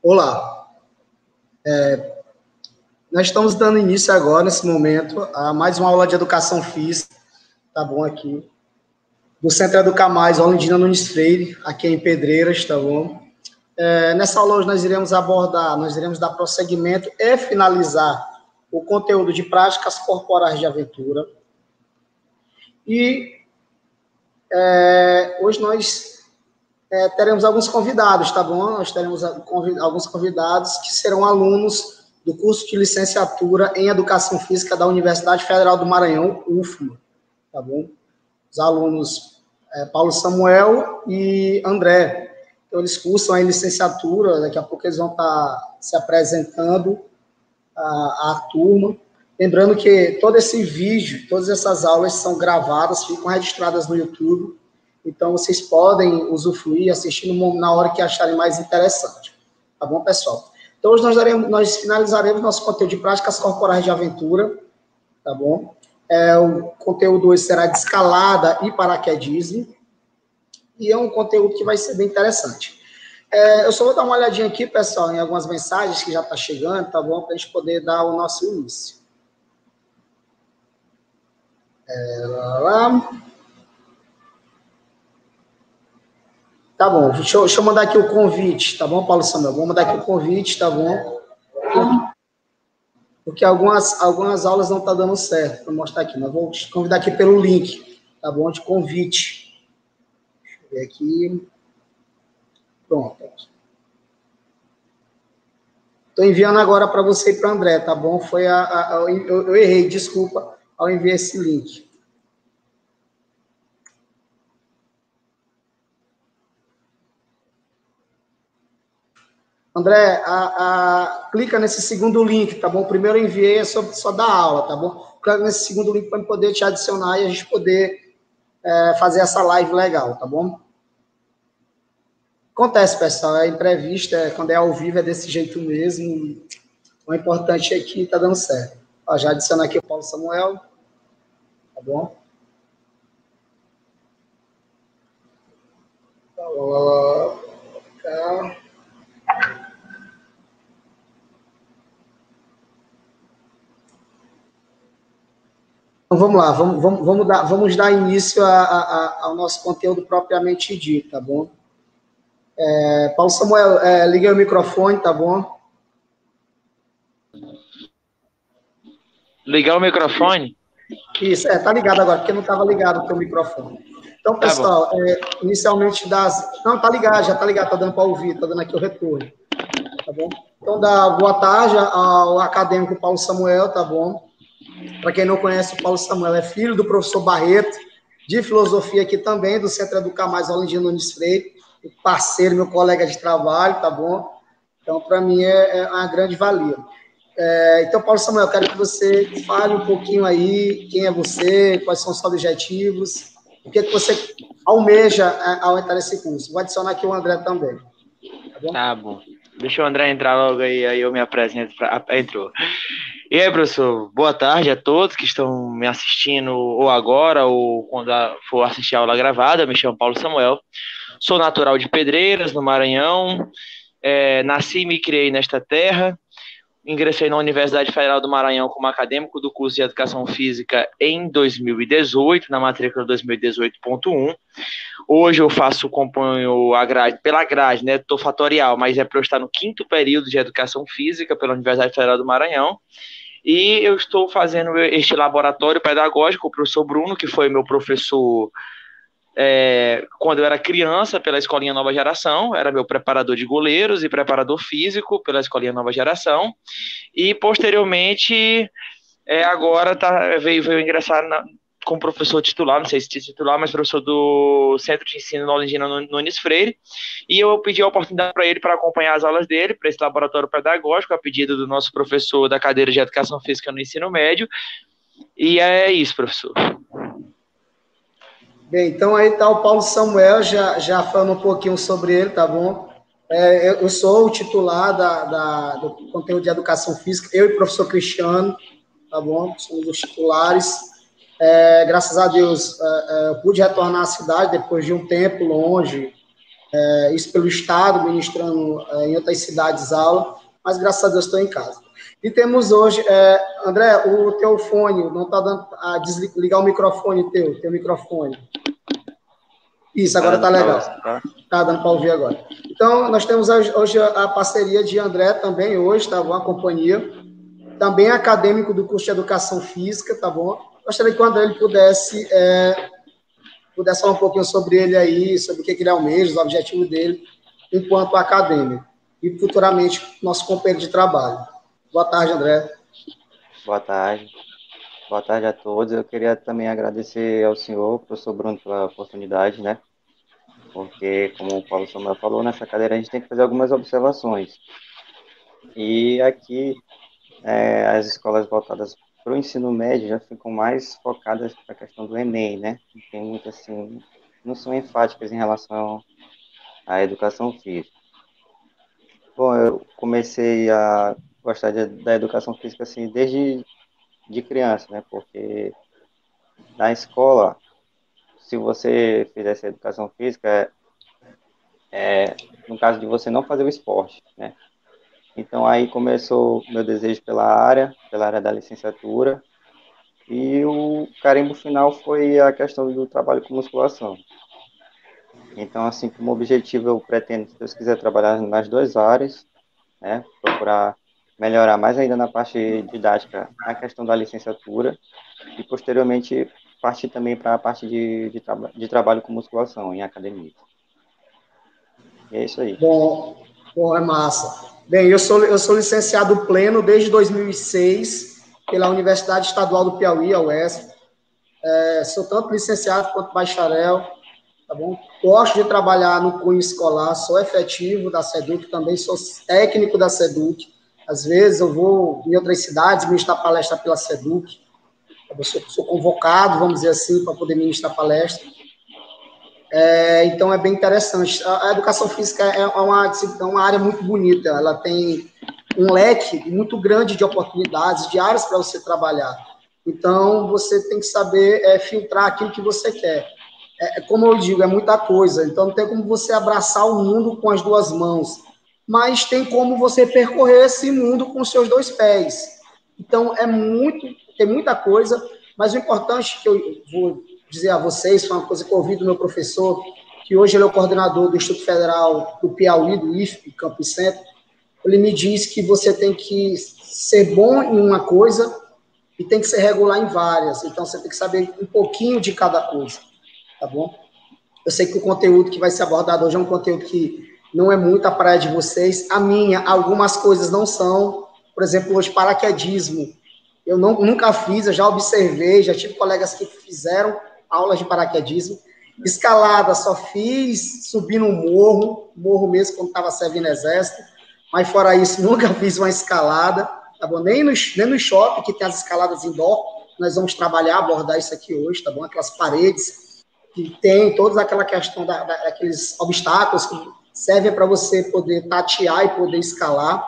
Olá, nós estamos dando início agora, nesse momento, a mais uma aula de educação física, tá bom, aqui, do Centro Educar Mais, Olindina Nunes Freire, aqui em Pedreiras, tá bom? Nessa aula hoje nós iremos dar prosseguimento e finalizar o conteúdo de práticas corporais de aventura. E hoje nós teremos alguns convidados, tá bom? Nós teremos alguns convidados que serão alunos do curso de licenciatura em Educação Física da Universidade Federal do Maranhão, UFMA, tá bom? Os alunos Paulo Samuel e André. Então, eles cursam a licenciatura, daqui a pouco eles vão estar se apresentando à turma. Lembrando que todo esse vídeo, todas essas aulas são gravadas, ficam registradas no YouTube, então vocês podem usufruir, assistindo na hora que acharem mais interessante. Tá bom, pessoal? Então, hoje nós finalizaremos nosso conteúdo de práticas corporais de aventura, tá bom? O conteúdo hoje será de escalada e paraquedismo, e é um conteúdo que vai ser bem interessante. Eu só vou dar uma olhadinha aqui, pessoal, em algumas mensagens que já está chegando, tá bom? Para a gente poder dar o nosso início. Tá bom, deixa eu mandar aqui o convite, tá bom, Paulo Samuel? Vou mandar aqui o convite, tá bom? Porque algumas aulas não estão dando certo para mostrar aqui, mas vou te convidar aqui pelo link, tá bom? De convite. Deixa eu ver aqui. Pronto. Estou enviando agora para você e para o André, tá bom? Eu errei, desculpa, ao enviar esse link. André, clica nesse segundo link, tá bom? O primeiro eu enviei é só da aula, tá bom? Clica nesse segundo link para poder te adicionar e a gente poder fazer essa live legal, tá bom? Acontece, pessoal, a entrevista, quando é ao vivo, é desse jeito mesmo. O importante é que tá dando certo. Ó, já adiciono aqui o Paulo Samuel, tá bom? Tá. Então, vamos lá, vamos dar início ao nosso conteúdo propriamente dito, tá bom? Paulo Samuel, liga o microfone, tá bom? Ligar o microfone? Isso, tá ligado agora, porque não estava ligado o teu microfone. Então, pessoal, inicialmente Não, tá ligado, já tá ligado, tá dando para ouvir, tá dando aqui o retorno, tá bom? Então, dá boa tarde ao acadêmico Paulo Samuel, tá bom? Para quem não conhece, o Paulo Samuel é filho do professor Barreto, de filosofia aqui também, do Centro Educar Mais Olindina Nunes Freire, parceiro, meu colega de trabalho, tá bom? Então, para mim, é uma grande valia. Então, Paulo Samuel, eu quero que você fale um pouquinho aí, quem é você, quais são os seus objetivos, o que você almeja ao entrar nesse curso. Vou adicionar aqui o André também. Tá bom? Tá bom. Deixa o André entrar logo aí eu me apresento. Entrou. E aí, professor, boa tarde a todos que estão me assistindo ou agora ou quando for assistir a aula gravada. Eu me chamo Paulo Samuel, sou natural de Pedreiras, no Maranhão, nasci e me criei nesta terra. Ingressei na Universidade Federal do Maranhão como acadêmico do curso de Educação Física em 2018, na matrícula 2018.1. Hoje eu acompanho a grade, pela grade, né, tô fatorial, mas é para eu estar no 5º período de Educação Física pela Universidade Federal do Maranhão. E eu estou fazendo este laboratório pedagógico com o professor Bruno, que foi meu professor quando eu era criança pela Escolinha Nova Geração, era meu preparador de goleiros e preparador físico pela Escolinha Nova Geração, e posteriormente agora veio ingressar como professor titular, não sei se titular, mas professor do Centro de Ensino Olindina Nunes Freire, e eu pedi a oportunidade para ele para acompanhar as aulas dele, para esse laboratório pedagógico, a pedido do nosso professor da cadeira de Educação Física no Ensino Médio, e é isso, professor. Bem, então aí está o Paulo Samuel, já falando um pouquinho sobre ele, tá bom? Eu sou o titular do conteúdo de Educação Física, eu e o professor Cristiano, tá bom? Somos os titulares. Graças a Deus, eu pude retornar à cidade depois de um tempo longe, isso pelo Estado, ministrando em outras cidades aula, mas graças a Deus estou em casa. E temos hoje, André, o teu fone, não está dando a desligar o microfone teu microfone. Isso, agora está legal. Está dando para ouvir agora. Então, nós temos hoje a parceria de André também, hoje, tá bom? A companhia. Também acadêmico do curso de Educação Física, tá bom? Gostaria que o André ele pudesse falar um pouquinho sobre ele aí, sobre o que ele almeja, o objetivo dele, enquanto acadêmico. E futuramente, nosso companheiro de trabalho. Boa tarde, André. Boa tarde. Boa tarde a todos. Eu queria também agradecer ao senhor, professor Bruno, pela oportunidade, né? Porque, como o Paulo Samuel falou, nessa cadeira a gente tem que fazer algumas observações. E aqui, as escolas voltadas para o ensino médio já ficam mais focadas para a questão do Enem, né? Tem muito, assim, não são enfáticas em relação à educação física. Bom, eu comecei a gostar da educação física, assim, desde de criança, né? Porque na escola, se você fizesse a educação física, no caso de você não fazer o esporte, né? Então aí começou o meu desejo pela área da licenciatura, e o carimbo final foi a questão do trabalho com musculação. Então, assim, como objetivo, eu pretendo, se Deus quiser, trabalhar nas duas áreas, né? Procurar melhorar mais ainda na parte didática, na questão da licenciatura, e posteriormente partir também para a parte de trabalho com musculação em academia. E é isso aí. Bom, é massa. Bem, eu sou licenciado pleno desde 2006 pela Universidade Estadual do Piauí, a UESP. Sou tanto licenciado quanto bacharel, tá bom? Gosto de trabalhar no cunho escolar, sou efetivo da SEDUC, também sou técnico da SEDUC. Às vezes eu vou em outras cidades ministrar palestra pela SEDUC. Eu sou convocado, vamos dizer assim, para poder ministrar palestra. Então, é bem interessante. A educação física é uma área muito bonita. Ela tem um leque muito grande de oportunidades, de áreas para você trabalhar. Então, você tem que saber filtrar aquilo que você quer. Como eu digo, é muita coisa. Então, não tem como você abraçar o mundo com as duas mãos. Mas tem como você percorrer esse mundo com os seus dois pés. Então, tem muita coisa. Mas o importante que eu vou dizer a vocês, foi uma coisa que eu ouvi do meu professor, que hoje ele é o coordenador do Instituto Federal do Piauí, do IFP, Campo Centro. Ele me diz que você tem que ser bom em uma coisa e tem que ser regular em várias. Então, você tem que saber um pouquinho de cada coisa, tá bom? Eu sei que o conteúdo que vai ser abordado hoje é um conteúdo que não é muito a praia de vocês. A minha, algumas coisas não são. Por exemplo, hoje, paraquedismo. Eu nunca fiz, eu já observei, já tive colegas que fizeram aulas de paraquedismo. Escalada, só fiz subir no morro mesmo, quando estava servindo exército. Mas fora isso, nunca fiz uma escalada, tá bom? Nem no shopping, que tem as escaladas indoor, nós vamos trabalhar, abordar isso aqui hoje, tá bom? Aquelas paredes que tem toda aquela questão daqueles obstáculos que servem para você poder tatear e poder escalar.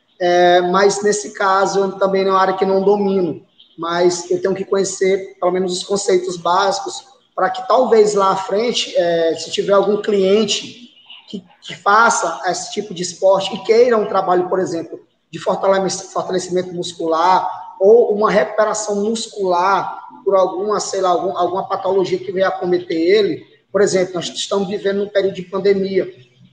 Mas nesse caso, eu também é uma área que não domino, mas eu tenho que conhecer pelo menos os conceitos básicos para que talvez lá à frente, se tiver algum cliente que faça esse tipo de esporte e queira um trabalho, por exemplo, de fortalecimento muscular ou uma recuperação muscular por alguma patologia que venha acometer ele. Por exemplo, nós estamos vivendo num período de pandemia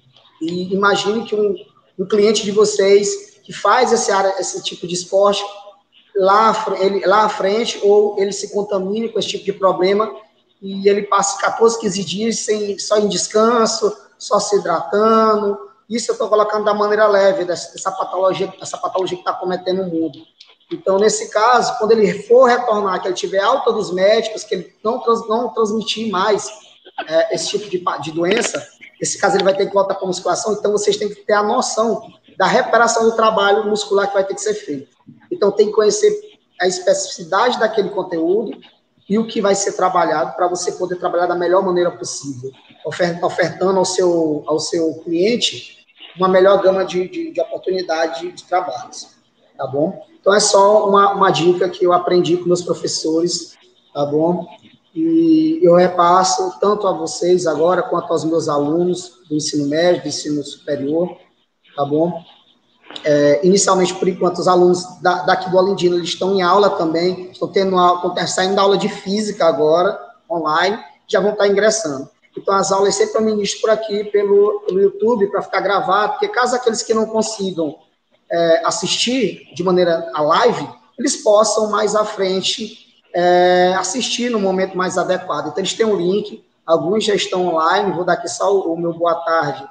e imagine que um cliente de vocês que faz esse tipo de esporte lá à frente, ou ele se contamine com esse tipo de problema e ele passe 14, 15 dias só em descanso, só se hidratando. Isso eu estou colocando da maneira leve, dessa patologia que está cometendo o mundo. Então, nesse caso, quando ele for retornar, que ele tiver alta dos médicos, que ele não transmitir mais esse tipo de doença, nesse caso ele vai ter que voltar para a musculação. Então, vocês têm que ter a noção da recuperação do trabalho muscular que vai ter que ser feito. Então, tem que conhecer a especificidade daquele conteúdo e o que vai ser trabalhado para você poder trabalhar da melhor maneira possível, ofertando ao seu cliente uma melhor gama de oportunidade de trabalhos, tá bom? Então, é só uma dica que eu aprendi com meus professores, tá bom? E eu repasso tanto a vocês agora, quanto aos meus alunos do ensino médio, do ensino superior, tá bom? Inicialmente, por enquanto, os alunos daqui do Alindina, eles estão em aula também, estão saindo da aula de física agora, online, já vão estar ingressando. Então, as aulas sempre eu ministro por aqui, pelo YouTube, para ficar gravado, porque caso aqueles que não consigam assistir de maneira a live, eles possam mais à frente assistir no momento mais adequado. Então, eles têm um link, alguns já estão online, vou dar aqui só o meu boa tarde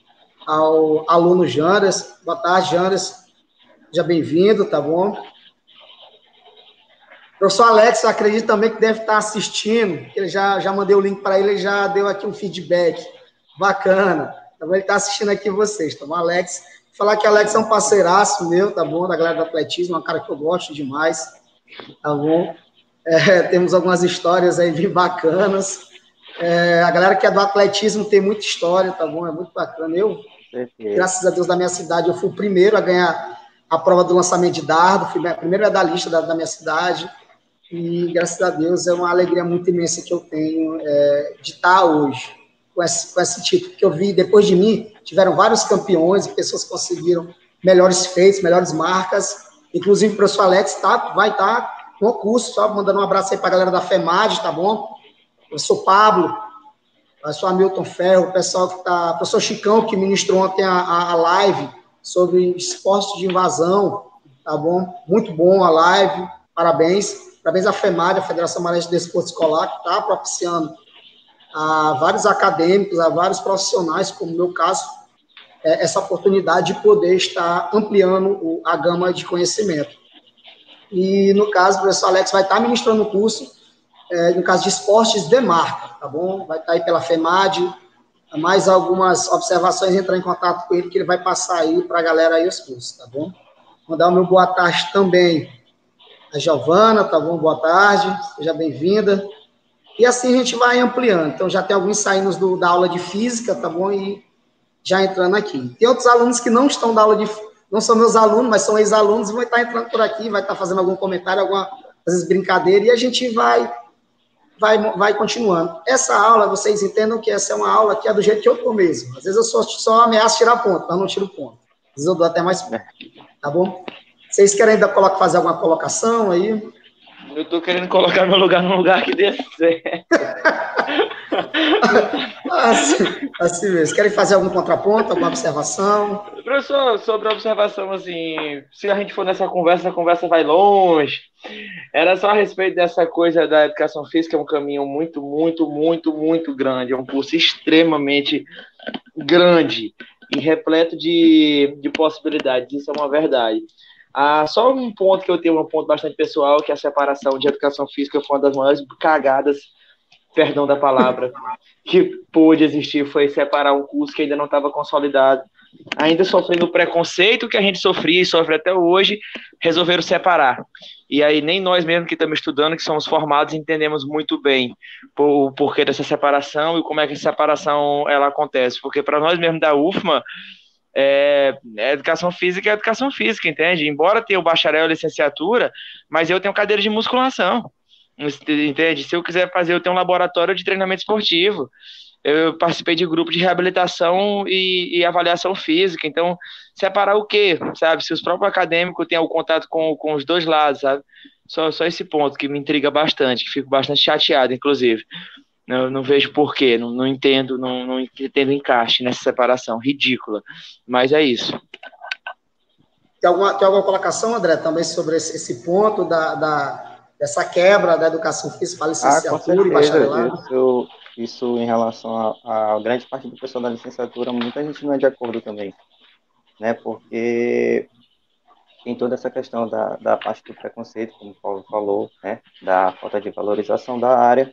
ao aluno Jandas. Boa tarde, Jandas. Seja bem-vindo, tá bom? Professor Alex, eu acredito também que deve estar assistindo, ele já mandei o link para ele, ele já deu aqui um feedback bacana. Tá bom? Ele está assistindo aqui vocês, tá bom? Alex, falar que Alex é um parceiraço meu, tá bom? Da galera do atletismo, é um cara que eu gosto demais, tá bom? Temos algumas histórias aí bem bacanas. A galera que é do atletismo tem muita história, tá bom? É muito bacana. Eu, graças a Deus, da minha cidade, eu fui o primeiro a ganhar a prova do lançamento de dardo, fui a primeira medalhista da minha cidade, e graças a Deus é uma alegria muito imensa que eu tenho de estar hoje com esse título, que eu vi depois de mim, tiveram vários campeões, pessoas que conseguiram melhores feitos, melhores marcas, inclusive o professor Alex vai estar no curso, só mandando um abraço aí para a galera da FEMAD, tá bom? Eu sou Pablo, eu sou Hamilton Ferro, o pessoal que está, o professor Chicão, que ministrou ontem a live sobre esportes de invasão, tá bom? Muito bom a live, parabéns. Parabéns à FEMAD, a Federação Maranhense de Desporto Escolar, que está propiciando a vários acadêmicos, a vários profissionais, como no meu caso, essa oportunidade de poder estar ampliando a gama de conhecimento. E, no caso, o professor Alex vai estar ministrando o curso, no caso de esportes de marca, tá bom? Vai estar aí pela FEMAD, mais algumas observações, entrar em contato com ele, que ele vai passar aí para a galera aí os cursos, tá bom? Mandar o meu boa tarde também a Giovana, tá bom? Boa tarde, seja bem-vinda. E assim a gente vai ampliando. Então, já tem alguns saindo da aula de física, tá bom? E já entrando aqui. Tem outros alunos que não estão da aula de... Não são meus alunos, mas são ex-alunos, e vão estar entrando por aqui, vai estar fazendo algum comentário, às vezes, brincadeira, e a gente vai continuando. Essa aula, vocês entendam que essa é uma aula que é do jeito que eu estou mesmo. Às vezes eu só ameaço tirar ponto, mas não tiro ponto. Às vezes eu dou até mais ponto. Tá bom? Vocês querem ainda fazer alguma colocação aí? Eu tô querendo colocar meu lugar num lugar que dê certo. assim mesmo. Querem fazer algum contraponto, alguma observação? Professor, sobre a observação, assim, se a gente for nessa conversa, a conversa vai longe. Era só a respeito dessa coisa da educação física, é um caminho muito, muito, muito, muito grande. É um curso extremamente grande e repleto de possibilidades. Isso é uma verdade. Só um ponto que eu tenho, um ponto bastante pessoal, que é a separação de educação física foi uma das maiores cagadas, perdão da palavra, que pôde existir, foi separar um curso que ainda não estava consolidado, ainda sofrendo o preconceito que a gente sofria e sofre até hoje, resolveram separar. E aí nem nós mesmos que estamos estudando, que somos formados, entendemos muito bem o porquê dessa separação e como é que essa separação ela acontece. Porque para nós mesmos da UFMA, educação física é educação física, entende? Embora tenha o bacharel e a licenciatura, mas eu tenho cadeira de musculação, entende? Se eu quiser fazer, eu tenho um laboratório de treinamento esportivo, eu participei de grupo de reabilitação e avaliação física, então separar o quê, sabe? Se os próprios acadêmicos têm o contato com os dois lados, sabe? Só esse ponto que me intriga bastante, que fico bastante chateado, inclusive. Não vejo porquê, não entendo, não entendo encaixe nessa separação, ridícula, mas é isso. Tem alguma colocação, André, também sobre esse ponto dessa quebra da educação física, a licenciatura e bacharelado? Isso em relação a grande parte do pessoal da licenciatura, muita gente não é de acordo também, né, porque tem toda essa questão da parte do preconceito, como o Paulo falou, né, da falta de valorização da área,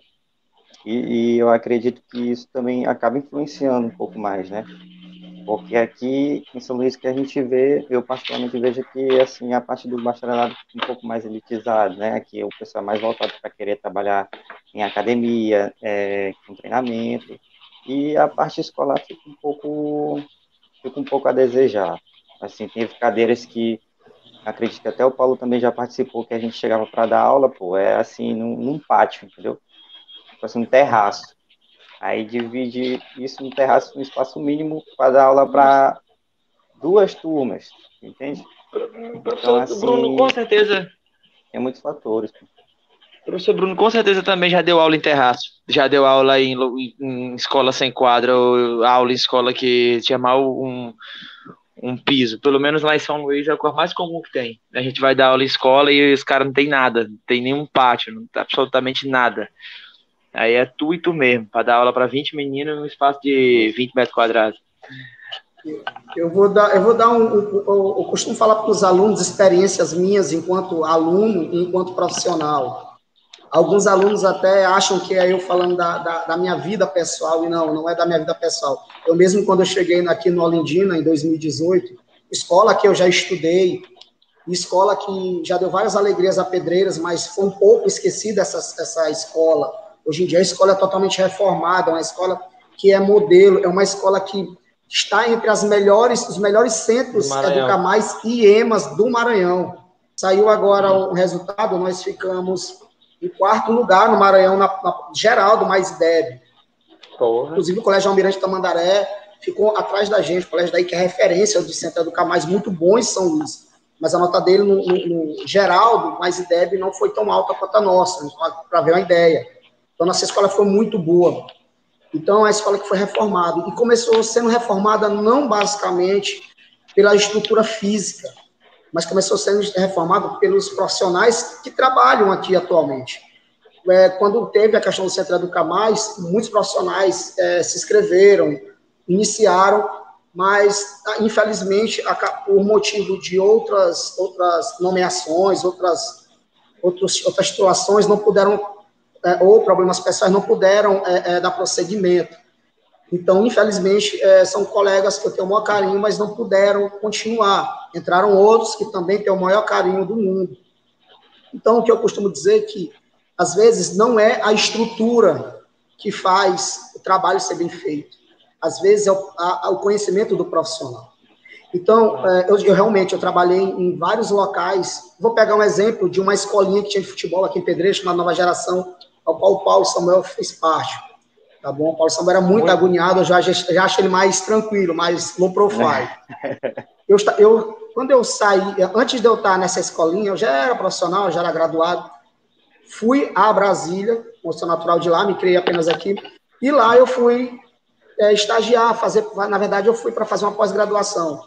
e eu acredito que isso também acaba influenciando um pouco mais, né? Porque aqui em São Luís que a gente vê, eu particularmente vejo que assim, a parte do bacharelado fica um pouco mais elitizado, né? Aqui o pessoal é mais voltado para querer trabalhar em academia, com treinamento, e a parte escolar fica um pouco a desejar. Assim, teve cadeiras que acredito que até o Paulo também já participou, que a gente chegava para dar aula, assim, num pátio, entendeu? tipo assim, um terraço. Aí divide isso no terraço, um espaço mínimo para dar aula para 2 turmas, entende? Então, Professor Bruno, com assim, certeza. tem muitos fatores. Professor Bruno, com certeza também já deu aula em terraço. Já deu aula em escola sem quadra, ou aula em escola que tinha mal um piso. Pelo menos lá em São Luís é a coisa mais comum que tem. A gente vai dar aula em escola e os caras não tem nada, não tem nenhum pátio, não tem absolutamente nada. Aí é tu e tu mesmo, para dar aula para 20 meninos num espaço de 20 metros quadrados. Eu costumo falar para os alunos experiências minhas enquanto aluno e enquanto profissional. Alguns alunos até acham que é eu falando da minha vida pessoal, e não é da minha vida pessoal. Eu mesmo, quando eu cheguei aqui no Olindina, em 2018, escola que eu já estudei, escola que já deu várias alegrias a Pedreiras, mas foi um pouco esquecida essa escola. Hoje em dia a escola é totalmente reformada, é uma escola que é modelo, é uma escola que está entre os melhores centros educamais e EMAs do Maranhão. Saiu agora o resultado, nós ficamos em 4º lugar no Maranhão, na geral do Mais IDEB. Inclusive o Colégio Almirante Tamandaré ficou atrás da gente, o colégio daí que é referência de centro educamais muito bom em São Luís. Mas a nota dele no geral do Mais IDEB não foi tão alta quanto a nossa, para ver uma ideia. Então, nossa escola foi muito boa. Então, a escola que foi reformada. E começou sendo reformada não basicamente pela estrutura física, mas começou sendo reformada pelos profissionais que trabalham aqui atualmente. Quando teve a questão do Centro Educamais, muitos profissionais se inscreveram, iniciaram, mas, infelizmente, por motivo de outras nomeações, outras situações, não puderam, ou problemas pessoais, não puderam dar prosseguimento. Então, infelizmente, são colegas que eu tenho o maior carinho, mas não puderam continuar. Entraram outros que também têm o maior carinho do mundo. Então, o que eu costumo dizer é que, às vezes, não é a estrutura que faz o trabalho ser bem feito. Às vezes, é o conhecimento do profissional. Então, eu realmente trabalhei em vários locais. Vou pegar um exemplo de uma escolinha que tinha de futebol aqui em Pedreiros, chamada Nova Geração, ao qual o Paulo Samuel fez parte. Tá bom? O Paulo Samuel era muito agoniado, eu já acho ele mais tranquilo, mais low profile. Quando eu saí, antes de eu estar nessa escolinha, eu já era profissional, já era graduado, fui a Brasília, sou natural de lá, me criei apenas aqui, e lá eu fui estagiar, na verdade eu fui para fazer uma pós-graduação,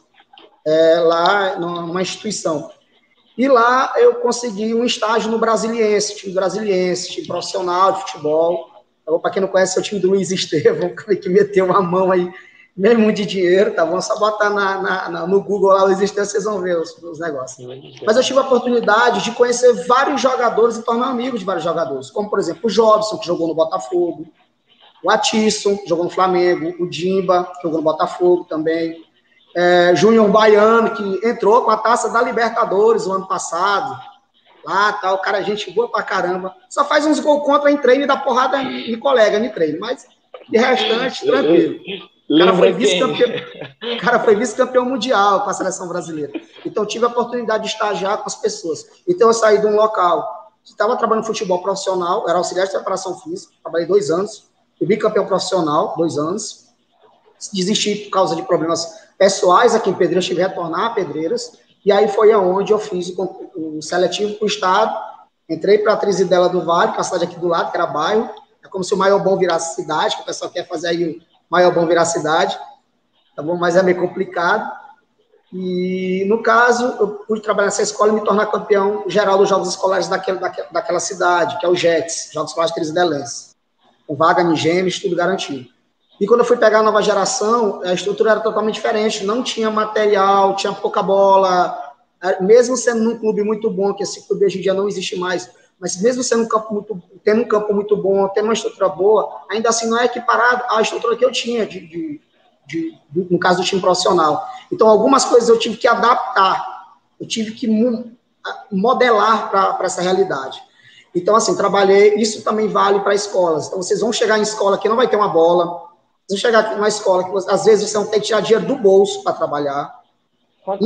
lá numa instituição. E lá eu consegui um estágio no Brasiliense, time profissional de futebol. Para quem não conhece, é o time do Luiz Estevão, que meteu uma mão aí, mesmo de dinheiro, tá bom? Só botar no Google lá, Luiz Estevão, vocês vão ver os negócios. Mas eu tive a oportunidade de conhecer vários jogadores e tornar amigo de vários jogadores, como, por exemplo, o Jobson, que jogou no Botafogo, o Atisson, que jogou no Flamengo, o Dimba, que jogou no Botafogo também, Júnior Baiano, que entrou com a taça da Libertadores o ano passado, lá, tal, o cara, gente boa pra caramba, só faz uns gols contra em treino e dá porrada em colega em treino, mas de restante, tranquilo. O cara foi vice-campeão mundial com a seleção brasileira. Então, tive a oportunidade de estagiar com as pessoas. Então, eu saí de um local que estava trabalhando no futebol profissional, era auxiliar de preparação física, trabalhei 2 anos, fui bicampeão profissional, 2 anos, desisti por causa de problemas pessoais aqui em Pedreiras, tive que retornar a Pedreiras, e aí foi aonde eu fiz o seletivo para o estado, entrei para a Trizidela do Vale, que é uma cidade aqui do lado, que era bairro, é como se o Maiobão virasse cidade, que o pessoal quer fazer aí o Maiobão virar cidade, tá bom? Mas é meio complicado. E, no caso, eu pude trabalhar nessa escola e me tornar campeão geral dos Jogos Escolares daquela cidade, que é o JETS, Jogos Escolares Trizidelense, com vaga em gêmeos, tudo garantido. E quando eu fui pegar a Nova Geração, a estrutura era totalmente diferente, não tinha material, tinha pouca bola, mesmo sendo num clube muito bom, que esse clube hoje em dia não existe mais, mas mesmo sendo tendo um campo muito bom, tendo uma estrutura boa, ainda assim não é equiparado à estrutura que eu tinha, no caso do time profissional. Então, algumas coisas eu tive que adaptar, eu tive que modelar para essa realidade. Então, assim, trabalhei, isso também vale para escolas. Então, vocês vão chegar em escola que não vai ter uma bola, vocês vão chegar numa escola que, às vezes, você não tem que tirar dinheiro do bolso para trabalhar,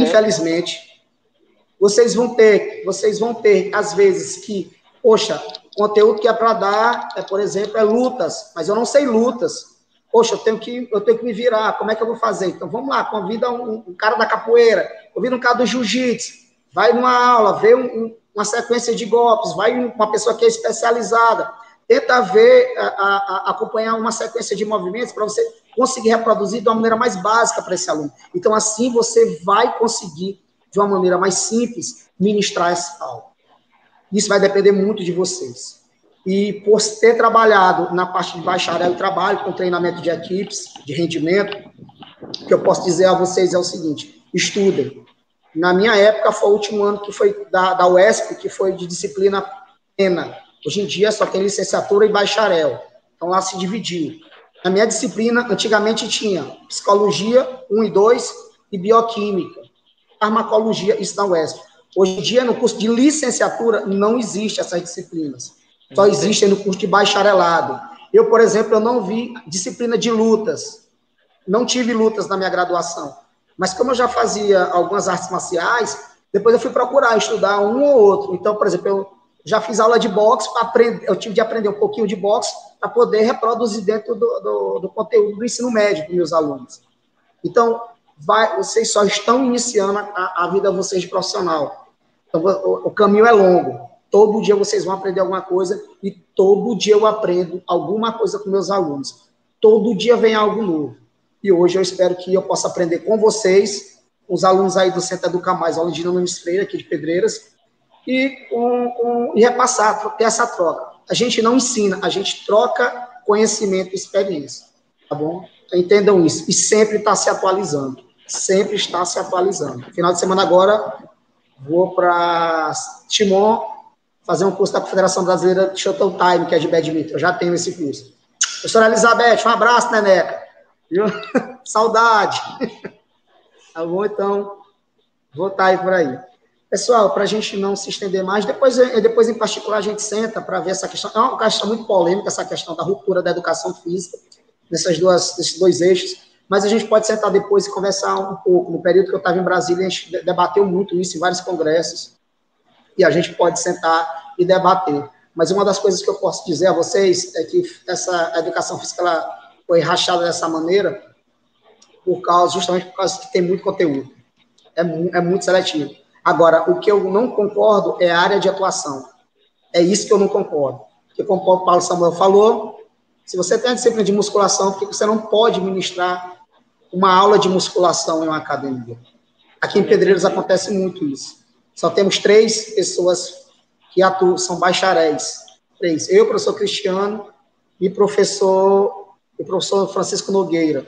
infelizmente. Vocês vão ter, às vezes, que, poxa, conteúdo que é para dar, por exemplo, lutas, mas eu não sei lutas. Poxa, eu tenho que me virar, como é que eu vou fazer? Então, vamos lá, convida um cara da capoeira, convida um cara do jiu-jitsu, vai numa aula, vê uma sequência de golpes, vai uma pessoa que é especializada, tenta ver, acompanhar uma sequência de movimentos para você conseguir reproduzir de uma maneira mais básica para esse aluno. Então, assim, você vai conseguir, de uma maneira mais simples, ministrar essa aula. Isso vai depender muito de vocês. E por ter trabalhado na parte de bacharel, eu trabalho com treinamento de equipes, de rendimento, o que eu posso dizer a vocês é o seguinte: estudem. Na minha época, foi o último ano que foi da UESP, que foi de disciplina plena. Hoje em dia, só tem licenciatura e bacharel. Então, lá se dividiu. Na minha disciplina, antigamente tinha psicologia 1 e 2 e bioquímica, farmacologia, isso na UESP. Hoje em dia, no curso de licenciatura, não existe essas disciplinas. Só existem no curso de bacharelado. Eu, por exemplo, eu não vi disciplina de lutas. Não tive lutas na minha graduação. Mas como eu já fazia algumas artes marciais, depois eu fui procurar estudar um ou outro. Então, por exemplo, eu já fiz aula de boxe para aprender. Eu tive de aprender um pouquinho de boxe para poder reproduzir dentro do conteúdo do ensino médio para meus alunos. Então, vocês só estão iniciando a vida de vocês de profissional. Então, o caminho é longo. Todo dia vocês vão aprender alguma coisa e todo dia eu aprendo alguma coisa com meus alunos. Todo dia vem algo novo. E hoje eu espero que eu possa aprender com vocês, os alunos aí do Centro Educa Mais, aula de Nunes Freire, aqui de Pedreiras, e repassar, ter essa troca. A gente não ensina, a gente troca conhecimento e experiência, tá bom? Entendam isso. E sempre está se atualizando. Sempre está se atualizando. Final de semana agora, vou para Timon, fazer um curso da Confederação Brasileira de Showtime, que é de badminton. Eu já tenho esse curso. Professora Elizabeth, um abraço, Neneca. Viu? Saudade. Tá bom? Então, vou estar aí por aí. Pessoal, para a gente não se estender mais, depois em particular a gente senta para ver essa questão. É uma questão muito polêmica, essa questão da ruptura da educação física, nesses dois eixos, mas a gente pode sentar depois e conversar um pouco. No período que eu estava em Brasília, a gente debateu muito isso em vários congressos, e a gente pode sentar e debater. Mas uma das coisas que eu posso dizer a vocês é que essa educação física ela foi rachada dessa maneira justamente por causa que tem muito conteúdo. É muito seletivo. Agora, o que eu não concordo é a área de atuação. É isso que eu não concordo. Porque, como o Paulo Samuel falou, se você tem a disciplina de musculação, por que você não pode ministrar uma aula de musculação em uma academia? Aqui em Pedreiros acontece muito isso. Só temos 3 pessoas que atuam, são bacharéis. 3. Eu, professor Cristiano, e professor Francisco Nogueira.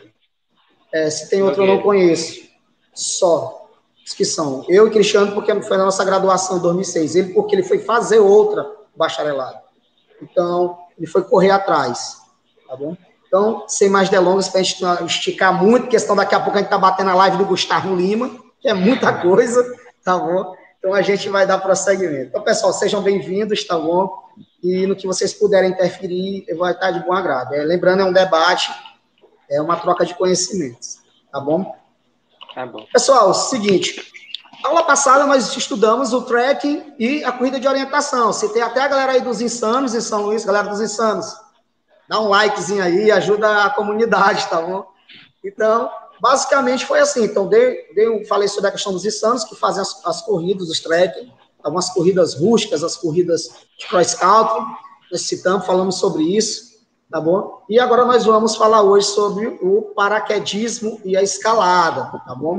Se tem outro, eu não conheço. Só. Os que são. Eu e Cristiano, porque foi na nossa graduação em 2006. Ele, porque ele foi fazer outra bacharelado. Então, ele foi correr atrás. Tá bom? Então, sem mais delongas, para a gente não esticar muito, questão daqui a pouco a gente está batendo a live do Gustavo Lima, que é muita coisa, tá bom? Então, a gente vai dar prosseguimento. Então, pessoal, sejam bem-vindos, tá bom? E no que vocês puderem interferir, vai estar de bom agrado. Lembrando, é um debate, é uma troca de conhecimentos, tá bom? Tá bom. Pessoal, seguinte, aula passada nós estudamos o trekking e a corrida de orientação. Se tem até a galera aí dos Insanos em São Luís, galera dos Insanos, dá um likezinho aí, ajuda a comunidade, tá bom? Então, basicamente foi assim. Então, falei sobre a questão dos Insanos, que fazem as corridas, os trekking, algumas corridas rústicas, as corridas de cross-country, nós citamos, falamos sobre isso. Tá bom? E agora nós vamos falar hoje sobre o paraquedismo e a escalada, tá bom?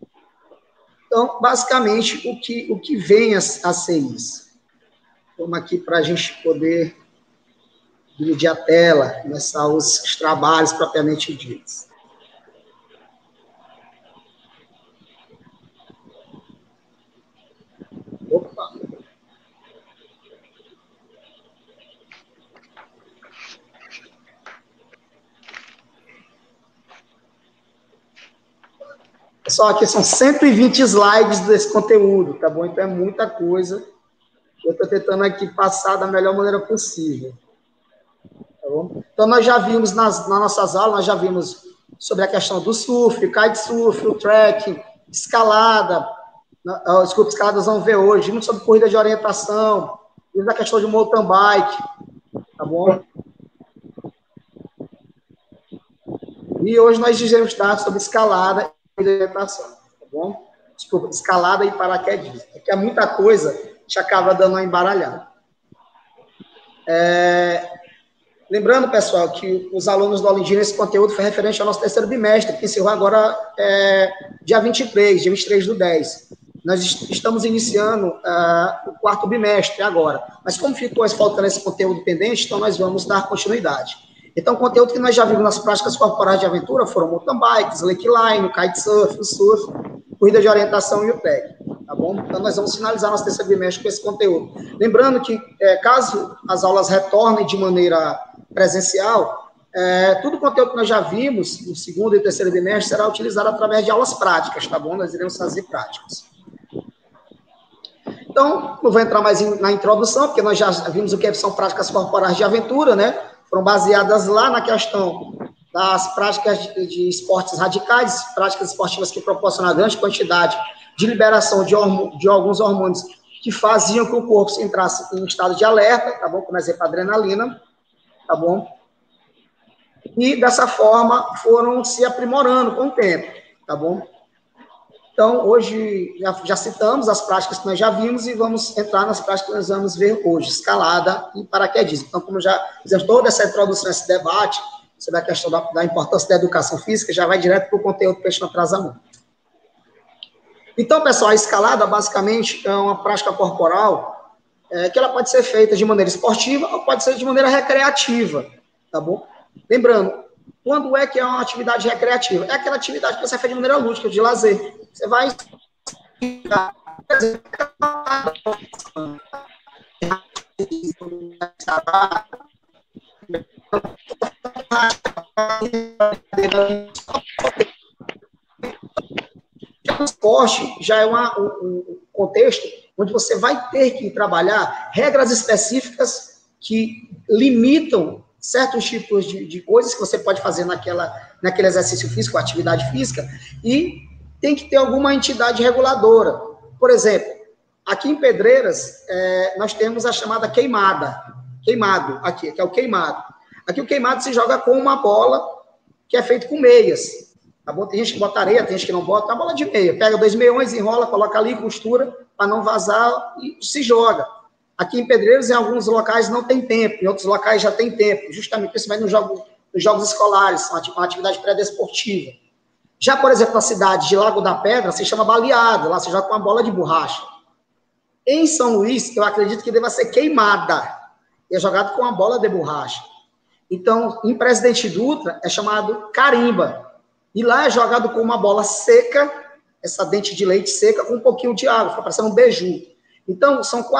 Então, basicamente, o que vem a ser isso? Vamos aqui para a gente poder dividir a tela, começar os trabalhos propriamente ditos. Opa! Pessoal, aqui são 120 slides desse conteúdo, tá bom? Então é muita coisa. Eu estou tentando aqui passar da melhor maneira possível. Tá bom? Então nós já vimos nas nossas aulas, nós já vimos sobre a questão do surf, kitesurf, o trekking, escalada. Desculpa, escalada nós vamos ver hoje. Vimos sobre corrida de orientação, desde a questão de mountain bike, tá bom? E hoje nós iremos estar sobre escalada e orientação, tá bom? Desculpa, escalada e paraquedismo. Porque é muita coisa, a gente acaba dando uma embaralhada. Lembrando, pessoal, que os alunos do Olindina, esse conteúdo foi referente ao nosso terceiro bimestre, que encerrou agora dia 23/10. Nós estamos iniciando o quarto bimestre agora. Mas como ficou faltando esse conteúdo pendente, então nós vamos dar continuidade. Então, o conteúdo que nós já vimos nas práticas corporais de aventura foram mountain bikes, slackline, o kitesurf, o surf, corrida de orientação e o tag, tá bom? Então, nós vamos finalizar nosso terceiro bimestre com esse conteúdo. Lembrando que, caso as aulas retornem de maneira presencial, todo o conteúdo que nós já vimos no segundo e terceiro bimestre será utilizado através de aulas práticas, tá bom? Nós iremos fazer práticas. Então, não vou entrar mais na introdução, porque nós já vimos o que são práticas corporais de aventura, né? Foram baseadas lá na questão das práticas de esportes radicais, práticas esportivas que proporcionam grande quantidade de liberação de alguns hormônios que faziam que o corpo entrasse em um estado de alerta, tá bom? Como exemplo, a adrenalina, tá bom? E, dessa forma, foram se aprimorando com o tempo, tá bom? Então, hoje, já citamos as práticas que nós já vimos e vamos entrar nas práticas que nós vamos ver hoje, escalada e paraquedismo. Então, como já fizemos toda essa introdução, esse debate, sobre a questão da importância da educação física, já vai direto para o conteúdo que a gente não atrasa muito. Então, pessoal, a escalada, basicamente, é uma prática corporal que ela pode ser feita de maneira esportiva ou pode ser de maneira recreativa, tá bom? Lembrando, quando é que é uma atividade recreativa? É aquela atividade que você faz de maneira lúdica, de lazer. Você vai... O esporte já é um contexto onde você vai ter que trabalhar regras específicas que limitam certos tipos de coisas que você pode fazer naquele exercício físico, atividade física, e tem que ter alguma entidade reguladora. Por exemplo, aqui em Pedreiras, nós temos a chamada queimado, aqui, que é o queimado. Aqui o queimado se joga com uma bola que é feito com meias, tá bom? Tem gente que bota areia, tem gente que não bota, uma bola de meia. Pega 2 meiões, enrola, coloca ali, costura, para não vazar e se joga. Aqui em Pedreiros, em alguns locais não tem tempo, em outros locais já tem tempo, justamente principalmente nos jogos escolares, uma atividade pré-desportiva. Já, por exemplo, na cidade de Lago da Pedra, se chama baleado, lá se joga com uma bola de borracha. Em São Luís, eu acredito que deva ser queimada, é jogado com uma bola de borracha. Então, em Presidente Dutra, é chamado carimba, e lá é jogado com uma bola seca, essa dente de leite seca, com um pouquinho de água, fica parecendo um beiju. Então,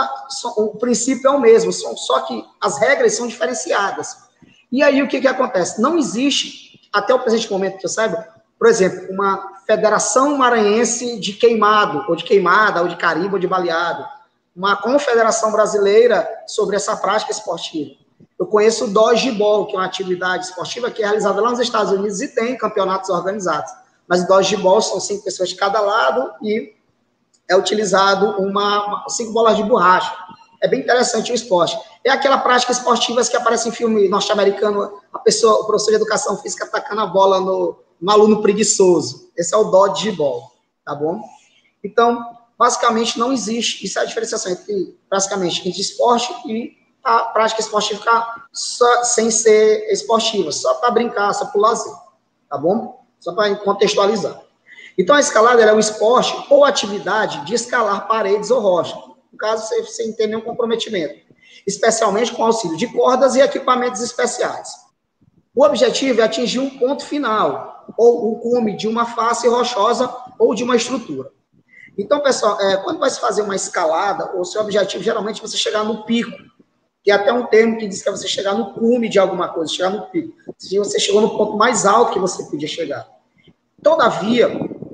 o princípio é o mesmo, só que as regras são diferenciadas. E aí, o que acontece? Não existe, até o presente momento que eu saiba, por exemplo, uma Federação Maranhense de Queimado, ou de queimada, ou de carimba, ou de baleado. Uma confederação brasileira sobre essa prática esportiva. Eu conheço o dodgeball, que é uma atividade esportiva que é realizada lá nos Estados Unidos e tem campeonatos organizados. Mas o dodgeball são 5 pessoas de cada lado e é utilizado 5 bolas de borracha. É bem interessante o esporte. É aquela prática esportiva que aparece em filme norte-americano, o professor de educação física atacando a bola no aluno preguiçoso. Esse é o dodgeball, tá bom? Então, basicamente, não existe, isso é a diferenciação entre esporte e a prática esportiva sem ser esportiva, só para brincar, só para o lazer, tá bom? Só para contextualizar. Então, a escalada é um esporte ou atividade de escalar paredes ou rochas, no caso, sem ter nenhum comprometimento, especialmente com auxílio de cordas e equipamentos especiais. O objetivo é atingir um ponto final, ou o cume de uma face rochosa ou de uma estrutura. Então, pessoal, quando vai se fazer uma escalada, o seu objetivo geralmente é você chegar no pico, que é até um termo que diz que é você chegar no cume de alguma coisa, chegar no pico. Se você chegou no ponto mais alto que você podia chegar. Todavia,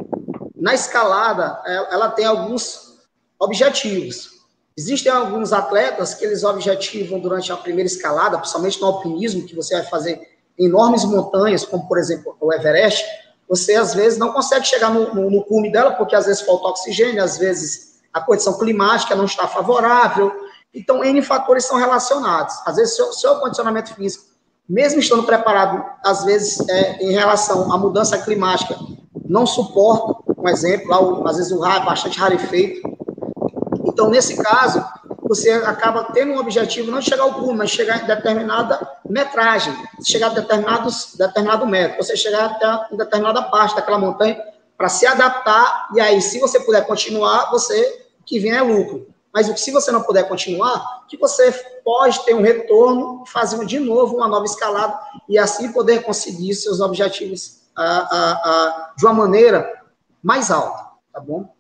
na escalada, ela tem alguns objetivos. Existem alguns atletas que eles objetivam durante a primeira escalada, principalmente no alpinismo, que você vai fazer enormes montanhas, como, por exemplo, o Everest, você, às vezes, não consegue chegar no cume dela, porque, às vezes, falta oxigênio, às vezes, a condição climática não está favorável. Então, N fatores são relacionados. Às vezes, seu condicionamento físico, mesmo estando preparado, às vezes, em relação à mudança climática, não suporta, um exemplo, às vezes o ar é bastante rarefeito. Então, nesse caso, você acaba tendo um objetivo não de chegar ao cume, mas chegar em determinada metragem, chegar a determinado metro, você chegar até determinada parte daquela montanha para se adaptar, e aí, se você puder continuar, que vem é lucro. Mas se você não puder continuar, que você pode ter um retorno, fazer de novo uma nova escalada, e assim poder conseguir seus objetivos de uma maneira mais alta, tá bom?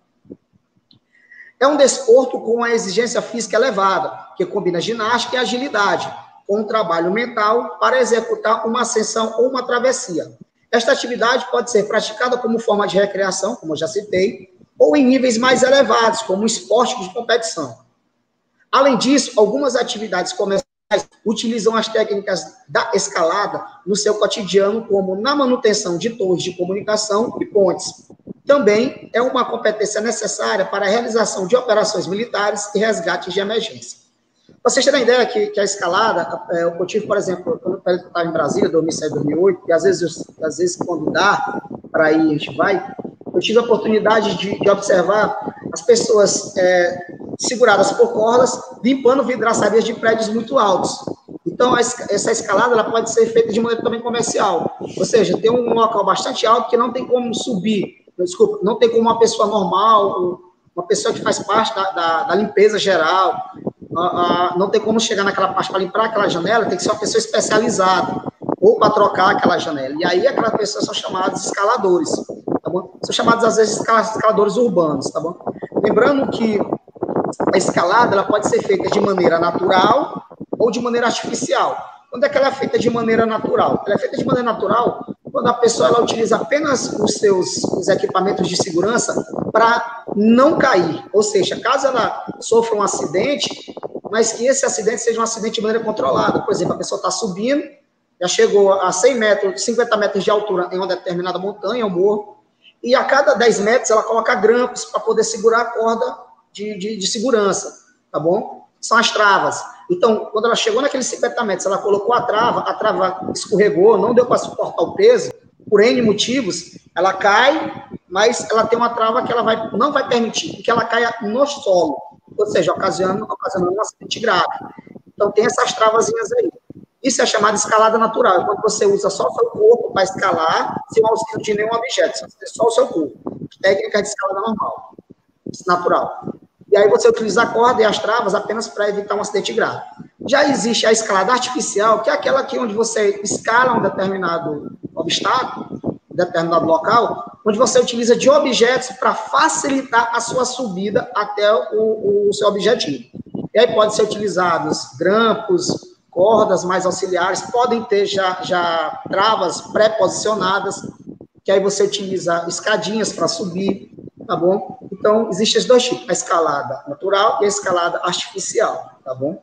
É um desporto com a exigência física elevada, que combina ginástica e agilidade, com um trabalho mental para executar uma ascensão ou uma travessia. Esta atividade pode ser praticada como forma de recreação, como eu já citei, ou em níveis mais elevados, como esporte de competição. Além disso, algumas atividades comerciais utilizam as técnicas da escalada no seu cotidiano, como na manutenção de torres de comunicação e pontes. Também é uma competência necessária para a realização de operações militares e resgates de emergência. Vocês terem ideia que a escalada, eu tive, por exemplo, quando eu estava em Brasília, 2007, 2008, e às vezes quando dá para ir, a gente vai, eu tive a oportunidade de observar as pessoas seguradas por cordas, limpando vidraçarias de prédios muito altos. Então, essa escalada ela pode ser feita de maneira também comercial. Ou seja, tem um local bastante alto que não tem como subir, não tem como uma pessoa normal, uma pessoa que faz parte da limpeza geral, não tem como chegar naquela parte para limpar aquela janela, tem que ser uma pessoa especializada, ou para trocar aquela janela. E aí, aquelas pessoas são chamadas de escaladores, tá bom? São chamados, às vezes, escaladores urbanos, tá bom? Lembrando que a escalada ela pode ser feita de maneira natural ou de maneira artificial. Quando é que ela é feita de maneira natural? Ela é feita de maneira natural quando a pessoa ela utiliza apenas os equipamentos de segurança para não cair. Ou seja, caso ela sofra um acidente, mas que esse acidente seja um acidente de maneira controlada. Por exemplo, a pessoa está subindo, já chegou a 100 metros, 50 metros de altura em uma determinada montanha, um morro, e a cada 10 metros ela coloca grampos para poder segurar a corda de segurança, tá bom? São as travas. Então, quando ela chegou naqueles 50 metros, ela colocou a trava escorregou, não deu para suportar o peso, por N motivos, ela cai, mas ela tem uma trava que ela não vai permitir que ela caia no solo, ou seja, ocasionando um acidente grave. Então, tem essas travazinhas aí. Isso é chamado de escalada natural, é quando você usa só o seu corpo para escalar, sem o auxílio de nenhum objeto, só o seu corpo. Técnica de escalada normal, natural. E aí você utiliza a corda e as travas apenas para evitar um acidente grave. Já existe a escalada artificial, que é aquela aqui onde você escala um determinado obstáculo, um determinado local, onde você utiliza de objetos para facilitar a sua subida até o seu objetivo. E aí pode ser utilizados grampos, cordas mais auxiliares, podem ter já travas pré-posicionadas, que aí você utiliza escadinhas para subir, tá bom? Então, existem os dois tipos, a escalada natural e a escalada artificial, tá bom?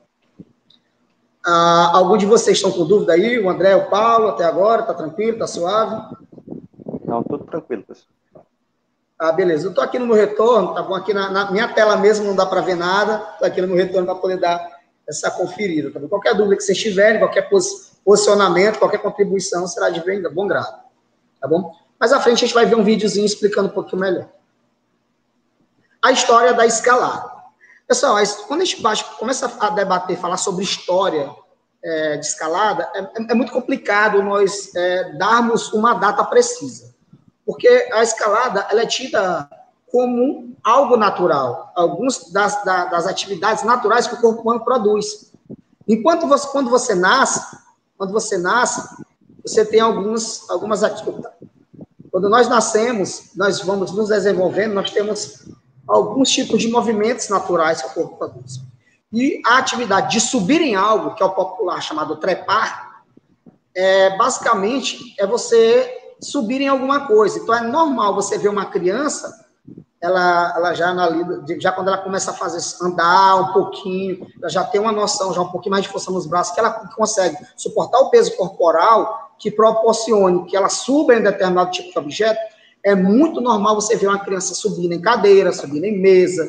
Algum de vocês estão com dúvida aí? O André, o Paulo, até agora, tá tranquilo, tá suave? Não, tudo tranquilo, pessoal. Beleza. Eu tô aqui no meu retorno, tá bom? Aqui na minha tela mesmo não dá para ver nada, tô aqui no meu retorno para poder dar essa conferida, tá bom? Qualquer dúvida que vocês tiverem, qualquer posicionamento, qualquer contribuição, será de bom grado, tá bom? Mais à frente a gente vai ver um videozinho explicando um pouquinho melhor. A história da escalada. Pessoal, quando a gente começa a debater, falar sobre história de escalada, é muito complicado nós darmos uma data precisa. Porque a escalada ela é tida como algo natural. Algumas das atividades naturais que o corpo humano produz. Quando você nasce, você tem algumas atividades. Quando nós nascemos, nós vamos nos desenvolvendo, nós temos alguns tipos de movimentos naturais que o corpo produz. E a atividade de subir em algo, que é o popular chamado trepar, basicamente é você subir em alguma coisa. Então, é normal você ver uma criança, ela já quando ela começa a andar um pouquinho, ela já tem uma noção, já um pouquinho mais de força nos braços, que ela consegue suportar o peso corporal que proporcione que ela suba em determinado tipo de objeto. É muito normal você ver uma criança subindo em cadeira, subindo em mesa,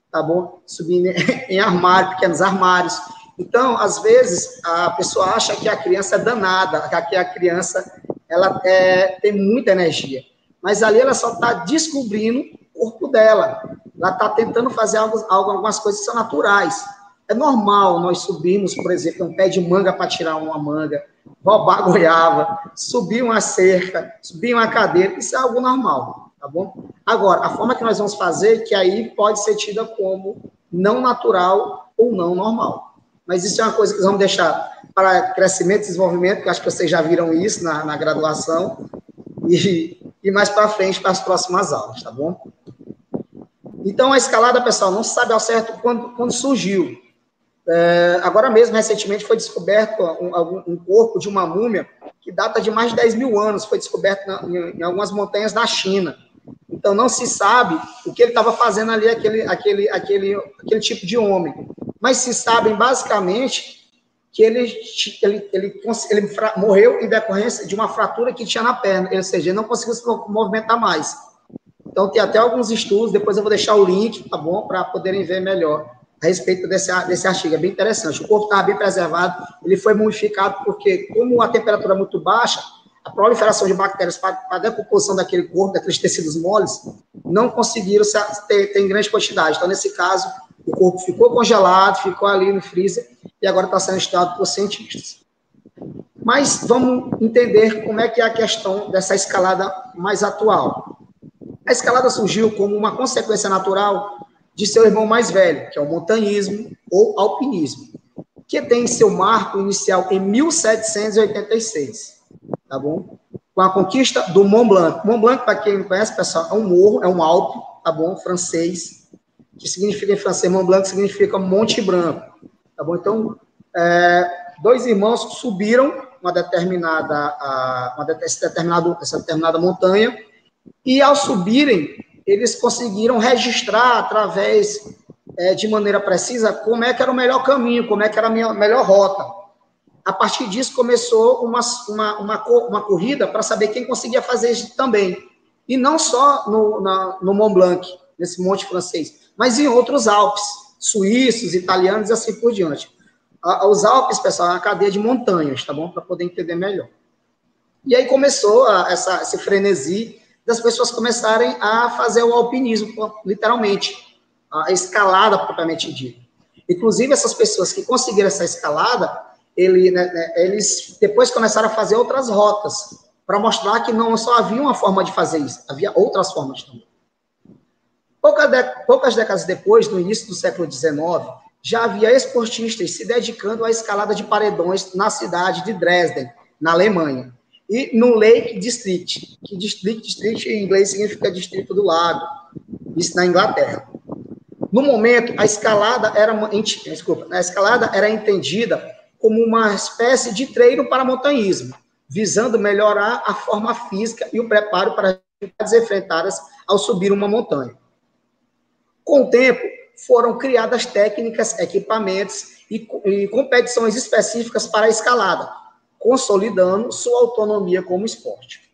tá bom? Subindo em armário, pequenos armários. Então, às vezes, a pessoa acha que a criança é danada, que a criança ela tem muita energia. Mas ali ela só está descobrindo o corpo dela. Ela está tentando fazer algumas coisas que são naturais. É normal nós subirmos, por exemplo, um pé de manga para tirar uma manga, roubar goiaba, subir uma cerca, subir uma cadeira, isso é algo normal, tá bom? Agora, a forma que nós vamos fazer, que aí pode ser tida como não natural ou não normal. Mas isso é uma coisa que nós vamos deixar para crescimento e desenvolvimento, que acho que vocês já viram isso na graduação, e mais para frente, para as próximas aulas, tá bom? Então, a escalada, pessoal, não se sabe ao certo quando surgiu. Agora mesmo, recentemente, foi descoberto um corpo de uma múmia que data de mais de 10 mil anos, foi descoberto em algumas montanhas da China. Então, não se sabe o que ele estava fazendo ali, aquele tipo de homem. Mas se sabem, basicamente, que ele morreu em decorrência de uma fratura que tinha na perna, ou seja, ele não conseguiu se movimentar mais. Então, tem até alguns estudos, depois eu vou deixar o link, tá bom? Para poderem ver melhor a respeito desse artigo. É bem interessante. O corpo estava bem preservado, ele foi mumificado porque, como a temperatura é muito baixa, a proliferação de bactérias para a decomposição daquele corpo, daqueles tecidos moles, não conseguiram ter em grande quantidade. Então, nesse caso, o corpo ficou congelado, ficou ali no freezer, e agora está sendo estudado por cientistas. Mas vamos entender como é que é a questão dessa escalada mais atual. A escalada surgiu como uma consequência natural de seu irmão mais velho, que é o montanhismo ou alpinismo, que tem seu marco inicial em 1786, tá bom? Com a conquista do Mont Blanc. Mont Blanc, para quem não conhece, pessoal, é um morro, é um Alpe, tá bom? Francês, que significa em francês, Mont Blanc significa Monte Branco, tá bom? Então, dois irmãos subiram essa determinada montanha, e ao subirem, eles conseguiram registrar através de maneira precisa como é que era o melhor caminho, como é que era a melhor rota. A partir disso começou uma corrida para saber quem conseguia fazer isso também. E não só no Mont Blanc, nesse monte francês, mas em outros Alpes, suíços, italianos e assim por diante. Os Alpes, pessoal, é uma cadeia de montanhas, tá bom? Para poder entender melhor. E aí começou esse frenesi das pessoas começarem a fazer o alpinismo, literalmente, a escalada propriamente dita. Inclusive, essas pessoas que conseguiram essa escalada, eles depois começaram a fazer outras rotas, para mostrar que não só havia uma forma de fazer isso, havia outras formas também. Poucas décadas depois, no início do século XIX, já havia esportistas se dedicando à escalada de paredões na cidade de Dresden, na Alemanha. E no Lake District, que district em inglês significa distrito do lago, isso na Inglaterra. No momento, a escalada era entendida como uma espécie de treino para montanhismo, visando melhorar a forma física e o preparo para as atividades enfrentadas ao subir uma montanha. Com o tempo, foram criadas técnicas, equipamentos e competições específicas para a escalada, consolidando sua autonomia como esporte.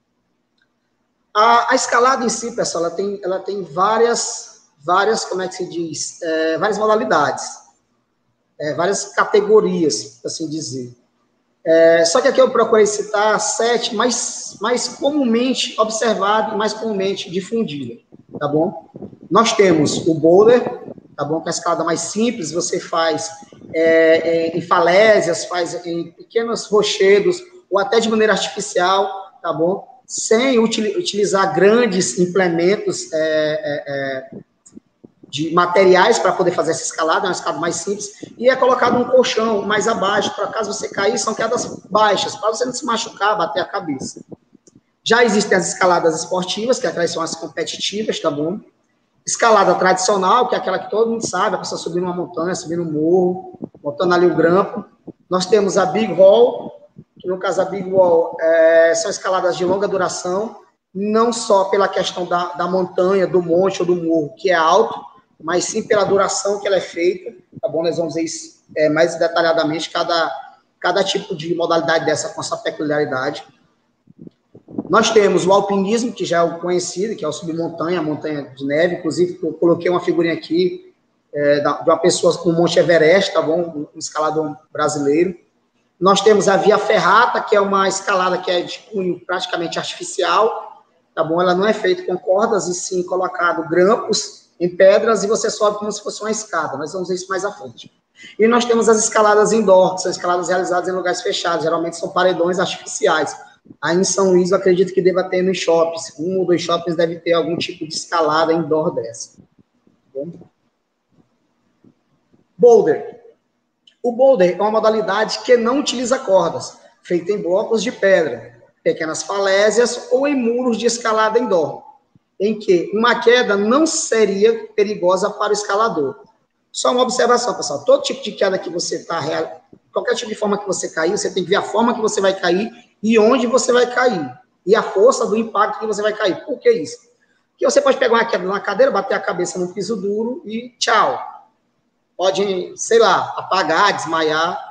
A escalada em si, pessoal, ela tem várias, como é que se diz, várias modalidades, várias categorias, por assim dizer. Só que aqui eu procurei citar 7 mais comumente observado e mais comumente difundido, tá bom? Nós temos o boulder, tá bom? Que é a escalada mais simples, você faz em falésias, faz em pequenos rochedos, ou até de maneira artificial, tá bom? Sem utilizar grandes implementos de materiais para poder fazer essa escalada, é uma escalada mais simples, e é colocado um colchão mais abaixo, para caso você cair, são quedas baixas, para você não se machucar, bater a cabeça. Já existem as escaladas esportivas, que aquelas são as competitivas, tá bom? Escalada tradicional, que é aquela que todo mundo sabe, a pessoa subindo uma montanha, subindo um morro, botando ali o grampo. Nós temos a Big Wall, que no caso a Big Wall são escaladas de longa duração, não só pela questão da montanha, do monte ou do morro, que é alto, mas sim pela duração que ela é feita, tá bom? Nós vamos ver isso, mais detalhadamente, cada tipo de modalidade dessa com essa peculiaridade. Nós temos o alpinismo, que já é o conhecido, que é o submontanha, a montanha de neve. Inclusive, eu coloquei uma figurinha aqui de uma pessoa no Monte Everest, tá bom? Um escalador brasileiro. Nós temos a via ferrata, que é uma escalada que é de cunho praticamente artificial, tá bom? Ela não é feita com cordas, e sim colocado grampos em pedras, e você sobe como se fosse uma escada. Nós vamos ver isso mais à frente. E nós temos as escaladas indoor, que são escaladas realizadas em lugares fechados, geralmente são paredões artificiais. Aí em São Luís, eu acredito que deva ter nos shoppings, 1 ou 2 shoppings deve ter algum tipo de escalada indoor dessa. Tá bom? Boulder. O boulder é uma modalidade que não utiliza cordas, feita em blocos de pedra, pequenas falésias ou em muros de escalada indoor, em que uma queda não seria perigosa para o escalador. Só uma observação, pessoal. Todo tipo de queda que você está qualquer tipo de forma que você cair, você tem que ver a forma que você vai cair e onde você vai cair. E a força do impacto que você vai cair. Por que isso? Porque você pode pegar uma queda na cadeira, bater a cabeça no piso duro e tchau. Pode, sei lá, apagar, desmaiar.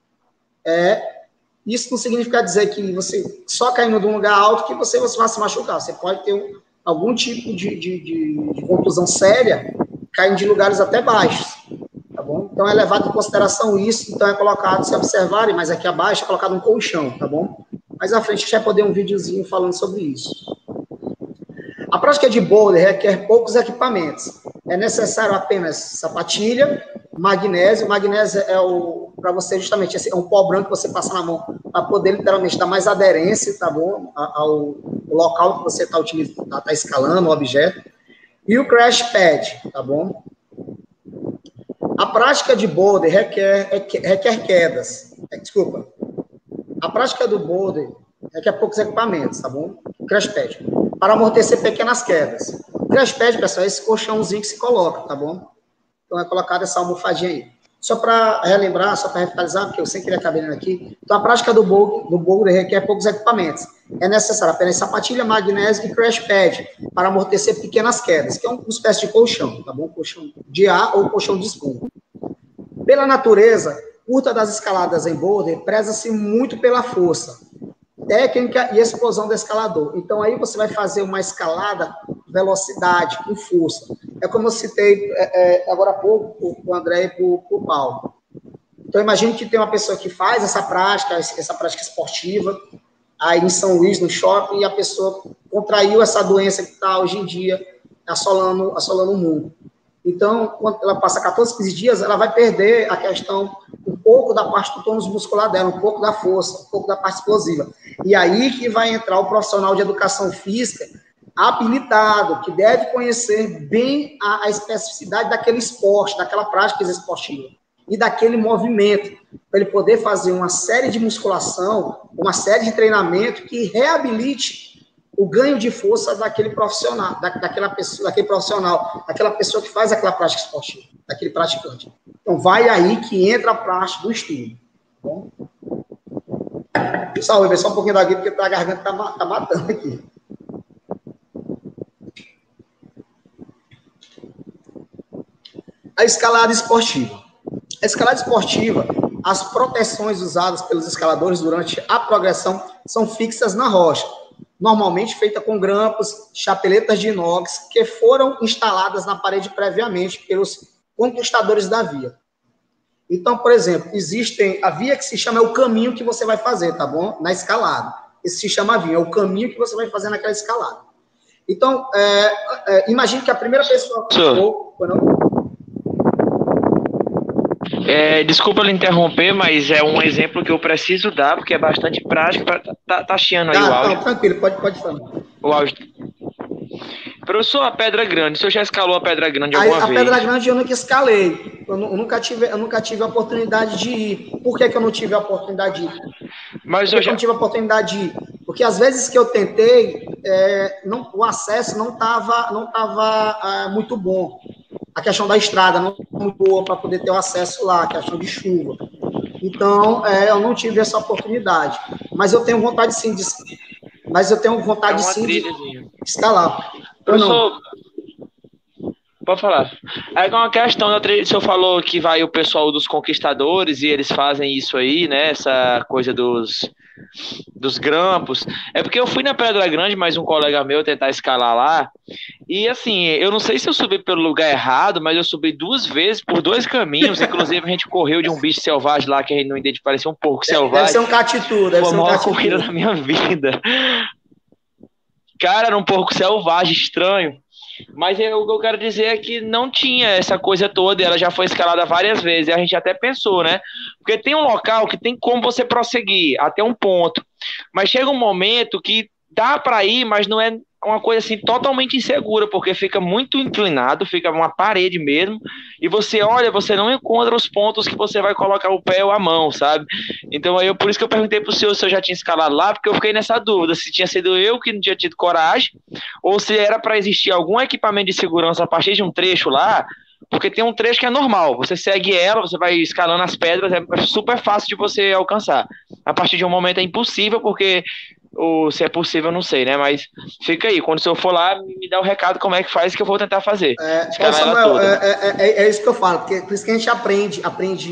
Isso não significa dizer que você só caindo de um lugar alto que você vai se machucar. Você pode ter algum tipo de contusão séria caindo de lugares até baixos. Tá bom? Então é levado em consideração isso. Então é colocado, se observarem, mas aqui abaixo é colocado um colchão, tá bom? Mais à frente a gente vai poder um videozinho falando sobre isso. A prática de boulder requer poucos equipamentos. É necessário apenas sapatilha, magnésio. Magnésio é para você justamente, é um pó branco que você passa na mão para poder literalmente dar mais aderência, tá bom? Ao local que você está utilizando, tá escalando o objeto. E o crash pad, tá bom? A prática de boulder requer quedas. Desculpa. A prática do boulder requer poucos equipamentos, tá bom? O crash pad. Para amortecer pequenas quedas. O crash pad, pessoal, é esse colchãozinho que se coloca, tá bom? Então é colocada essa almofadinha aí. Só para relembrar, só para revitalizar, porque eu sem querer acabar vendo aqui. Então a prática do boulder requer poucos equipamentos. É necessário apenas sapatilha, magnésio e crash pad para amortecer pequenas quedas, que é uma espécie de colchão, tá bom? Colchão de ar ou colchão de espuma. Pela natureza, curta das escaladas em boulder, preza-se muito pela força, técnica e explosão do escalador. Então, aí você vai fazer uma escalada, velocidade, com força. É como eu citei agora há pouco, para o André e para o Paulo. Então, imagine que tem uma pessoa que faz essa prática esportiva, aí em São Luís, no shopping, e a pessoa contraiu essa doença que está hoje em dia assolando o mundo. Então, quando ela passa 14, 15 dias, ela vai perder a questão, um pouco da parte do tônus muscular dela, um pouco da força, um pouco da parte explosiva. E aí que vai entrar o profissional de educação física habilitado, que deve conhecer bem a especificidade daquele esporte, daquela prática esportiva e daquele movimento, para ele poder fazer uma série de musculação, uma série de treinamento que reabilite o ganho de força daquele profissional, daquela pessoa que faz aquela prática esportiva, daquele praticante. Então, vai aí que entra a parte do estudo. Tá bom? Pessoal, vou beber só um pouquinho daqui, porque a garganta tá matando aqui. A escalada esportiva. A escalada esportiva, as proteções usadas pelos escaladores durante a progressão são fixas na rocha, normalmente feita com grampos, chapeletas de inox, que foram instaladas na parede previamente pelos conquistadores da via. Então, por exemplo, existe a via que se chama o caminho que você vai fazer, tá bom? Na escalada. Esse se chama via, é o caminho que você vai fazer naquela escalada. Então, imagine que a primeira pessoa... Desculpa lhe interromper, mas é um exemplo que eu preciso dar, porque é bastante prático. Tá chiando aí o áudio. Não, tranquilo, pode falar. O áudio. Professor, a Pedra Grande, o senhor já escalou a Pedra Grande alguma vez? A Pedra Grande eu nunca escalei. Eu nunca tive a oportunidade de ir. Por que eu não tive a oportunidade de ir? Mas eu não tive a oportunidade de ir? Porque às vezes que eu tentei, o acesso não estava muito bom. A questão da estrada não é muito boa para poder ter o acesso lá, a questão de chuva. Então, eu não tive essa oportunidade. Mas eu tenho vontade sim de escalar. Professor, Pode falar. É uma questão, o senhor falou que vai o pessoal dos conquistadores e eles fazem isso aí, né? Essa coisa dos grampos. É porque eu fui na Pedra Grande, mas um colega meu tentar escalar lá. E assim, eu não sei se eu subi pelo lugar errado, mas eu subi 2 vezes por 2 caminhos. Inclusive, a gente correu de um bicho selvagem lá que a gente não identificou, parecia um porco selvagem. Deve ser um catitu, Foi a maior corrida da minha vida. Cara, era um porco selvagem, estranho. Mas o que eu quero dizer é que não tinha essa coisa toda, e ela já foi escalada várias vezes, e a gente até pensou, né? Porque tem um local que tem como você prosseguir até um ponto, mas chega um momento que dá para ir, mas não é uma coisa assim totalmente insegura, porque fica muito inclinado, fica uma parede mesmo, e você olha, você não encontra os pontos que você vai colocar o pé ou a mão, sabe? Então aí por isso que eu perguntei pro senhor se eu já tinha escalado lá, porque eu fiquei nessa dúvida, se tinha sido eu que não tinha tido coragem, ou se era para existir algum equipamento de segurança a partir de um trecho lá, porque tem um trecho que é normal, você segue ela, você vai escalando as pedras, é super fácil de você alcançar. A partir de um momento é impossível, porque ou se é possível, eu não sei, né? Mas fica aí, quando o senhor for lá, me dá o recado como é que faz, que eu vou tentar fazer. Samuel, é isso que eu falo, porque por isso que a gente aprende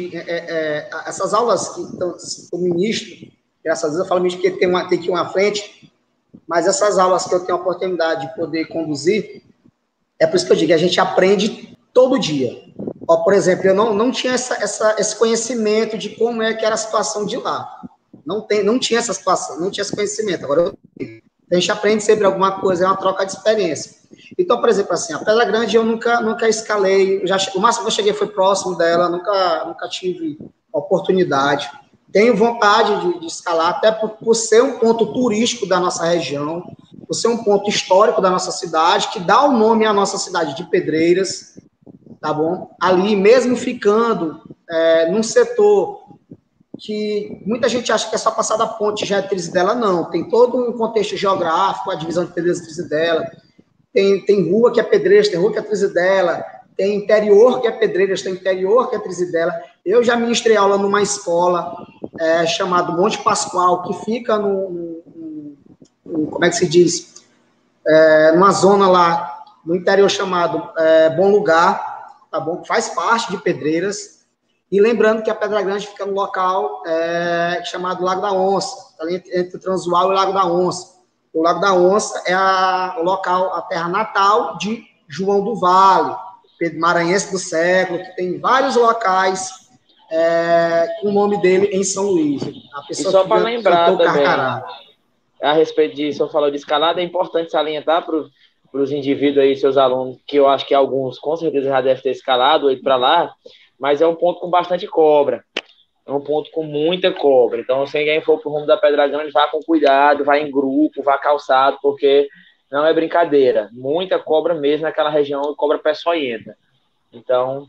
essas aulas que o ministro, graças a Deus eu falo ministro porque tem que ir uma frente, mas essas aulas que eu tenho a oportunidade de poder conduzir, é por isso que eu digo, a gente aprende todo dia. Ó, por exemplo, eu não tinha esse conhecimento de como é que era a situação de lá. Não tinha essa situação, não tinha esse conhecimento. Agora eu tenho. A gente aprende sempre alguma coisa, é uma troca de experiência. Então, por exemplo, assim, a Pedra Grande eu nunca escalei, o máximo que eu cheguei foi próximo dela, nunca tive oportunidade. Tenho vontade de escalar, até por ser um ponto turístico da nossa região, por ser um ponto histórico da nossa cidade, que dá o nome à nossa cidade de Pedreiras, tá bom? Ali, mesmo ficando num setor que muita gente acha que é só passar da ponte já é Trizidela, não. Tem todo um contexto geográfico, a divisão de Pedreiras e Trizidela. Tem rua que é Pedreiras, tem rua que é Trizidela, tem interior que é Pedreiras, tem interior que é Trizidela. Eu já ministrei aula numa escola chamada Monte Pascoal, que fica como é que se diz? Numa zona lá no interior chamado Bom Lugar, tá bom? Faz parte de Pedreiras. E lembrando que a Pedra Grande fica no local chamado Lago da Onça, ali entre o Transual e o Lago da Onça. O Lago da Onça é o local, a terra natal de João do Vale, Pedro Maranhense do século, que tem vários locais com o nome dele em São Luís. A pessoa e só para lembrar também, Carcará. A respeito disso, eu falou de escalada, é importante salientar para os indivíduos aí, seus alunos, que eu acho que alguns com certeza já devem ter escalado ou ido para lá, mas é um ponto com bastante cobra. É um ponto com muita cobra. Então, se ninguém for pro rumo da Pedra Grande, vá com cuidado, vá em grupo, vá calçado, porque não é brincadeira. Muita cobra mesmo naquela região, cobra peçonhenta. Então...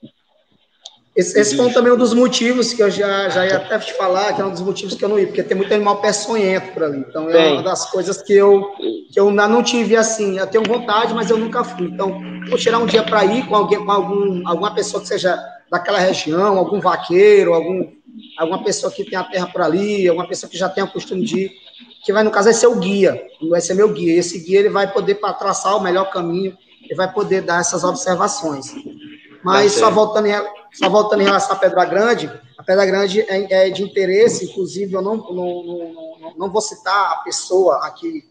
Esse foi também um dos motivos que eu já ia até te falar, que é um dos motivos que eu não ia, porque tem muito animal peçonhento por ali. Então, é uma das coisas que eu ainda não tive assim. Eu tenho vontade, mas eu nunca fui. Então, vou tirar um dia para ir com alguém, com alguma pessoa que seja daquela região, algum vaqueiro, alguma pessoa que tenha terra por ali, alguma pessoa que já tenha o costume de ir, que vai, no caso, vai ser o guia, vai ser meu guia. Esse guia ele vai poder traçar o melhor caminho, ele vai poder dar essas observações. Mas só voltando em relação à Pedra Grande, a Pedra Grande é de interesse, inclusive eu não vou citar a pessoa aqui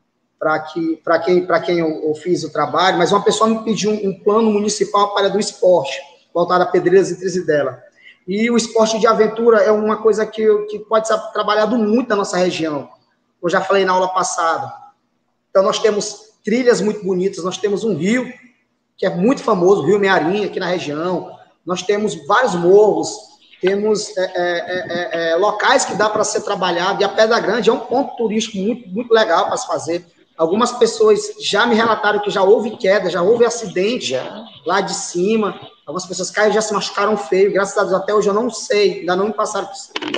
para quem eu fiz o trabalho, mas uma pessoa me pediu um plano municipal para do esporte, voltado a Pedreiras e Trizidela. E o esporte de aventura é uma coisa que pode ser trabalhado muito na nossa região. Eu já falei na aula passada. Então, nós temos trilhas muito bonitas, nós temos um rio, que é muito famoso, o Rio Mearim, aqui na região. Nós temos vários morros, temos locais que dá para ser trabalhado, e a Pedra Grande é um ponto turístico muito, muito legal para se fazer. Algumas pessoas já me relataram que já houve queda, já houve acidente lá de cima, algumas pessoas caíram, já se machucaram feio, graças a Deus, até hoje eu não sei, ainda não me passaram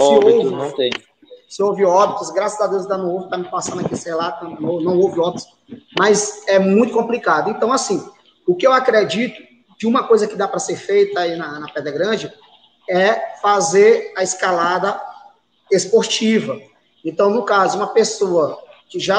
se houve óbitos, graças a Deus ainda não houve, está me passando aqui, sei lá, não houve óbitos, mas é muito complicado. Então, assim, o que eu acredito de uma coisa que dá para ser feita aí na Pedra Grande é fazer a escalada esportiva. Então, no caso, uma pessoa que já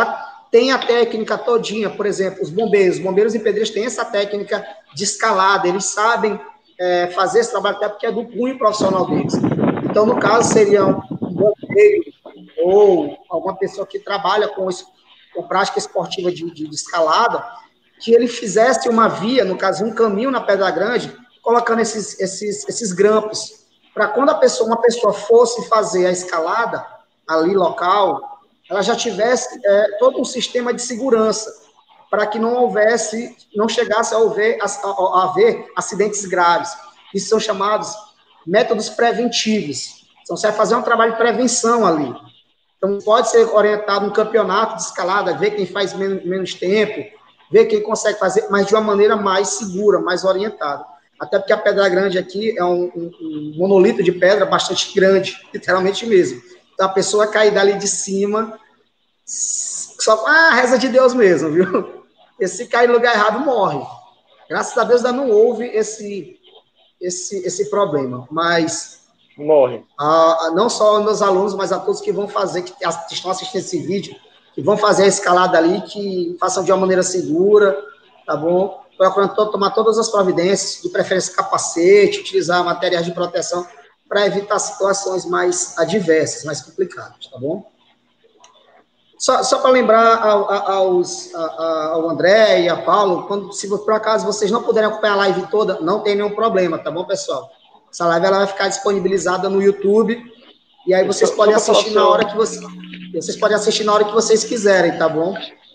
tem a técnica todinha, por exemplo, os bombeiros e pedreiros têm essa técnica de escalada, eles sabem fazer esse trabalho até porque é do cunho profissional deles. Então, no caso, seria um bombeiro ou alguma pessoa que trabalha com prática esportiva de escalada, que ele fizesse uma via, no caso, um caminho na Pedra Grande, colocando esses grampos, para quando uma pessoa fosse fazer a escalada ali local, ela já tivesse todo um sistema de segurança, para que não chegasse a haver acidentes graves. Isso são chamados métodos preventivos. Então, você vai fazer um trabalho de prevenção ali. Então, pode ser orientado um campeonato de escalada, ver quem faz menos tempo, ver quem consegue fazer, mas de uma maneira mais segura, mais orientada. Até porque a Pedra Grande aqui é um monolito de pedra bastante grande, literalmente mesmo. Então, a pessoa cair dali de cima, só reza de Deus mesmo, viu? E se cair no lugar errado, morre. Graças a Deus ainda não houve esse problema, mas morre. Não só aos meus alunos, mas a todos que vão fazer, que estão assistindo esse vídeo, que vão fazer a escalada ali, que façam de uma maneira segura, tá bom? Procurando tomar todas as providências, de preferência capacete, utilizar materiais de proteção para evitar situações mais adversas, mais complicadas, tá bom? Só para lembrar ao André e a Paulo, se por acaso vocês não puderem acompanhar a live toda, não tem nenhum problema, tá bom, pessoal? Essa live ela vai ficar disponibilizada no YouTube, e aí vocês podem assistir na hora que vocês podem assistir na hora que vocês quiserem, tá bom?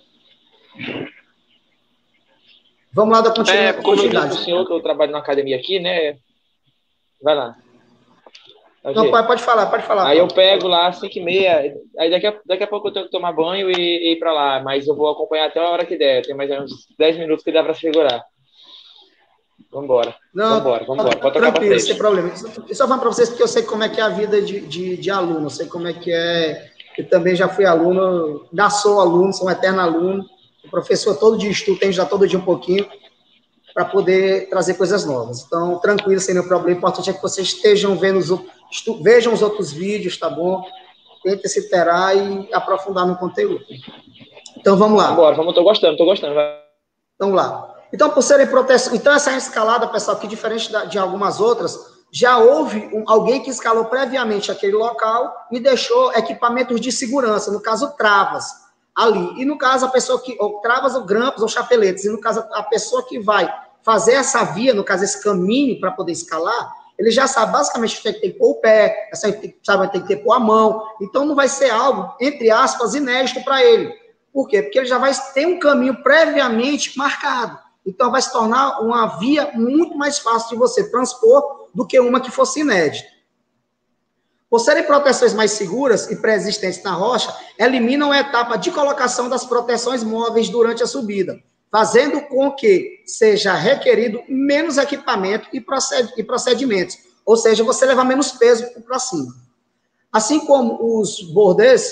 Vamos lá da continuidade. Como eu disse pro senhor que eu trabalho na academia aqui, né? Vai lá. Não, pode falar. Aí eu pego lá às 5h30, aí daqui a pouco eu tenho que tomar banho e ir pra lá, mas eu vou acompanhar até a hora que der, tem mais uns 10 minutos que dá pra segurar. Vambora. Pode tocar tranquilo, sem problema. Eu só falo para vocês porque eu sei como é que é a vida de aluno, eu sei como é que é. Eu também já fui aluno, ainda sou aluno, sou um eterno aluno. O professor todo dia estuda, tem já todo dia um pouquinho, para poder trazer coisas novas. Então, tranquilo, sem nenhum problema. O importante é que vocês estejam vejam os outros vídeos, tá bom? Tentem se interar e aprofundar no conteúdo. Então, vamos lá. Bora, tô gostando. Vamos lá. Então, por serem proteção... Então, essa escalada, pessoal, que diferente de algumas outras, já houve alguém que escalou previamente aquele local e deixou equipamentos de segurança, no caso, travas, ali. E, no caso, a pessoa que... Ou travas, ou grampos, ou chapeletes. E, no caso, a pessoa que vai fazer essa via, no caso, esse caminho para poder escalar, ele já sabe, basicamente, tem que pôr o pé, sabe, tem que pôr a mão. Então, não vai ser algo, entre aspas, inédito para ele. Por quê? Porque ele já vai ter um caminho previamente marcado. Então, vai se tornar uma via muito mais fácil de você transpor do que uma que fosse inédita. Por serem proteções mais seguras e pré-existentes na rocha, eliminam a etapa de colocação das proteções móveis durante a subida, fazendo com que seja requerido menos equipamento e procedimentos, ou seja, você levar menos peso para cima. Assim como os bordês,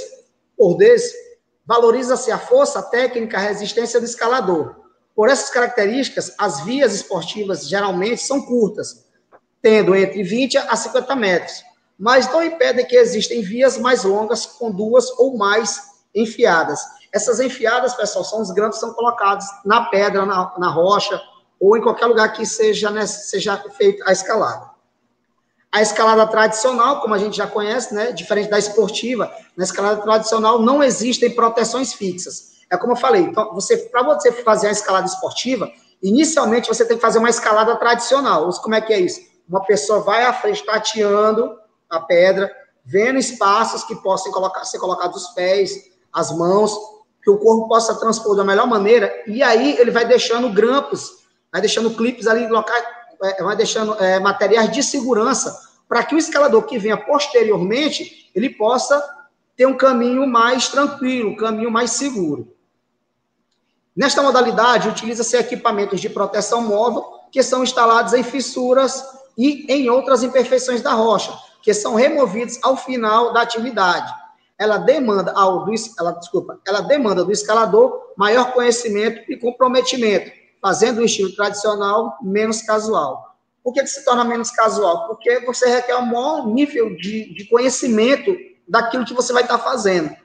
valoriza-se a força, a técnica, a resistência do escalador. Por essas características, as vias esportivas geralmente são curtas, tendo entre 20 a 50 metros, mas não impedem que existem vias mais longas com 2 ou mais enfiadas. Essas enfiadas, pessoal, são os grampos que são colocados na pedra, na rocha, ou em qualquer lugar que seja feita a escalada. A escalada tradicional, como a gente já conhece, né, diferente da esportiva, na escalada tradicional não existem proteções fixas. É como eu falei, então, para você fazer a escalada esportiva, inicialmente você tem que fazer uma escalada tradicional. Como é que é isso? Uma pessoa vai à frente tateando a pedra, vendo espaços que possam ser colocados os pés, as mãos, que o corpo possa transpor da melhor maneira, e aí ele vai deixando grampos, vai deixando clipes ali, vai deixando materiais de segurança, para que o escalador que venha posteriormente, ele possa ter um caminho mais tranquilo, um caminho mais seguro. Nesta modalidade, utiliza-se equipamentos de proteção móvel, que são instalados em fissuras e em outras imperfeições da rocha, que são removidos ao final da atividade. Ela demanda do escalador maior conhecimento e comprometimento, fazendo o estilo tradicional menos casual. Por que se torna menos casual? Porque você requer um maior nível de conhecimento daquilo que você vai estar fazendo.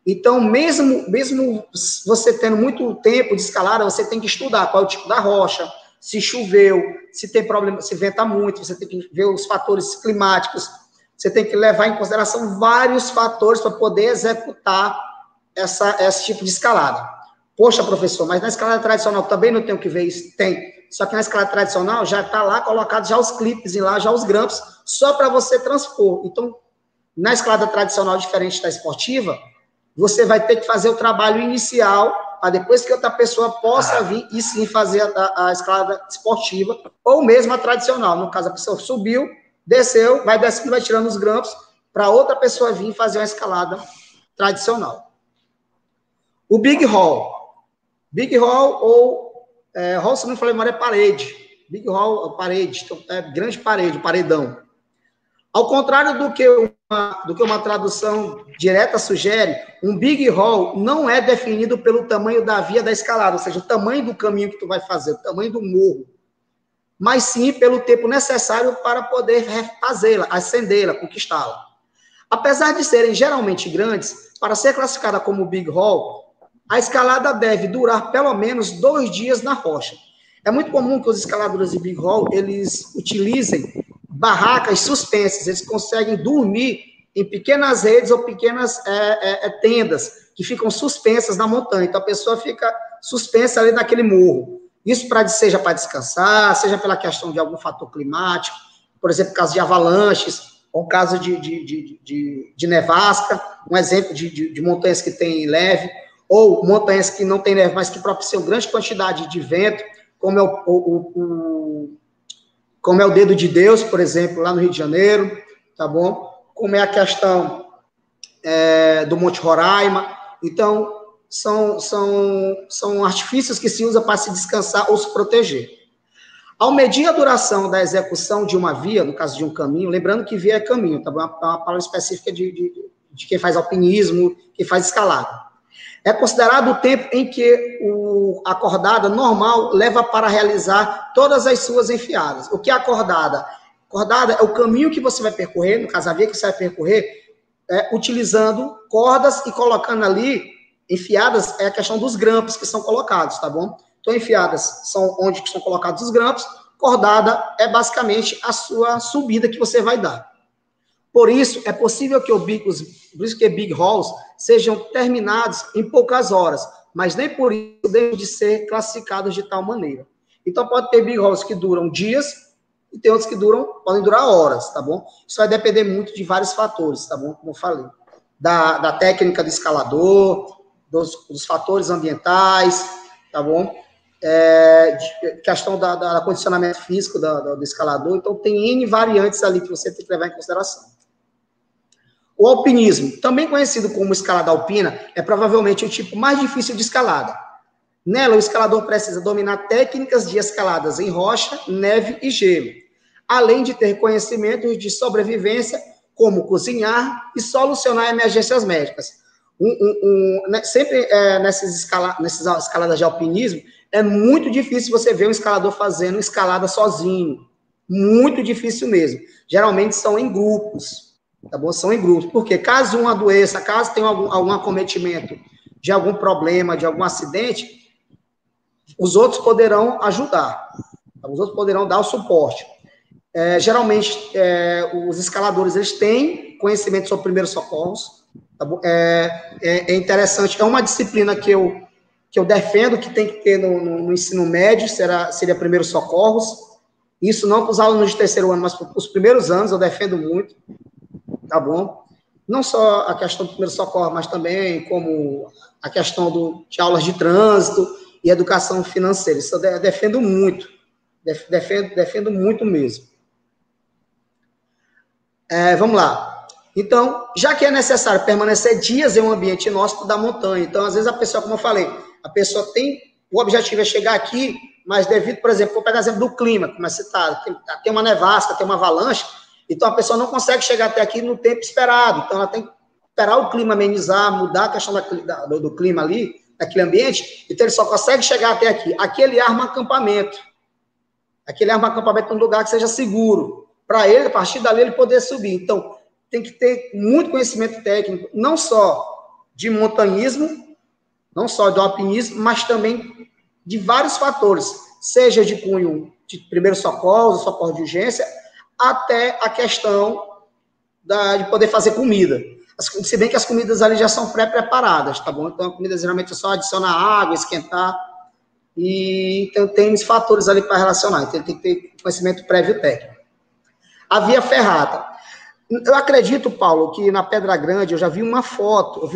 Então, mesmo você tendo muito tempo de escalada, você tem que estudar qual é o tipo da rocha, se choveu, se tem problema, se venta muito, você tem que ver os fatores climáticos, você tem que levar em consideração vários fatores para poder executar esse tipo de escalada. Poxa, professor, mas na escalada tradicional também não tem o que ver isso? Tem. Só que na escalada tradicional já está lá colocado já os clipes e lá já os grampos, só para você transpor. Então, na escalada tradicional, diferente da esportiva, você vai ter que fazer o trabalho inicial, para depois que outra pessoa possa vir e sim fazer a escalada esportiva, ou mesmo a tradicional. No caso, a pessoa subiu, desceu, vai descendo, vai tirando os grampos, para outra pessoa vir fazer uma escalada tradicional. O Big Hall. Big Hall ou hall, se não for memória, é parede. Big Hall é parede, então, é grande parede, paredão. Ao contrário do que uma tradução direta sugere, um Big Hall não é definido pelo tamanho da via da escalada, ou seja, o tamanho do caminho que tu vai fazer, o tamanho do morro, mas sim pelo tempo necessário para poder fazê-la, ascendê-la, conquistá-la. Apesar de serem geralmente grandes, para ser classificada como Big Hall, a escalada deve durar pelo menos 2 dias na rocha. É muito comum que os escaladores de Big Hall, eles utilizem barracas suspensas, eles conseguem dormir em pequenas redes ou pequenas tendas que ficam suspensas na montanha. Então, a pessoa fica suspensa ali naquele morro. Isso seja para descansar, seja pela questão de algum fator climático, por exemplo, caso de avalanches, ou caso de nevasca, um exemplo de montanhas que tem neve, ou montanhas que não tem neve, mas que propiciam grande quantidade de vento, como é o Dedo de Deus, por exemplo, lá no Rio de Janeiro, tá bom? Como é a questão do Monte Roraima. Então, são artifícios que se usa para se descansar ou se proteger. Ao medir a duração da execução de uma via, no caso de um caminho, lembrando que via é caminho, tá bom? É uma palavra específica de quem faz alpinismo, quem faz escalada. É considerado o tempo em que a cordada normal leva para realizar todas as suas enfiadas. O que é a cordada? Cordada é o caminho que você vai percorrer, no caso, a via que você vai percorrer, utilizando cordas e colocando ali, enfiadas é a questão dos grampos que são colocados, tá bom? Então, enfiadas são onde são colocados os grampos, cordada é basicamente a sua subida que você vai dar. Por isso, é possível que Big Halls sejam terminados em poucas horas, mas nem por isso devem de ser classificados de tal maneira. Então, pode ter Big Halls que duram dias e tem outros que podem durar horas, tá bom? Isso vai depender muito de vários fatores, tá bom? Como eu falei. Da técnica do escalador, dos fatores ambientais, tá bom? Questão do condicionamento físico do escalador. Então, tem N variantes ali que você tem que levar em consideração. O alpinismo, também conhecido como escalada alpina, é provavelmente o tipo mais difícil de escalada. Nela, o escalador precisa dominar técnicas de escaladas em rocha, neve e gelo, além de ter conhecimentos de sobrevivência, como cozinhar e solucionar emergências médicas. Sempre nessas escaladas de alpinismo, é muito difícil você ver um escalador fazendo escalada sozinho. Muito difícil mesmo. Geralmente são em grupos. Tá bom? São em grupos. Porque caso uma doença, caso tenha algum acometimento de algum problema, de algum acidente, os outros poderão ajudar. Tá? Os outros poderão dar o suporte. Geralmente, os escaladores, eles têm conhecimento sobre primeiros socorros. Tá bom? É interessante. É uma disciplina que eu defendo que tem que ter no ensino médio, seria primeiros socorros. Isso não para os alunos de terceiro ano, mas para os primeiros anos, eu defendo muito. Tá bom? Não só a questão do primeiro socorro, mas também como a questão de aulas de trânsito e educação financeira. Isso eu defendo muito. Defendo muito mesmo. Vamos lá. Então, já que é necessário permanecer dias em um ambiente inóspito da montanha, então, às vezes, a pessoa, como eu falei, a pessoa o objetivo é chegar aqui, mas devido, por exemplo, vou pegar o exemplo do clima, como é citado, tem uma nevasca, tem uma avalanche, então a pessoa não consegue chegar até aqui no tempo esperado, então ela tem que esperar o clima amenizar, mudar a questão do clima ali, daquele ambiente, então ele só consegue chegar até aqui. Aqui ele arma acampamento. Aqui ele arma acampamento num lugar que seja seguro, para ele, a partir dali, ele poder subir. Então, tem que ter muito conhecimento técnico, não só de montanhismo, não só do alpinismo, mas também de vários fatores, seja de cunho de primeiros socorros, socorro de urgência, até a questão de poder fazer comida. Se bem que as comidas ali já são pré-preparadas, tá bom? Então, a comida geralmente é só adicionar água, esquentar, e então, tem uns fatores ali para relacionar. Então, ele tem que ter conhecimento prévio técnico. A via ferrata. Eu acredito, Paulo, que na Pedra Grande, eu já vi uma foto,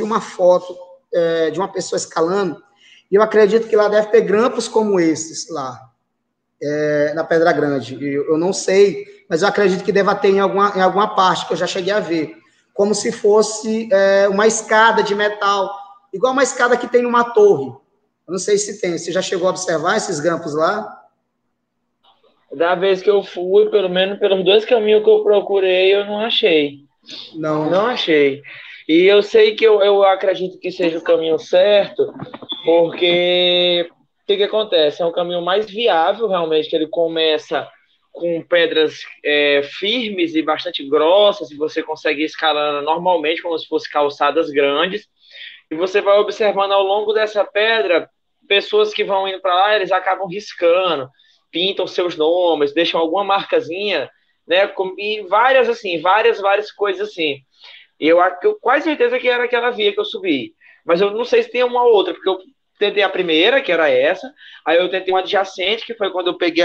de uma pessoa escalando, e eu acredito que lá deve ter grampos como esses lá, na Pedra Grande. Eu não sei, mas eu acredito que deva ter em alguma parte, que eu já cheguei a ver, como se fosse uma escada de metal, igual uma escada que tem numa torre. Eu não sei se tem. Você já chegou a observar esses grampos lá? Da vez que eu fui, pelo menos pelos 2 caminhos que eu procurei, eu não achei. Não achei. E eu sei que eu acredito que seja o caminho certo, porque o que acontece? É um caminho mais viável, realmente, que ele começa com pedras firmes e bastante grossas, e você consegue ir escalando normalmente, como se fossem calçadas grandes, e você vai observando ao longo dessa pedra, pessoas que vão indo para lá, eles acabam riscando, pintam seus nomes, deixam alguma marcazinha, né, e várias coisas assim. E eu quase certeza que era aquela via que eu subi, mas eu não sei se tem uma outra, porque eu tentei a primeira, que era essa, aí eu tentei uma adjacente, que foi quando eu peguei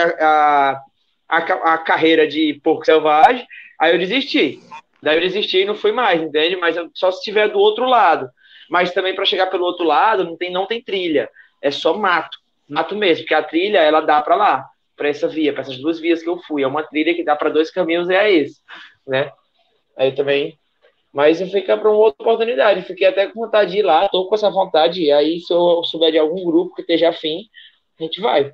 a carreira de porco selvagem, aí eu desisti. Daí eu desisti e não fui mais, entende? Mas só se estiver do outro lado. Mas também para chegar pelo outro lado não tem trilha, é só mato mesmo, porque a trilha ela dá para lá, para essa via, para essas 2 vias que eu fui, é uma trilha que dá para 2 caminhos, é esse, né? Aí também, mas eu fiquei para uma outra oportunidade, fiquei até com vontade de ir lá, tô com essa vontade, e aí se eu souber de algum grupo que esteja afim, a gente vai.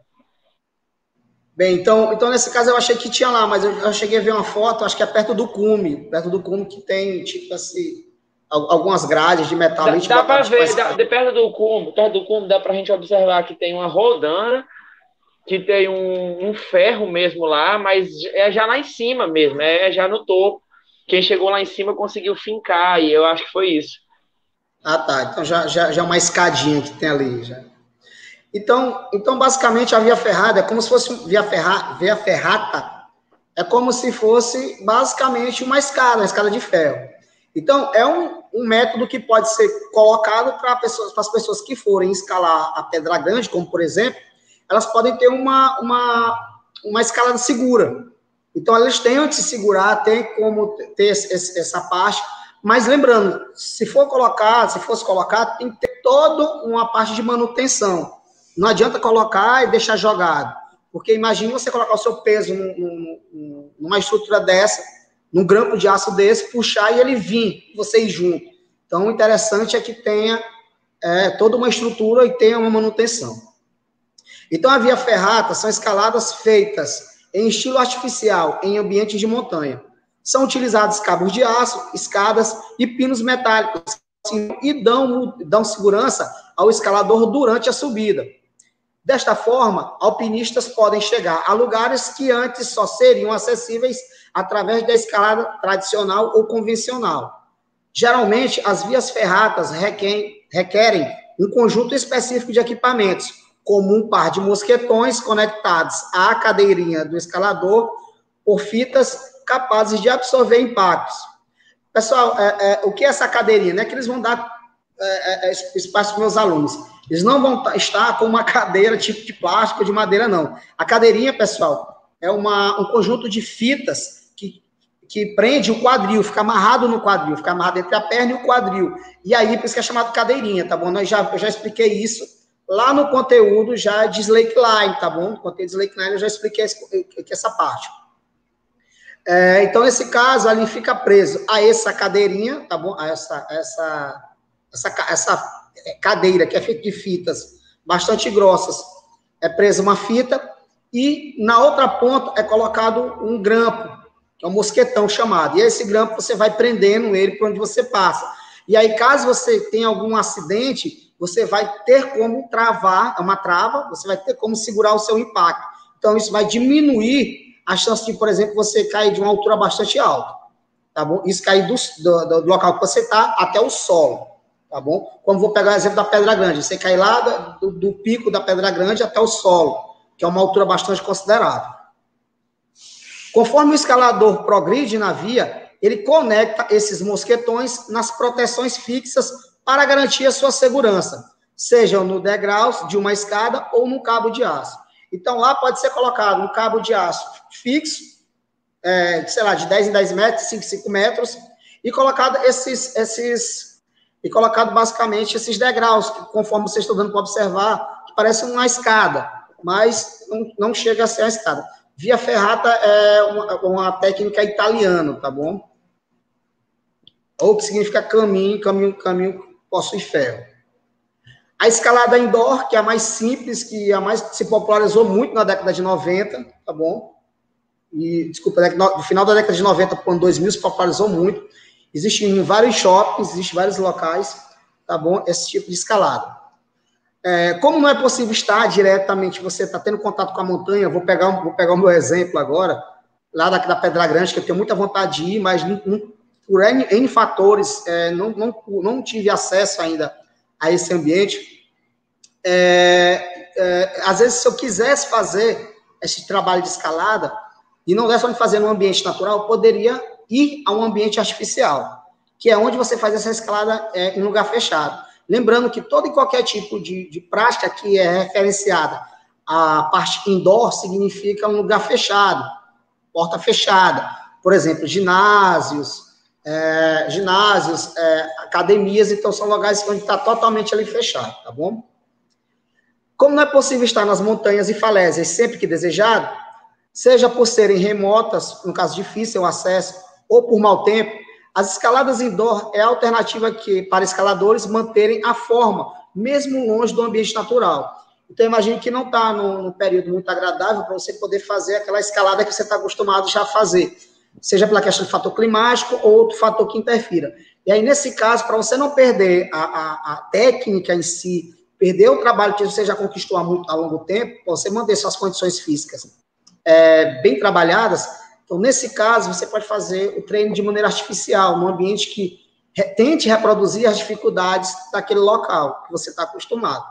Bem, então nesse caso eu achei que tinha lá, mas eu cheguei a ver uma foto, acho que é perto do cume que tem, tipo assim, algumas grades de metal. Dá para ver, perto do cume dá para a gente observar que tem uma rodana, que tem um ferro mesmo lá, mas é já lá em cima mesmo, é já no topo. Quem chegou lá em cima conseguiu fincar, e eu acho que foi isso. Ah, tá. Então já é uma escadinha que tem ali. Já. Então, basicamente, a via ferrada é como se fosse via ferrata, é como se fosse basicamente uma escada de ferro. Então, é um método que pode ser colocado para as pessoas que forem escalar a Pedra Grande, como por exemplo, elas podem ter uma escalada segura. Então, elas têm onde se segurar, tem como ter essa parte, mas lembrando, se fosse colocar, tem que ter toda uma parte de manutenção. Não adianta colocar e deixar jogado, porque imagine você colocar o seu peso numa estrutura dessa, num grampo de aço desse, puxar e ele vir, você ir junto. Então, o interessante é que tenha toda uma estrutura e tenha uma manutenção. Então, a via ferrata são escaladas feitas em estilo artificial, em ambientes de montanha. São utilizados cabos de aço, escadas e pinos metálicos, e dão segurança ao escalador durante a subida. Desta forma, alpinistas podem chegar a lugares que antes só seriam acessíveis através da escalada tradicional ou convencional. Geralmente, as vias ferratas requerem um conjunto específico de equipamentos, como um par de mosquetões conectados à cadeirinha do escalador por fitas capazes de absorver impactos. Pessoal, o que é essa cadeirinha? Não é que eles vão dar espaço para meus alunos. Eles não vão estar com uma cadeira tipo de plástico ou de madeira, não. A cadeirinha, pessoal, é um conjunto de fitas que prende o quadril, fica amarrado no quadril, fica amarrado entre a perna e o quadril. E aí, por isso que é chamado cadeirinha, tá bom? Eu já expliquei isso lá no conteúdo já de slackline, tá bom? No conteúdo de slackline eu já expliquei essa parte. Então, nesse caso, ali fica preso a essa cadeirinha, tá bom? A essa cadeira, que é feita de fitas bastante grossas, é presa uma fita, e na outra ponta é colocado um grampo, que é um mosquetão chamado, e esse grampo você vai prendendo ele por onde você passa. E aí, caso você tenha algum acidente, você vai ter como travar, é uma trava, você vai ter como segurar o seu impacto. Então, isso vai diminuir a chance de, por exemplo, você cair de uma altura bastante alta, tá bom? Isso cair do local que você está até o solo. tá bom? Como vou pegar o exemplo da Pedra Grande, você cai lá do pico da Pedra Grande até o solo, que é uma altura bastante considerável. Conforme o escalador progride na via, ele conecta esses mosquetões nas proteções fixas para garantir a sua segurança, seja no degraus de uma escada ou no cabo de aço. Então, lá pode ser colocado um cabo de aço fixo, sei lá, de 10 em 10 metros, 5 em 5 metros, e colocado basicamente esses degraus, que, conforme vocês estão dando para observar, que parece uma escada, mas não chega a ser uma escada. Via ferrata é uma técnica italiana, tá bom? Ou que significa caminho possui ferro. A escalada indoor, que é a mais simples, que é a mais se popularizou muito na década de 90, tá bom? E, desculpa, no final da década de 90 para o ano 2000 se popularizou muito. Existe em vários shoppings, existe em vários locais, tá bom? Esse tipo de escalada. Como não é possível estar diretamente, você está tendo contato com a montanha, vou pegar o meu exemplo agora, lá da Pedra Grande, que eu tenho muita vontade de ir, mas por N fatores, não tive acesso ainda a esse ambiente. Às vezes, se eu quisesse fazer esse trabalho de escalada, e não desse para fazer num ambiente natural, eu poderia ir a um ambiente artificial, que é onde você faz essa escalada em lugar fechado. Lembrando que todo e qualquer tipo de prática que é referenciada à parte indoor significa um lugar fechado, porta fechada. Por exemplo, ginásios, academias, então são lugares onde está totalmente ali fechado, tá bom? Como não é possível estar nas montanhas e falésias sempre que desejado, seja por serem remotas, no caso difícil o acesso, ou por mau tempo, as escaladas indoor é a alternativa para escaladores manterem a forma, mesmo longe do ambiente natural. Então, imagine que não está num período muito agradável para você poder fazer aquela escalada que você está acostumado já a fazer, seja pela questão de fator climático ou outro fator que interfira. E aí, nesse caso, para você não perder a técnica em si, perder o trabalho que você já conquistou há longo tempo, para você manter suas condições físicas bem trabalhadas, então, nesse caso, você pode fazer o treino de maneira artificial, num ambiente que tente reproduzir as dificuldades daquele local que você está acostumado.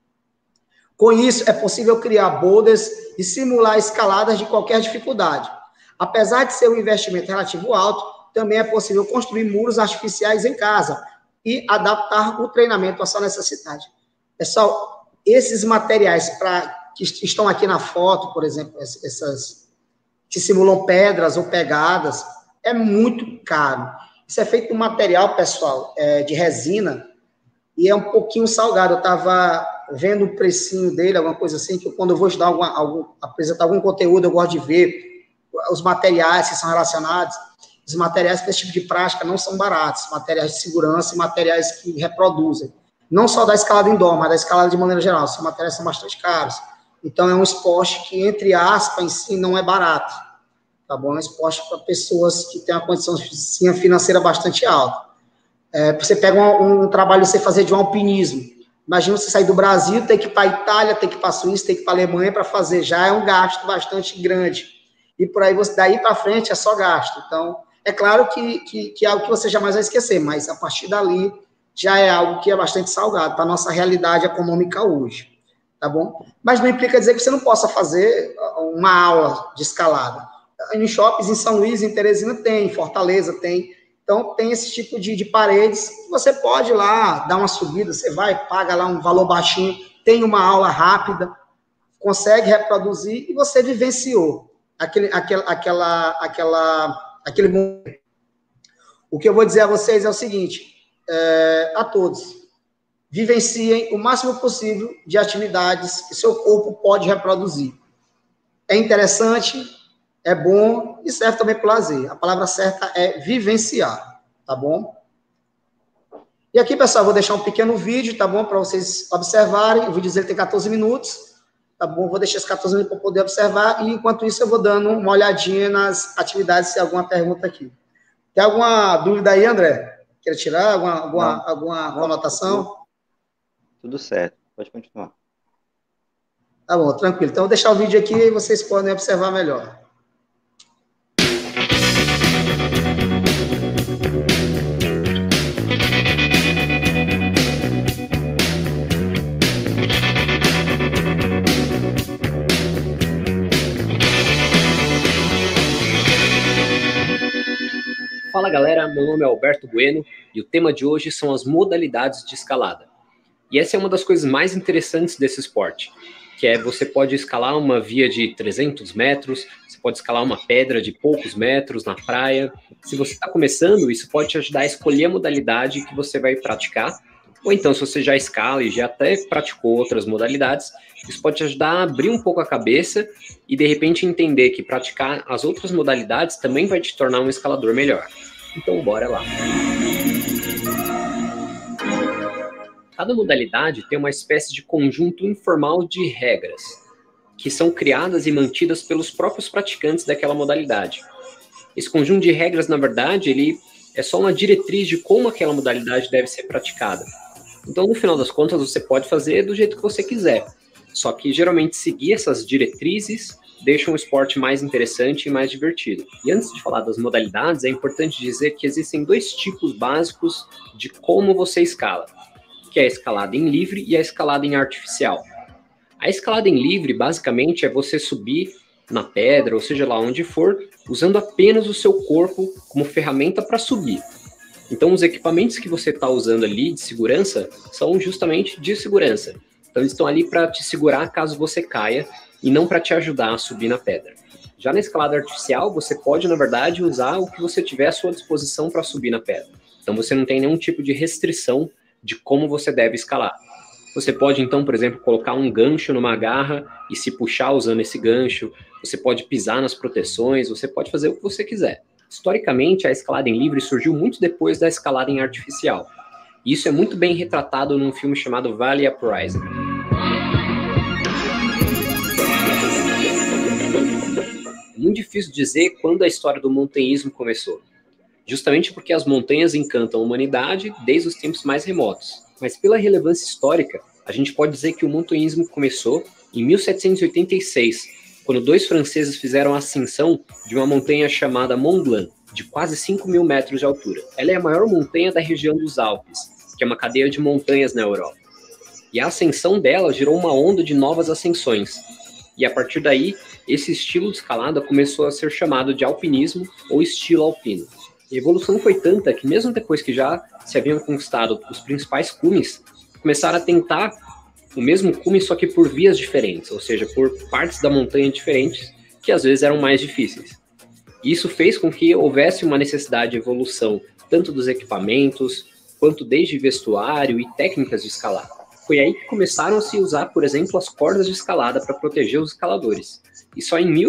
Com isso, é possível criar boulders e simular escaladas de qualquer dificuldade. Apesar de ser um investimento relativo alto, também é possível construir muros artificiais em casa e adaptar o treinamento à sua necessidade. Pessoal, esses materiais que estão aqui na foto, por exemplo, essas que simulam pedras ou pegadas, é muito caro. Isso é feito com material, pessoal, de resina, e é um pouquinho salgado. Eu estava vendo o precinho dele, alguma coisa assim, que quando eu vou estudar apresentar algum conteúdo, eu gosto de ver os materiais que são relacionados. Os materiais para esse tipo de prática não são baratos, materiais de segurança e materiais que reproduzem. Não só da escalada indoor, mas da escalada de maneira geral. Esses materiais são bastante caros. Então, é um esporte que, entre aspas, em si, não é barato, tá bom? É um esporte para pessoas que têm uma condição financeira bastante alta. Você pega um trabalho, você fazer de um alpinismo. Imagina você sair do Brasil, ter que ir para a Itália, ter que ir para a Suíça, ter que ir para a Alemanha para fazer. Já é um gasto bastante grande. E por aí, daí para frente, é só gasto. Então, é claro que é algo que você jamais vai esquecer, mas a partir dali, já é algo que é bastante salgado para a nossa realidade econômica hoje. Tá bom? Mas não implica dizer que você não possa fazer uma aula de escalada. Em shoppings, em São Luís, em Teresina tem, em Fortaleza tem. Então, tem esse tipo de paredes que você pode ir lá, dar uma subida, você vai, paga lá um valor baixinho, tem uma aula rápida, consegue reproduzir e você vivenciou aquele momento. O que eu vou dizer a vocês é o seguinte, a todos, vivenciem o máximo possível de atividades que seu corpo pode reproduzir. É interessante, é bom e serve também para o lazer. A palavra certa é vivenciar, tá bom? E aqui, pessoal, vou deixar um pequeno vídeo, tá bom? Para vocês observarem. O vídeo dele tem 14 minutos, tá bom? Vou deixar esses 14 minutos para poder observar e, enquanto isso, eu vou dando uma olhadinha nas atividades, se há alguma pergunta aqui. Tem alguma dúvida aí, André? Quer tirar alguma anotação? Tudo certo, pode continuar. Tá bom, tranquilo. Então, eu vou deixar o vídeo aqui e vocês podem observar melhor. Fala galera, meu nome é Alberto Bueno e o tema de hoje são as modalidades de escalada. E essa é uma das coisas mais interessantes desse esporte, que é você pode escalar uma via de 300 metros, você pode escalar uma pedra de poucos metros na praia. Se você está começando, isso pode te ajudar a escolher a modalidade que você vai praticar, ou então se você já escala e já até praticou outras modalidades, isso pode te ajudar a abrir um pouco a cabeça e de repente entender que praticar as outras modalidades também vai te tornar um escalador melhor. Então bora lá! Cada modalidade tem uma espécie de conjunto informal de regras, que são criadas e mantidas pelos próprios praticantes daquela modalidade. Esse conjunto de regras, na verdade, ele é só uma diretriz de como aquela modalidade deve ser praticada. Então, no final das contas, você pode fazer do jeito que você quiser. Só que, geralmente, seguir essas diretrizes deixa um esporte mais interessante e mais divertido. E antes de falar das modalidades, é importante dizer que existem dois tipos básicos de como você escala, que é a escalada em livre e a escalada em artificial. A escalada em livre, basicamente, é você subir na pedra, ou seja lá onde for, usando apenas o seu corpo como ferramenta para subir. Então, os equipamentos que você está usando ali de segurança são justamente de segurança. Então, eles estão ali para te segurar caso você caia e não para te ajudar a subir na pedra. Já na escalada artificial, você pode, na verdade, usar o que você tiver à sua disposição para subir na pedra. Então, você não tem nenhum tipo de restrição de como você deve escalar. Você pode, então, por exemplo, colocar um gancho numa garra e se puxar usando esse gancho. Você pode pisar nas proteções, você pode fazer o que você quiser. Historicamente, a escalada em livre surgiu muito depois da escalada em artificial. E isso é muito bem retratado num filme chamado Valley Uprising. É muito difícil dizer quando a história do montanhismo começou, justamente porque as montanhas encantam a humanidade desde os tempos mais remotos. Mas pela relevância histórica, a gente pode dizer que o montanhismo começou em 1786, quando dois franceses fizeram a ascensão de uma montanha chamada Mont Blanc, de quase 5.000 metros de altura. Ela é a maior montanha da região dos Alpes, que é uma cadeia de montanhas na Europa. E a ascensão dela gerou uma onda de novas ascensões. E a partir daí, esse estilo de escalada começou a ser chamado de alpinismo ou estilo alpino. A evolução foi tanta que mesmo depois que já se haviam conquistado os principais cumes, começaram a tentar o mesmo cume, só que por vias diferentes, ou seja, por partes da montanha diferentes, que às vezes eram mais difíceis. Isso fez com que houvesse uma necessidade de evolução, tanto dos equipamentos, quanto desde vestuário e técnicas de escalar. Foi aí que começaram a se usar, por exemplo, as cordas de escalada para proteger os escaladores. E só em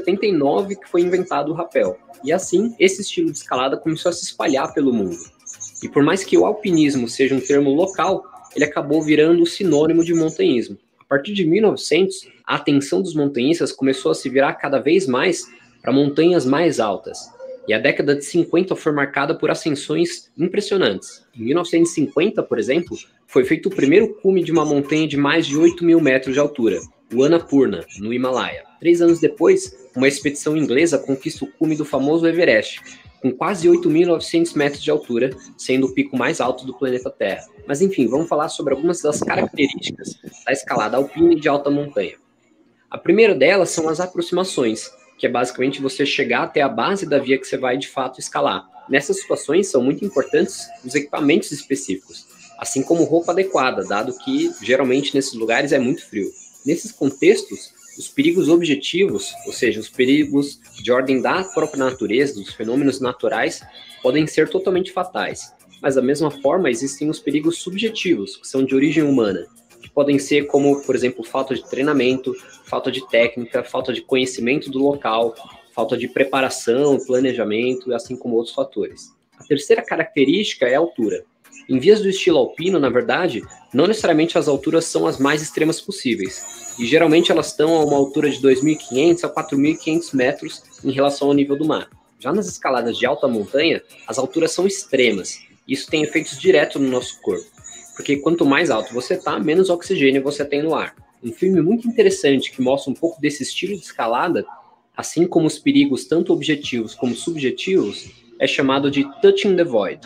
1879 que foi inventado o rapel. E assim, esse estilo de escalada começou a se espalhar pelo mundo. E por mais que o alpinismo seja um termo local, ele acabou virando o sinônimo de montanhismo. A partir de 1900, a atenção dos montanhistas começou a se virar cada vez mais para montanhas mais altas. E a década de 50 foi marcada por ascensões impressionantes. Em 1950, por exemplo, foi feito o primeiro cume de uma montanha de mais de 8.000 metros de altura, o Annapurna, no Himalaia. 3 anos depois, uma expedição inglesa conquista o cume do famoso Everest, com quase 8.900 metros de altura, sendo o pico mais alto do planeta Terra. Mas enfim, vamos falar sobre algumas das características da escalada alpina e de alta montanha. A primeira delas são as aproximações, que é basicamente você chegar até a base da via que você vai de fato escalar. Nessas situações são muito importantes os equipamentos específicos, assim como roupa adequada, dado que geralmente nesses lugares é muito frio. Nesses contextos, os perigos objetivos, ou seja, os perigos de ordem da própria natureza, dos fenômenos naturais, podem ser totalmente fatais. Mas da mesma forma, existem os perigos subjetivos, que são de origem humana, que podem ser como, por exemplo, falta de treinamento, falta de técnica, falta de conhecimento do local, falta de preparação, planejamento, assim como outros fatores. A terceira característica é a altura. Em vias do estilo alpino, na verdade, não necessariamente as alturas são as mais extremas possíveis, e geralmente elas estão a uma altura de 2.500 a 4.500 metros em relação ao nível do mar. Já nas escaladas de alta montanha, as alturas são extremas, e isso tem efeitos diretos no nosso corpo, porque quanto mais alto você está, menos oxigênio você tem no ar. Um filme muito interessante que mostra um pouco desse estilo de escalada, assim como os perigos tanto objetivos como subjetivos, é chamado de Touching the Void.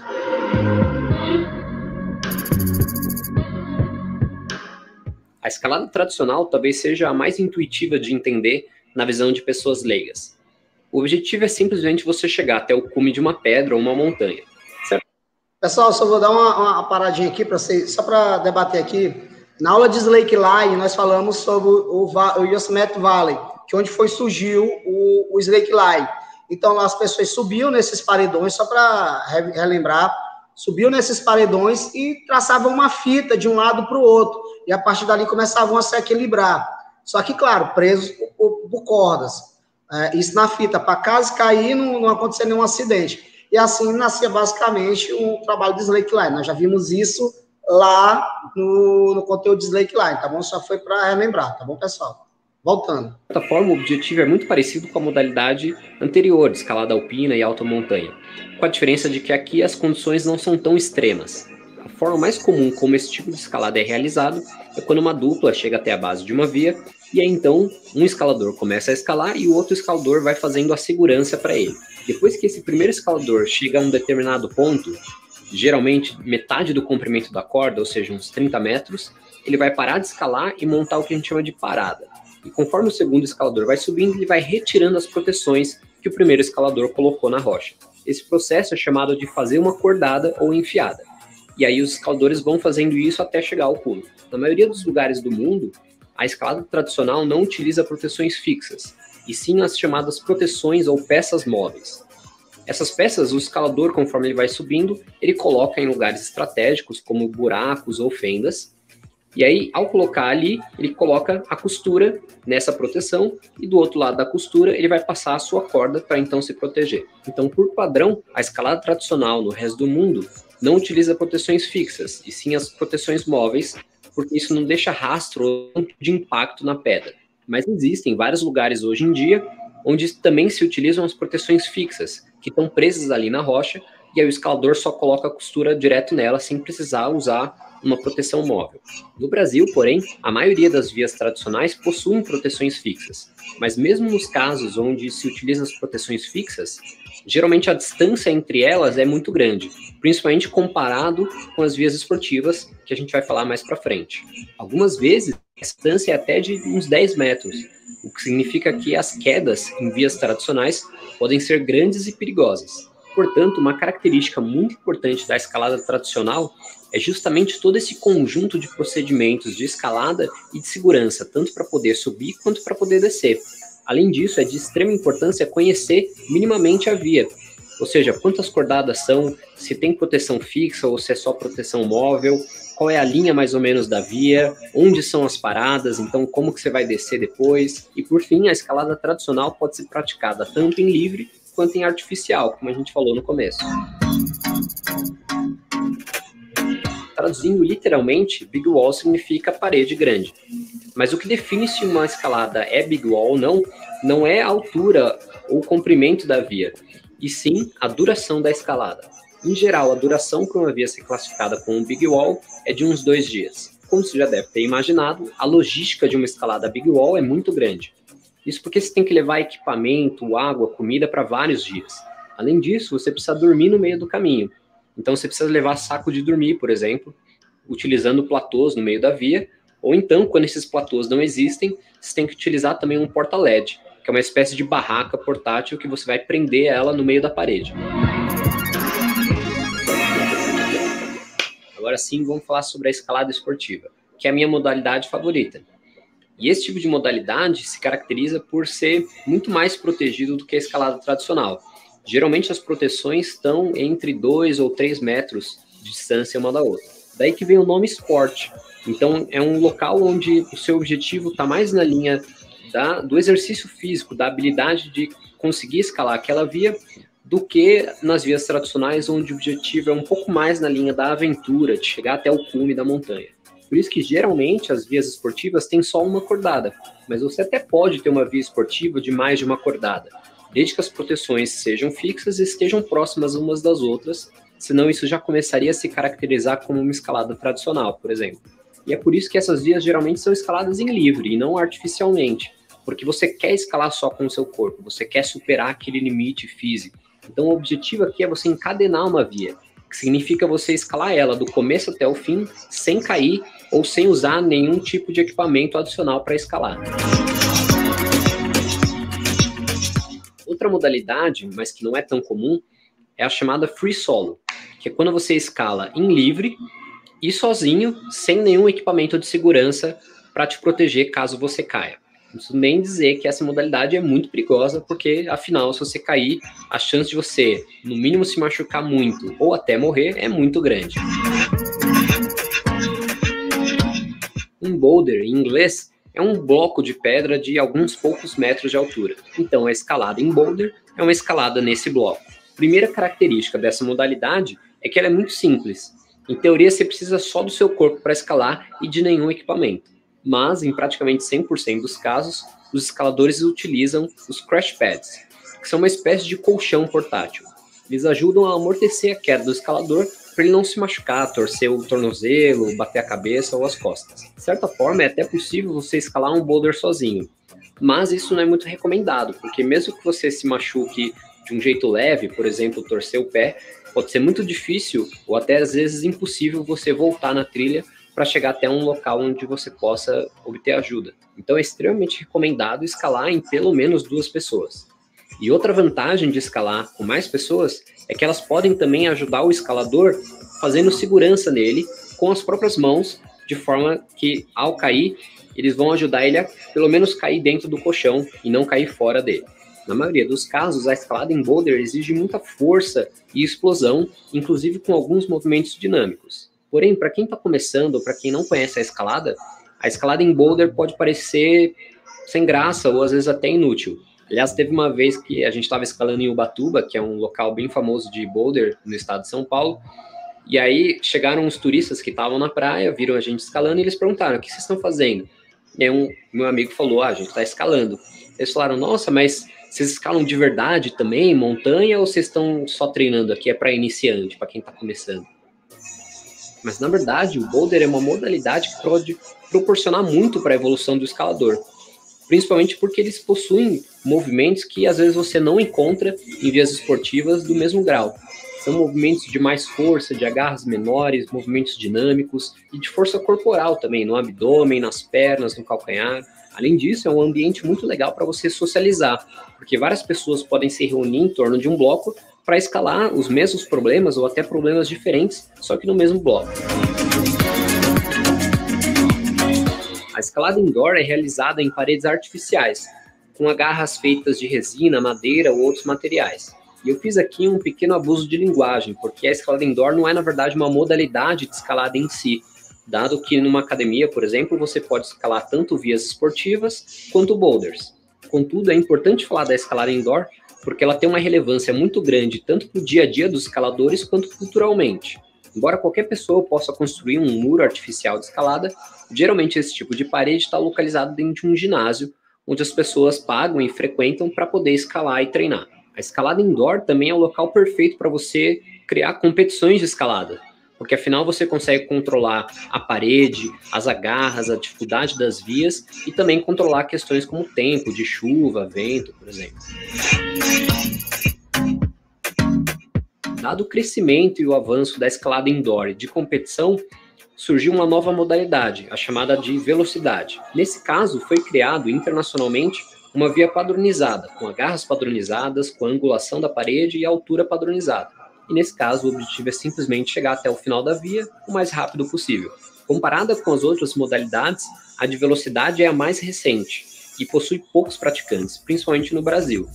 A escalada tradicional talvez seja a mais intuitiva de entender na visão de pessoas leigas. O objetivo é simplesmente você chegar até o cume de uma pedra ou uma montanha. Certo? Pessoal, só vou dar uma paradinha aqui para vocês, só para debater aqui. Na aula de Slackline, nós falamos sobre o Yosemite Valley, que é onde surgiu o Slackline. Então, as pessoas subiam nesses paredões, só para relembrar, subiam nesses paredões e traçavam uma fita de um lado para o outro. E a partir dali começavam a se equilibrar. Só que, claro, presos por cordas. Isso na fita, para caso cair, não acontecer nenhum acidente. E assim nascia basicamente o trabalho de Slackline. Nós já vimos isso lá no conteúdo de Slackline, tá bom? Só foi para relembrar, tá bom, pessoal? Voltando. De certa forma, o objetivo é muito parecido com a modalidade anterior, de escalada alpina e alta montanha, com a diferença de que aqui as condições não são tão extremas. A forma mais comum como esse tipo de escalada é realizado é quando uma dupla chega até a base de uma via, e aí então um escalador começa a escalar e o outro escalador vai fazendo a segurança para ele. Depois que esse primeiro escalador chega a um determinado ponto, geralmente metade do comprimento da corda, ou seja, uns 30 metros, ele vai parar de escalar e montar o que a gente chama de parada. E conforme o segundo escalador vai subindo, ele vai retirando as proteções que o primeiro escalador colocou na rocha. Esse processo é chamado de fazer uma cordada ou enfiada. E aí os escaladores vão fazendo isso até chegar ao cume. Na maioria dos lugares do mundo, a escalada tradicional não utiliza proteções fixas, e sim as chamadas proteções ou peças móveis. Essas peças, o escalador, conforme ele vai subindo, ele coloca em lugares estratégicos, como buracos ou fendas, e aí, ao colocar ali, ele coloca a costura nessa proteção, e do outro lado da costura, ele vai passar a sua corda para então se proteger. Então, por padrão, a escalada tradicional no resto do mundo não utiliza proteções fixas, e sim as proteções móveis, porque isso não deixa rastro de impacto na pedra. Mas existem vários lugares hoje em dia onde também se utilizam as proteções fixas, que estão presas ali na rocha, e aí o escalador só coloca a costura direto nela, sem precisar usar uma proteção móvel. No Brasil, porém, a maioria das vias tradicionais possuem proteções fixas, mas mesmo nos casos onde se utilizam as proteções fixas, geralmente a distância entre elas é muito grande, principalmente comparado com as vias esportivas, que a gente vai falar mais para frente. Algumas vezes, a distância é até de uns 10 metros, o que significa que as quedas em vias tradicionais podem ser grandes e perigosas. Portanto, uma característica muito importante da escalada tradicional é justamente todo esse conjunto de procedimentos de escalada e de segurança, tanto para poder subir quanto para poder descer. Além disso, é de extrema importância conhecer minimamente a via, ou seja, quantas cordadas são, se tem proteção fixa ou se é só proteção móvel, qual é a linha mais ou menos da via, onde são as paradas, então como que você vai descer depois. E por fim, a escalada tradicional pode ser praticada tanto em livre quanto em artificial, como a gente falou no começo. Traduzindo literalmente, Big Wall significa parede grande. Mas o que define se uma escalada é Big Wall ou não é a altura ou o comprimento da via, e sim a duração da escalada. Em geral, a duração para uma via ser classificada como um Big Wall é de uns 2 dias. Como você já deve ter imaginado, a logística de uma escalada Big Wall é muito grande. Isso porque você tem que levar equipamento, água, comida para vários dias. Além disso, você precisa dormir no meio do caminho. Então você precisa levar saco de dormir, por exemplo, utilizando platôs no meio da via, ou então, quando esses platôs não existem, você tem que utilizar também um porta-LED, que é uma espécie de barraca portátil que você vai prender ela no meio da parede. Agora sim, vamos falar sobre a escalada esportiva, que é a minha modalidade favorita. E esse tipo de modalidade se caracteriza por ser muito mais protegido do que a escalada tradicional. Geralmente as proteções estão entre 2 ou 3 metros de distância uma da outra. Daí que vem o nome esporte. Então é um local onde o seu objetivo está mais na linha do exercício físico, da habilidade de conseguir escalar aquela via, do que nas vias tradicionais, onde o objetivo é um pouco mais na linha da aventura, de chegar até o cume da montanha. Por isso que geralmente as vias esportivas têm só uma cordada, mas você até pode ter uma via esportiva de mais de uma cordada, desde que as proteções sejam fixas e estejam próximas umas das outras, senão isso já começaria a se caracterizar como uma escalada tradicional, por exemplo. E é por isso que essas vias geralmente são escaladas em livre e não artificialmente, porque você quer escalar só com o seu corpo, você quer superar aquele limite físico. Então o objetivo aqui é você encadenar uma via, que significa você escalar ela do começo até o fim, sem cair ou sem usar nenhum tipo de equipamento adicional para escalar. outra modalidade, mas que não é tão comum, é a chamada free solo, que é quando você escala em livre e sozinho, sem nenhum equipamento de segurança para te proteger caso você caia. Não preciso nem dizer que essa modalidade é muito perigosa, porque, afinal, se você cair, a chance de você, no mínimo, se machucar muito ou até morrer é muito grande. Um boulder, em inglês, é um bloco de pedra de alguns poucos metros de altura. Então, a escalada em boulder é uma escalada nesse bloco. A primeira característica dessa modalidade é que ela é muito simples. Em teoria, você precisa só do seu corpo para escalar e de nenhum equipamento. Mas, em praticamente 100% dos casos, os escaladores utilizam os crash pads, que são uma espécie de colchão portátil. Eles ajudam a amortecer a queda do escalador para ele não se machucar, torcer o tornozelo, bater a cabeça ou as costas. De certa forma, é até possível você escalar um boulder sozinho, mas isso não é muito recomendado, porque mesmo que você se machuque de um jeito leve, por exemplo, torcer o pé, pode ser muito difícil ou até às vezes impossível você voltar na trilha para chegar até um local onde você possa obter ajuda. Então é extremamente recomendado escalar em pelo menos 2 pessoas. E outra vantagem de escalar com mais pessoas é que elas podem também ajudar o escalador fazendo segurança nele com as próprias mãos, de forma que ao cair, eles vão ajudar ele a pelo menos cair dentro do colchão e não cair fora dele. Na maioria dos casos, a escalada em boulder exige muita força e explosão, inclusive com alguns movimentos dinâmicos. Porém, para quem está começando, ou para quem não conhece a escalada em boulder pode parecer sem graça ou às vezes até inútil. Aliás, teve uma vez que a gente estava escalando em Ubatuba, que é um local bem famoso de boulder no estado de São Paulo, e aí chegaram uns turistas que estavam na praia, viram a gente escalando e eles perguntaram: o que vocês estão fazendo? E aí meu amigo falou: a gente está escalando. Eles falaram: nossa, mas vocês escalam de verdade também, montanha, ou vocês estão só treinando aqui, é para iniciante, para quem está começando? Mas, na verdade, o boulder é uma modalidade que pode proporcionar muito para a evolução do escalador, principalmente porque eles possuem movimentos que, às vezes, você não encontra em vias esportivas do mesmo grau. São movimentos de mais força, de agarras menores, movimentos dinâmicos e de força corporal também, no abdômen, nas pernas, no calcanhar. Além disso, é um ambiente muito legal para você socializar, porque várias pessoas podem se reunir em torno de um bloco para escalar os mesmos problemas ou até problemas diferentes, só que no mesmo bloco. A escalada indoor é realizada em paredes artificiais, com agarras feitas de resina, madeira ou outros materiais. E eu fiz aqui um pequeno abuso de linguagem, porque a escalada indoor não é, na verdade, uma modalidade de escalada em si, dado que numa academia, por exemplo, você pode escalar tanto vias esportivas quanto boulders. Contudo, é importante falar da escalada indoor, porque ela tem uma relevância muito grande, tanto para o dia a dia dos escaladores, quanto culturalmente. Embora qualquer pessoa possa construir um muro artificial de escalada, geralmente esse tipo de parede está localizado dentro de um ginásio, onde as pessoas pagam e frequentam para poder escalar e treinar. A escalada indoor também é o local perfeito para você criar competições de escalada, porque afinal você consegue controlar a parede, as agarras, a dificuldade das vias e também controlar questões como tempo, de chuva, vento, por exemplo. Dado o crescimento e o avanço da escalada indoor e de competição, surgiu uma nova modalidade, a chamada de velocidade. Nesse caso, foi criado internacionalmente uma via padronizada, com agarras padronizadas, com a angulação da parede e a altura padronizada. E nesse caso, o objetivo é simplesmente chegar até o final da via o mais rápido possível. Comparada com as outras modalidades, a de velocidade é a mais recente e possui poucos praticantes, principalmente no Brasil.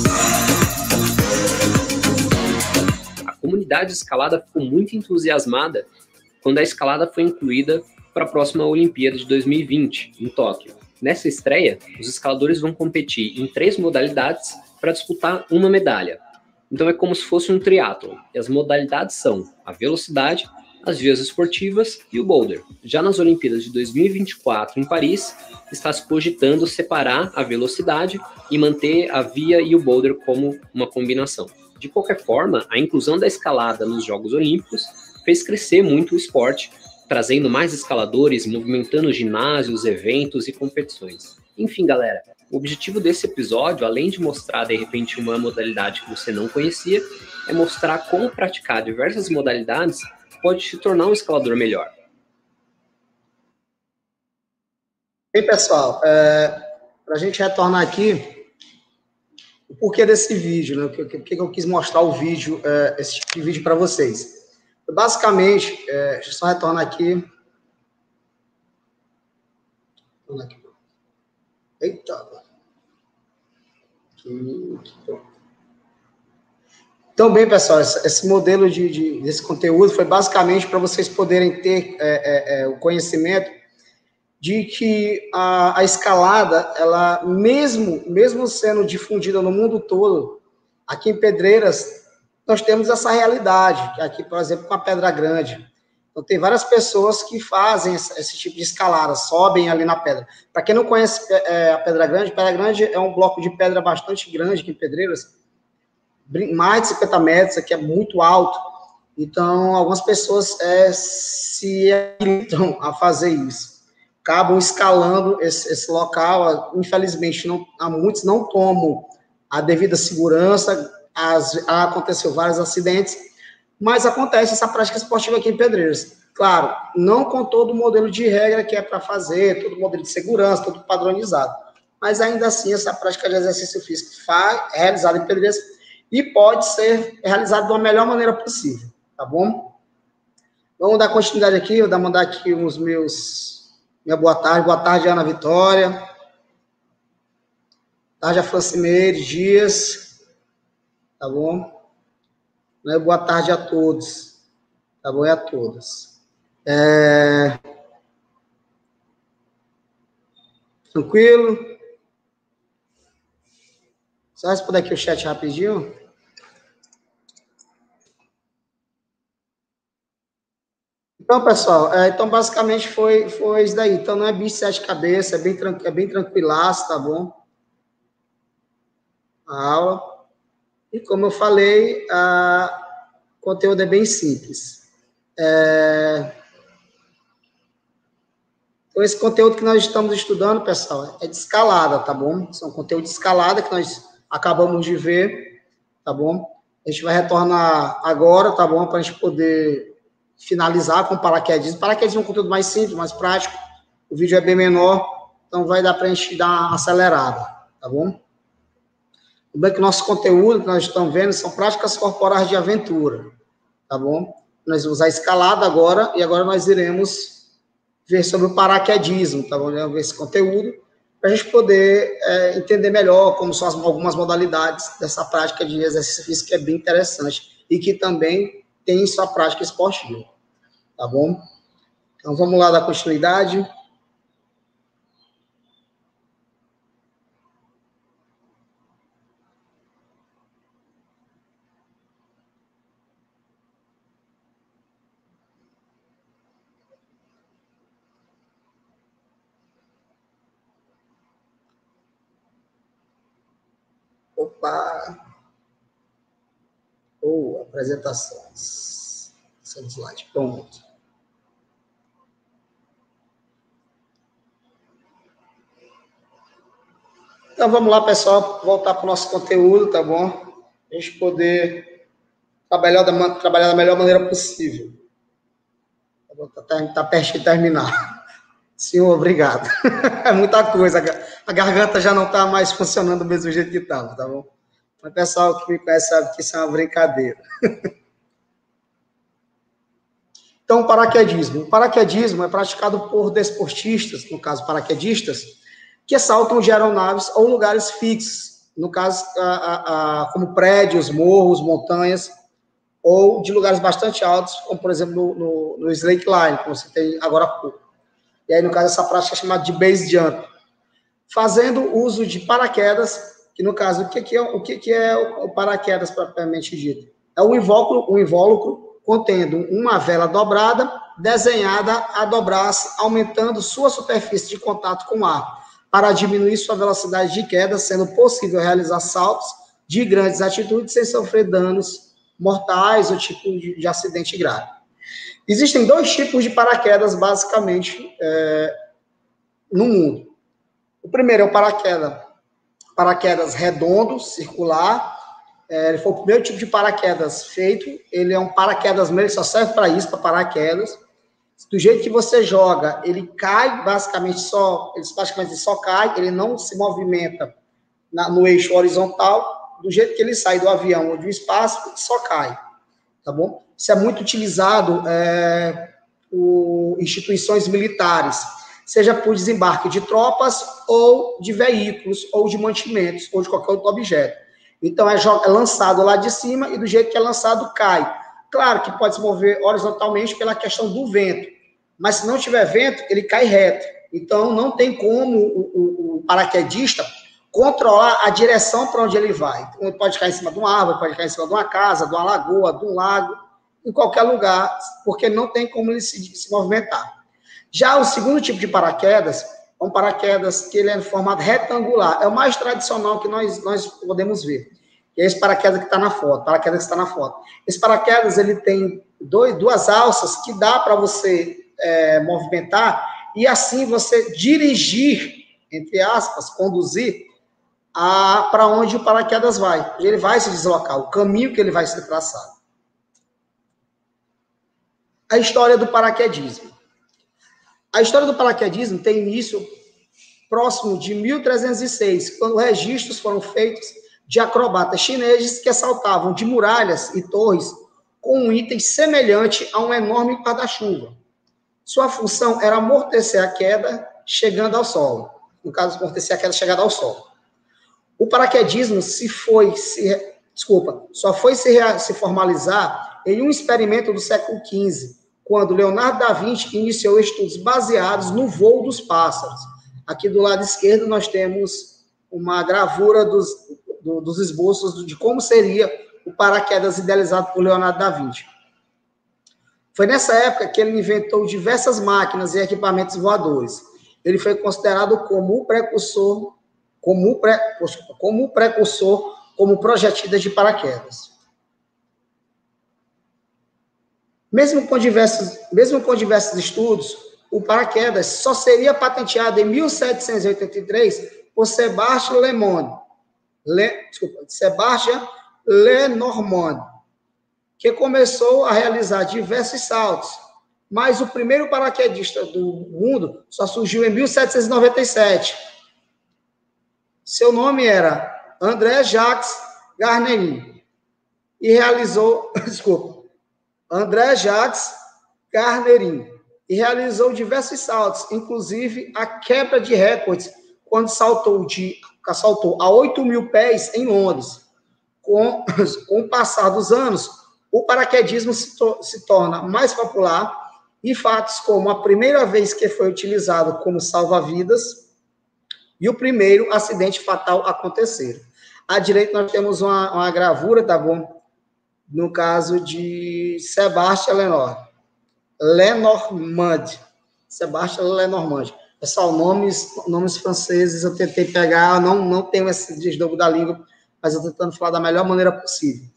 A comunidade de escalada ficou muito entusiasmada quando a escalada foi incluída para a próxima Olimpíada de 2020, em Tóquio. Nessa estreia, os escaladores vão competir em 3 modalidades para disputar uma medalha. Então é como se fosse um triatlon, e as modalidades são a velocidade, as vias esportivas e o boulder. Já nas Olimpíadas de 2024 em Paris, está se cogitando separar a velocidade e manter a via e o boulder como uma combinação. De qualquer forma, a inclusão da escalada nos Jogos Olímpicos fez crescer muito o esporte, trazendo mais escaladores, movimentando ginásios, eventos e competições. Enfim, galera, o objetivo desse episódio, além de mostrar, de repente, uma modalidade que você não conhecia, é mostrar como praticar diversas modalidades pode te tornar um escalador melhor. Bem, pessoal, para a gente retornar aqui, o porquê desse vídeo, né? Porque eu quis mostrar o vídeo, esse tipo de vídeo para vocês. Basicamente, deixa eu só retornar aqui. Eita. Então, bem, pessoal, esse modelo desse conteúdo foi basicamente para vocês poderem ter o conhecimento de que a escalada, ela mesmo sendo difundida no mundo todo, aqui em Pedreiras, nós temos essa realidade, aqui, por exemplo, com a Pedra Grande. Então, tem várias pessoas que fazem esse tipo de escalada, sobem ali na pedra. Para quem não conhece a Pedra Grande é um bloco de pedra bastante grande aqui em Pedreiras, mais de 50 metros, aqui é muito alto. Então, algumas pessoas se habilitam a fazer isso. Acabam escalando esse local. Infelizmente, muitos não tomam a devida segurança. Aconteceu vários acidentes, mas acontece essa prática esportiva aqui em Pedreiras. Claro, não com todo o modelo de regra que é para fazer, todo o modelo de segurança, todo padronizado. Mas ainda assim, essa prática de exercício físico é realizada em Pedreiras e pode ser realizada da melhor maneira possível, tá bom? Vamos dar continuidade aqui, eu vou mandar aqui minha boa tarde, Ana Vitória, tarde a Francimeire Dias, tá bom? Boa tarde a todos, tá bom? E a todas. Tranquilo? Só responder aqui o chat rapidinho. Então, pessoal, basicamente foi isso daí. Então, não é bicho de 7 cabeças, é bem tranquilaço, tá bom? A aula. E como eu falei, o conteúdo é bem simples. Então, esse conteúdo que nós estamos estudando, pessoal, é de escalada, tá bom? São conteúdo de escalada que nós acabamos de ver, tá bom? A gente vai retornar agora, tá bom? Para a gente poder finalizar com o paraquedismo. Paraquedismo é um conteúdo mais simples, mais prático. O vídeo é bem menor, então vai dar para a gente dar uma acelerada, tá bom? Lembrando que o nosso conteúdo que nós estamos vendo são práticas corporais de aventura, tá bom? Nós vamos usar escalada agora, e agora nós iremos ver sobre o paraquedismo, tá bom? Vamos ver esse conteúdo, para a gente poder entender melhor como são algumas modalidades dessa prática de exercício físico, que é bem interessante, e que também tem sua prática esportiva, tá bom? Então, vamos lá dar continuidade. Opa! Apresentações. Slide, pronto. Então, vamos lá, pessoal, voltar para o nosso conteúdo, tá bom? A gente poder trabalhar da melhor maneira possível. Tá perto de terminar. Senhor, obrigado. É muita coisa. A garganta já não está mais funcionando do mesmo jeito que estava, tá bom? Mas o pessoal que me conhece sabe que isso é uma brincadeira. Então, o paraquedismo. O paraquedismo é praticado por desportistas, no caso, paraquedistas, que saltam de aeronaves ou lugares fixos, no caso, como prédios, morros, montanhas, ou de lugares bastante altos, como, por exemplo, no slackline, como você tem agora há pouco. E aí, no caso, essa prática é chamada de base jump. Fazendo uso de paraquedas, que, no caso, o que é o paraquedas, propriamente dito? É um invólucro contendo uma vela dobrada, desenhada a dobrar-se, aumentando sua superfície de contato com o ar, para diminuir sua velocidade de queda, sendo possível realizar saltos de grandes altitudes sem sofrer danos mortais ou tipo de acidente grave. Existem 2 tipos de paraquedas, basicamente, no mundo. O primeiro é o paraquedas redondo, circular. Ele foi o primeiro tipo de paraquedas feito. Ele é um paraquedas mesmo, ele só serve para isso, para paraquedas. Do jeito que você joga, ele cai, basicamente só cai, ele não se movimenta no eixo horizontal. do jeito que ele sai do avião ou do espaço, só cai, tá bom? Isso é muito utilizado por instituições militares, seja por desembarque de tropas ou de veículos, ou de mantimentos, ou de qualquer outro objeto. Então, é lançado lá de cima e do jeito que é lançado, cai. Claro que pode se mover horizontalmente pela questão do vento, mas se não tiver vento, ele cai reto. Então, não tem como o paraquedista controlar a direção para onde ele vai. Então, ele pode cair em cima de uma árvore, pode cair em cima de uma casa, de uma lagoa, de um lago, em qualquer lugar, porque não tem como ele se movimentar. Já o segundo tipo de paraquedas é um paraquedas que ele é em formato retangular. É o mais tradicional que nós podemos ver. E é esse paraquedas que está na foto. Esse paraquedas ele tem duas alças que dá para você movimentar e assim você dirigir, entre aspas, conduzir para onde o paraquedas vai. Ele vai se deslocar, o caminho que ele vai ser traçado. A história do paraquedismo. A história do paraquedismo tem início próximo de 1306, quando registros foram feitos de acrobatas chineses que saltavam de muralhas e torres com um item semelhante a um enorme guarda-chuva. Sua função era amortecer a queda chegando ao solo. No caso, amortecer a queda chegada ao solo. O paraquedismo só foi se formalizar em um experimento do século XV, quando Leonardo da Vinci iniciou estudos baseados no voo dos pássaros. Aqui do lado esquerdo nós temos uma gravura dos esboços de como seria o paraquedas idealizado por Leonardo da Vinci. Foi nessa época que ele inventou diversas máquinas e equipamentos voadores. Ele foi considerado como projetista de paraquedas. Mesmo com diversos estudos, o paraquedas só seria patenteado em 1783 por Sébastien Lenormand, que começou a realizar diversos saltos, mas o primeiro paraquedista do mundo só surgiu em 1797. Seu nome era André Jacques Garnerin e realizou diversos saltos, inclusive a quebra de recordes, quando saltou a 8.000 pés em Londres. Com o passar dos anos, o paraquedismo se torna mais popular e fatos como a primeira vez que foi utilizado como salva-vidas e o primeiro acidente fatal aconteceram. À direita nós temos uma gravura, tá bom? No caso de Sébastien Lenormand. Pessoal, nomes franceses eu tentei pegar, não tenho esse desdobro da língua, mas eu estou tentando falar da melhor maneira possível.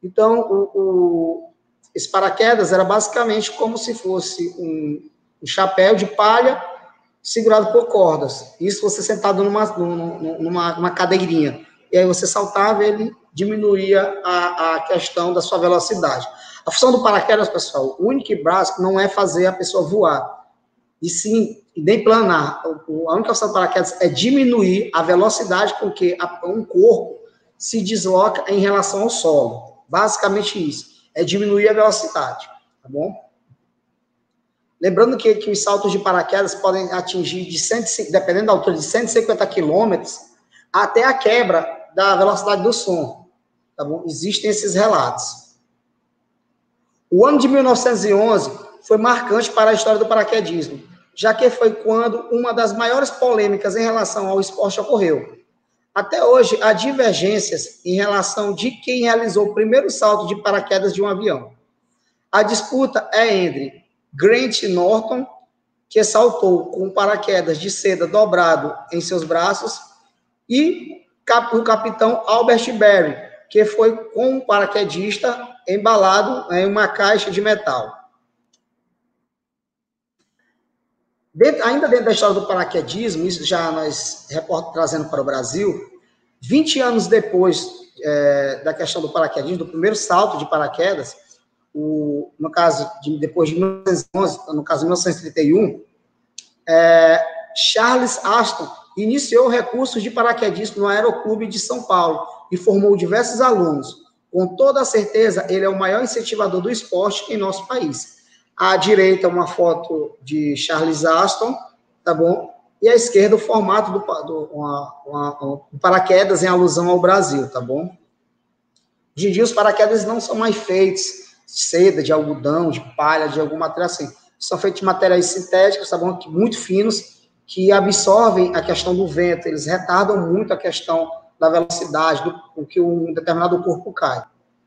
Então, esse paraquedas era basicamente como se fosse um chapéu de palha segurado por cordas. Isso você sentado numa cadeirinha. E aí você saltava, ele diminuía a questão da sua velocidade. A função do paraquedas, pessoal, o único braço não é fazer a pessoa voar, e sim, nem planar. A única função do paraquedas é diminuir a velocidade com que um corpo se desloca em relação ao solo. Basicamente isso. É diminuir a velocidade, tá bom? Lembrando que os saltos de paraquedas podem atingir, dependendo da altura, de 150 km, até a quebra da velocidade do som, tá bom? Existem esses relatos. O ano de 1911 foi marcante para a história do paraquedismo, já que foi quando uma das maiores polêmicas em relação ao esporte ocorreu. Até hoje, há divergências em relação de quem realizou o primeiro salto de paraquedas de um avião. A disputa é entre Grant Norton, que saltou com um paraquedas de seda dobrado em seus braços, e o capitão Albert Berry, que foi com um paraquedista embalado em uma caixa de metal. Ainda dentro da história do paraquedismo, isso já nós trazendo para o Brasil, 20 anos depois da questão do paraquedismo, do primeiro salto de paraquedas, no caso, depois de 1911, no caso de 1931, Charles Aston iniciou recursos de paraquedismo no Aeroclube de São Paulo, e formou diversos alunos. Com toda certeza, ele é o maior incentivador do esporte em nosso país. À direita, uma foto de Charles Aston, tá bom? E à esquerda, o formato do paraquedas em alusão ao Brasil, tá bom? Hoje em dia, os paraquedas não são mais feitos de seda, de algodão, de palha, de algum material assim. São feitos de materiais sintéticos, tá bom? Muito finos, que absorvem a questão do vento. Eles retardam muito a questão da velocidade, do que um determinado corpo cai.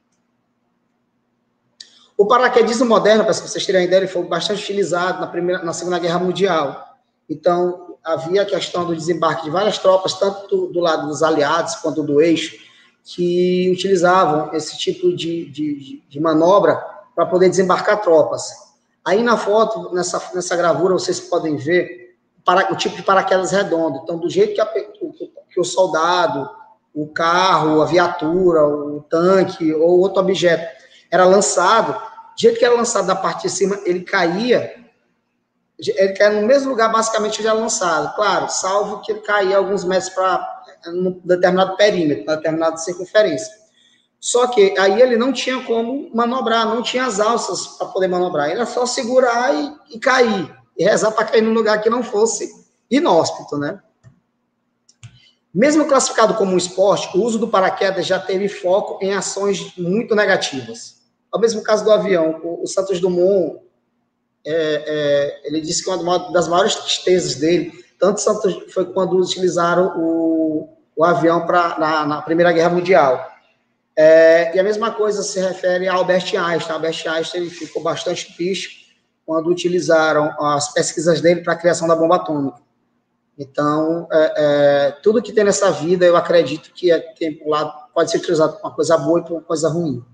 O paraquedismo moderno, para vocês terem ideia, ele foi bastante utilizado na Segunda Guerra Mundial. Então, havia a questão do desembarque de várias tropas, tanto do lado dos aliados quanto do eixo, que utilizavam esse tipo de manobra para poder desembarcar tropas. Aí na foto, nessa gravura, vocês podem ver o tipo de paraquedas redondo. Então, do jeito que o soldado, o carro, a viatura, o tanque ou outro objeto era lançado, do jeito que era lançado da parte de cima, ele caía no mesmo lugar, basicamente, onde era lançado. Claro, salvo que ele caía alguns metros para um determinado perímetro, uma determinada circunferência. Só que aí ele não tinha como manobrar, não tinha as alças para poder manobrar. Era só segurar e cair, e rezar para cair num lugar que não fosse inóspito, né? Mesmo classificado como um esporte, o uso do paraquedas já teve foco em ações muito negativas. É o mesmo caso do avião. O Santos Dumont, ele disse que uma das maiores tristezas dele, tanto Santos, foi quando utilizaram o avião na Primeira Guerra Mundial. E a mesma coisa se refere a Albert Einstein. Albert Einstein ele ficou bastante triste quando utilizaram as pesquisas dele para a criação da bomba atômica. Então, tudo que tem nessa vida, eu acredito que tem um lado, pode ser utilizado para uma coisa boa e para uma coisa ruim.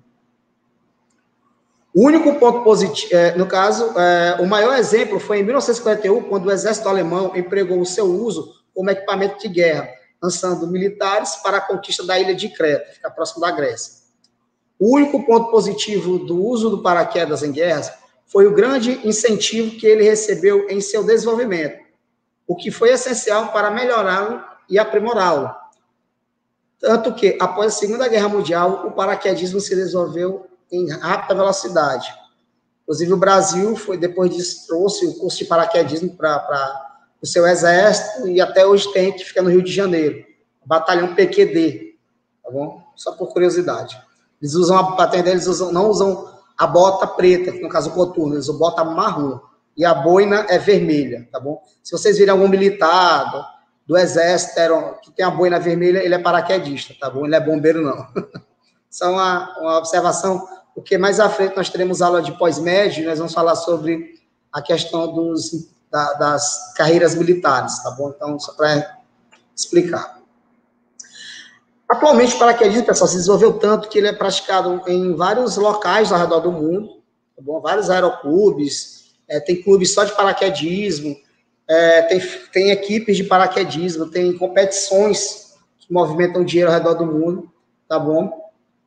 O único ponto positivo, no caso, o maior exemplo foi em 1951, quando o exército alemão empregou o seu uso como equipamento de guerra, lançando militares para a conquista da ilha de Creta, que fica próximo da Grécia. O único ponto positivo do uso do paraquedas em guerras foi o grande incentivo que ele recebeu em seu desenvolvimento, o que foi essencial para melhorá-lo e aprimorá-lo. Tanto que, após a Segunda Guerra Mundial, o paraquedismo se desenvolveu em rápida velocidade. Inclusive, o Brasil, depois disso, trouxe o curso de paraquedismo para o seu exército, e até hoje tem, que fica no Rio de Janeiro, o batalhão PQD, tá bom? Só por curiosidade. Eles usam a patente deles, não usam a bota preta, no caso o coturno, eles usam bota marrom, e a boina é vermelha, tá bom? Se vocês virem algum militar do exército que tem a boina vermelha, ele é paraquedista, tá bom? Ele é bombeiro, não. Só uma observação, porque mais à frente nós teremos aula de pós-médio, nós vamos falar sobre a questão das carreiras militares, tá bom? Então, só para explicar. Atualmente, o paraquedismo, pessoal, se desenvolveu tanto que ele é praticado em vários locais ao redor do mundo, tá bom? Vários aeroclubes, tem clubes só de paraquedismo, tem equipes de paraquedismo, tem competições que movimentam dinheiro ao redor do mundo, tá bom?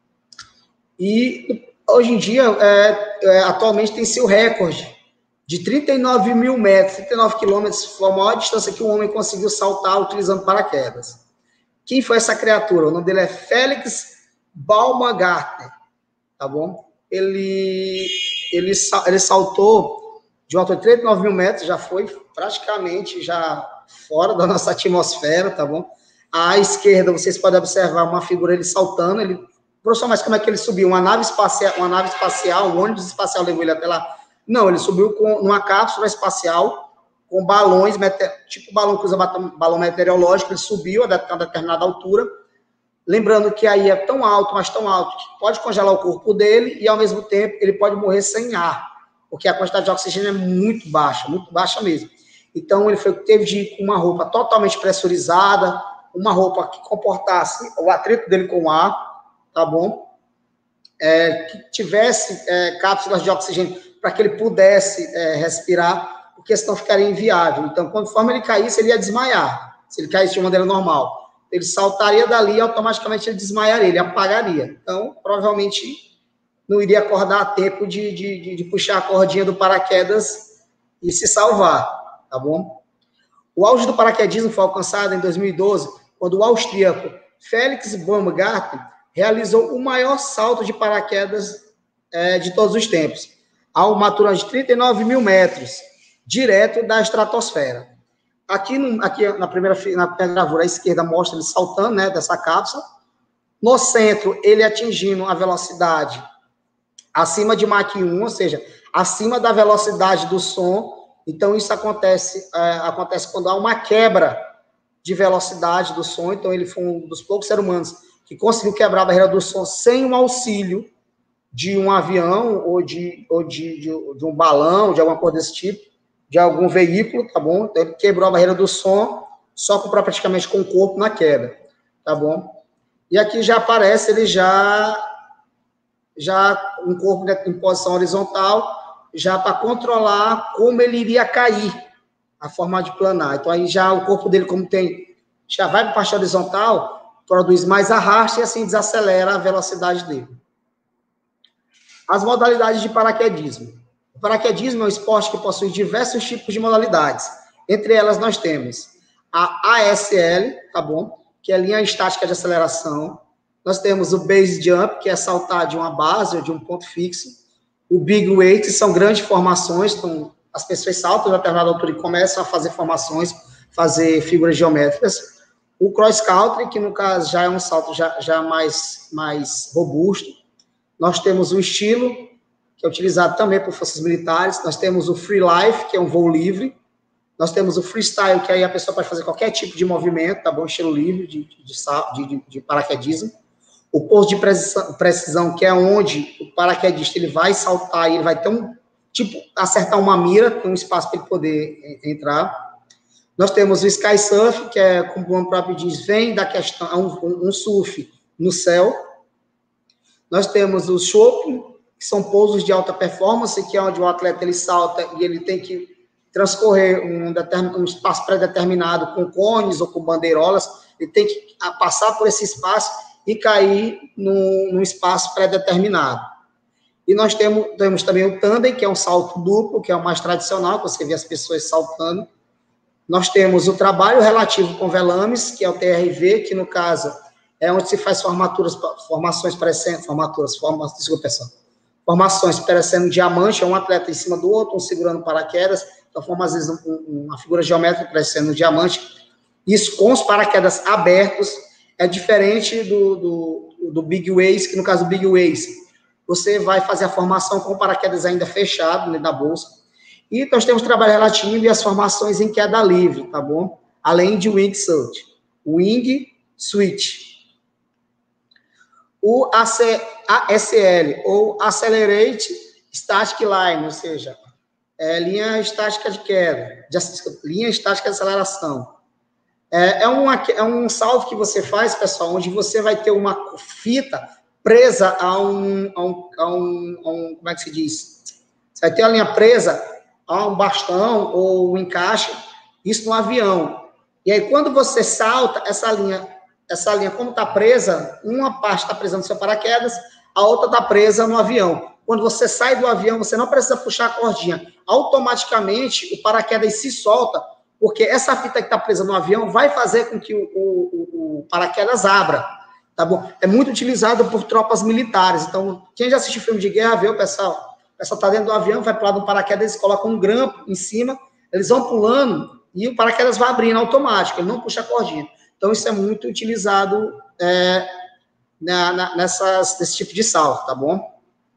E hoje em dia, atualmente tem-se o recorde de 39 mil metros, 39 quilômetros, foi a maior distância que um homem conseguiu saltar utilizando paraquedas. Quem foi essa criatura? O nome dele é Felix Baumgartner, tá bom? Ele saltou de uma altura de 39 mil metros, já foi praticamente já fora da nossa atmosfera, tá bom? À esquerda, vocês podem observar uma figura ele saltando, professor, mas como é que ele subiu? Uma nave espacial, um ônibus espacial levou ele até lá? Não, ele subiu numa cápsula espacial, com balões, tipo balão que usa balão meteorológico, ele subiu a determinada altura, lembrando que aí é tão alto, mas tão alto, que pode congelar o corpo dele e, ao mesmo tempo, ele pode morrer sem ar, porque a quantidade de oxigênio é muito baixa mesmo. Então, ele teve de ir com uma roupa totalmente pressurizada, uma roupa que comportasse o atrito dele com o ar, tá bom? Que tivesse cápsulas de oxigênio para que ele pudesse respirar, porque senão ficaria inviável. Então, conforme ele caísse, ele ia desmaiar. Se ele caísse de maneira normal, ele saltaria dali e automaticamente ele desmaiaria, ele apagaria. Então, provavelmente, não iria acordar a tempo de puxar a cordinha do paraquedas e se salvar, tá bom? O auge do paraquedismo foi alcançado em 2012, quando o austríaco Felix Baumgarten realizou o maior salto de paraquedas de todos os tempos, a uma altura de 39 mil metros, direto da estratosfera. Aqui na primeira gravura à esquerda mostra ele saltando, né, dessa cápsula. No centro, ele atingindo a velocidade acima de Mach 1, ou seja, acima da velocidade do som. Então, isso acontece quando há uma quebra de velocidade do som. Então, ele foi um dos poucos seres humanos que conseguiu quebrar a barreira do som sem o auxílio de um avião ou de um balão, de alguma coisa desse tipo, de algum veículo, tá bom? Então, ele quebrou a barreira do som só praticamente com o corpo na queda, tá bom? E aqui já aparece ele já um corpo em posição horizontal, já para controlar como ele iria cair, a forma de planar. Então, aí já o corpo dele, já vai para a parte horizontal, produz mais arrasto e assim desacelera a velocidade dele. As modalidades de paraquedismo. O paraquedismo é um esporte que possui diversos tipos de modalidades. Entre elas, nós temos a ASL, tá bom? Que é a linha estática de aceleração. Nós temos o base jump, que é saltar de uma base ou de um ponto fixo. O big weight, que são grandes formações, então as pessoas saltam de determinada altura e começam a fazer formações, fazer figuras geométricas. O cross country, que no caso já é um salto já mais robusto. Nós temos o estilo, que é utilizado também por forças militares. Nós temos o free life, que é um voo livre. Nós temos o freestyle, que aí a pessoa pode fazer qualquer tipo de movimento, tá bom? Estilo livre de paraquedismo. O pouso de precisão, que é onde o paraquedista ele vai saltar e ele vai ter acertar uma mira, tem um espaço para ele poder entrar. Nós temos o sky surf, que é, como o nome próprio diz, vem da questão, um surf no céu. Nós temos o chopping, que são pousos de alta performance, que é onde o atleta ele salta e ele tem que transcorrer um espaço pré-determinado com cones ou com bandeirolas, ele tem que passar por esse espaço e cair num espaço pré-determinado. E nós temos também o tandem, que é um salto duplo, que é o mais tradicional, que você vê as pessoas saltando. Nós temos o trabalho relativo com velames, que é o TRV, que no caso é onde se faz formações parecendo diamante, é um atleta em cima do outro, um segurando paraquedas, então forma às vezes uma figura geométrica parecendo um diamante. Isso com os paraquedas abertos é diferente do Big Ways, que no caso do Big Ways, você vai fazer a formação com o paraquedas ainda fechado, né, na bolsa. E nós temos trabalho relativo e as formações em queda livre, tá bom? Além de wingsuit. Wing switch. O ASL, ou Accelerate Static Line, ou seja, linha estática de queda, linha estática de aceleração. É um salto que você faz, pessoal, onde você vai ter uma fita presa a como é que se diz? Você vai ter a linha presa a um bastão ou um encaixe, isso no avião. E aí, quando você salta, essa linha, como está presa, uma parte está presa no seu paraquedas, a outra está presa no avião. Quando você sai do avião, você não precisa puxar a cordinha. Automaticamente, o paraquedas se solta, porque essa fita que está presa no avião vai fazer com que o paraquedas abra, tá bom? É muito utilizado por tropas militares. Então, quem já assistiu filme de guerra, vê o pessoal está dentro do avião, vai para lá do paraquedas, eles colocam um grampo em cima, eles vão pulando e o paraquedas vai abrindo automático, ele não puxa a cordinha. Então, isso é muito utilizado nesse tipo de salto, tá bom?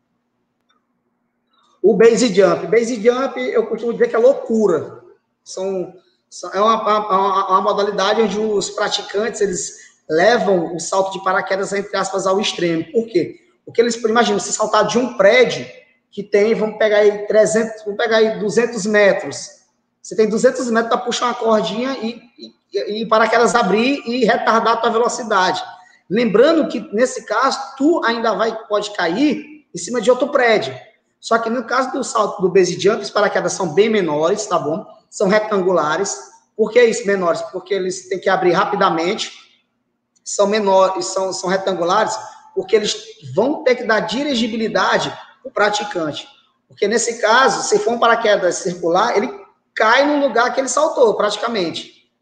O base jump. Base jump, eu costumo dizer que é loucura. É uma modalidade onde os praticantes, eles levam o salto de paraquedas, entre aspas, ao extremo. Por quê? Porque eles, imagina, você saltar de um prédio que tem, vamos pegar aí 200 metros. Você tem 200 metros para puxar uma cordinha e paraquedas abrir e retardar a tua velocidade. Lembrando que, nesse caso, tu ainda pode cair em cima de outro prédio. Só que no caso do salto do base jump, os paraquedas são bem menores, tá bom? São retangulares. Por que isso, menores? Porque eles têm que abrir rapidamente. São menores, são retangulares, porque eles vão ter que dar dirigibilidade para o praticante. Porque, nesse caso, se for um paraquedas circular, ele cai no lugar que ele saltou, praticamente.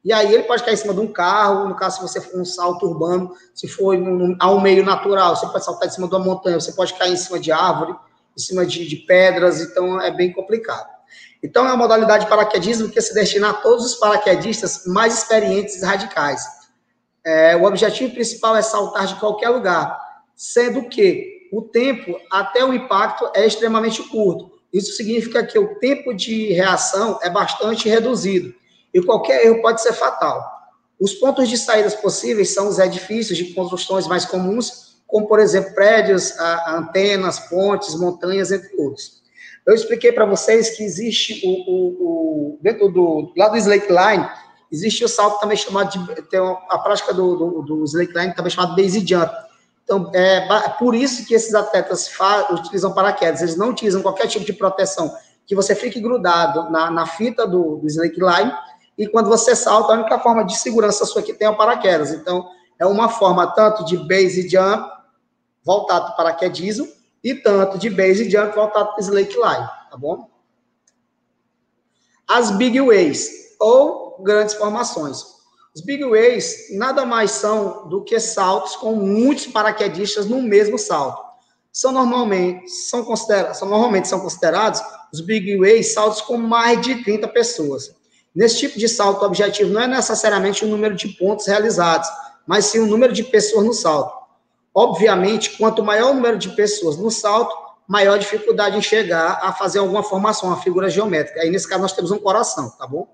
E aí ele pode cair em cima de um carro, no caso, se você for um salto urbano, se for a um meio natural, você pode saltar em cima de uma montanha, você pode cair em cima de árvore, em cima de pedras, então é bem complicado. Então é uma modalidade de paraquedismo que se destina a todos os paraquedistas mais experientes e radicais. O objetivo principal é saltar de qualquer lugar, sendo que o tempo até o impacto é extremamente curto. Isso significa que o tempo de reação é bastante reduzido e qualquer erro pode ser fatal. Os pontos de saídas possíveis são os edifícios de construções mais comuns, como, por exemplo, prédios, antenas, pontes, montanhas, entre outros. Eu expliquei para vocês que existe dentro lá do slackline, existe o salto também chamado tem a prática do slackline também chamado base jump. Então, por isso que esses atletas utilizam paraquedas, eles não utilizam qualquer tipo de proteção, que você fique grudado na fita do slackline, e quando você salta, a única forma de segurança sua que tem é o paraquedas. Então, é uma forma tanto de base jump, voltado para o paraquedismo, e tanto de base jump voltado para o slackline, tá bom? As big waves, ou grandes formações. Os big waves nada mais são do que saltos com muitos paraquedistas no mesmo salto. Normalmente são considerados os big waves saltos com mais de 30 pessoas. Nesse tipo de salto, o objetivo não é necessariamente o número de pontos realizados, mas sim o número de pessoas no salto. Obviamente, quanto maior o número de pessoas no salto, maior a dificuldade em chegar a fazer alguma formação, uma figura geométrica. Aí, nesse caso, nós temos um coração, tá bom?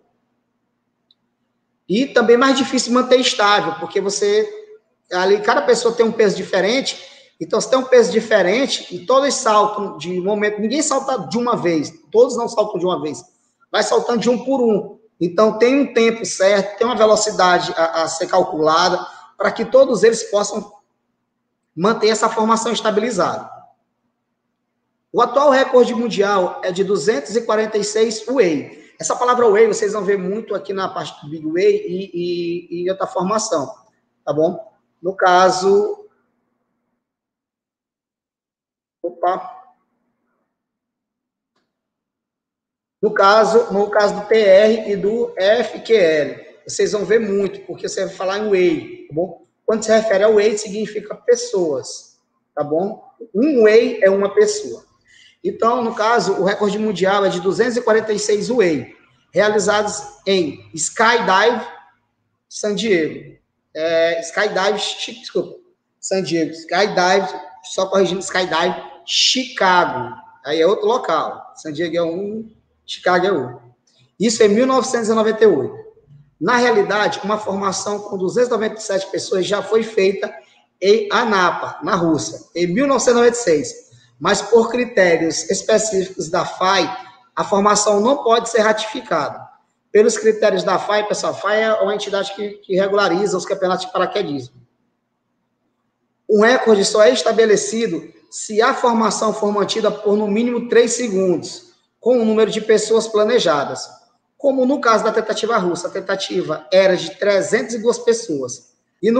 E também mais difícil manter estável, porque cada pessoa tem um peso diferente, então se tem um peso diferente, e todos saltam de momento, ninguém salta de uma vez, todos não saltam de uma vez, vai saltando de um por um. Então tem um tempo certo, tem uma velocidade a ser calculada, para que todos eles possam manter essa formação estabilizada. O atual recorde mundial é de 246 whey. Essa palavra whey vocês vão ver muito aqui na parte do Big Whey e outra formação, tá bom? No caso... No caso do TR e do FQL, vocês vão ver muito, porque você vai falar em whey, tá bom? Quando se refere ao whey, significa pessoas, tá bom? Um whey é uma pessoa. Então, no caso, o recorde mundial é de 246 whey, realizados em Skydive, San Diego. San Diego. Skydive, só corrigindo, Skydive, Chicago. Aí é outro local. San Diego é um, Chicago é outro. Isso em 1998. Na realidade, uma formação com 297 pessoas já foi feita em Anapa, na Rússia, em 1996. Mas por critérios específicos da FAI, a formação não pode ser ratificada. Pelos critérios da FAI, pessoal, a FAI é uma entidade que regulariza os campeonatos de paraquedismo. Um recorde só é estabelecido se a formação for mantida por no mínimo 3 segundos, com o número de pessoas planejadas. Como no caso da tentativa russa, a tentativa era de 302 pessoas.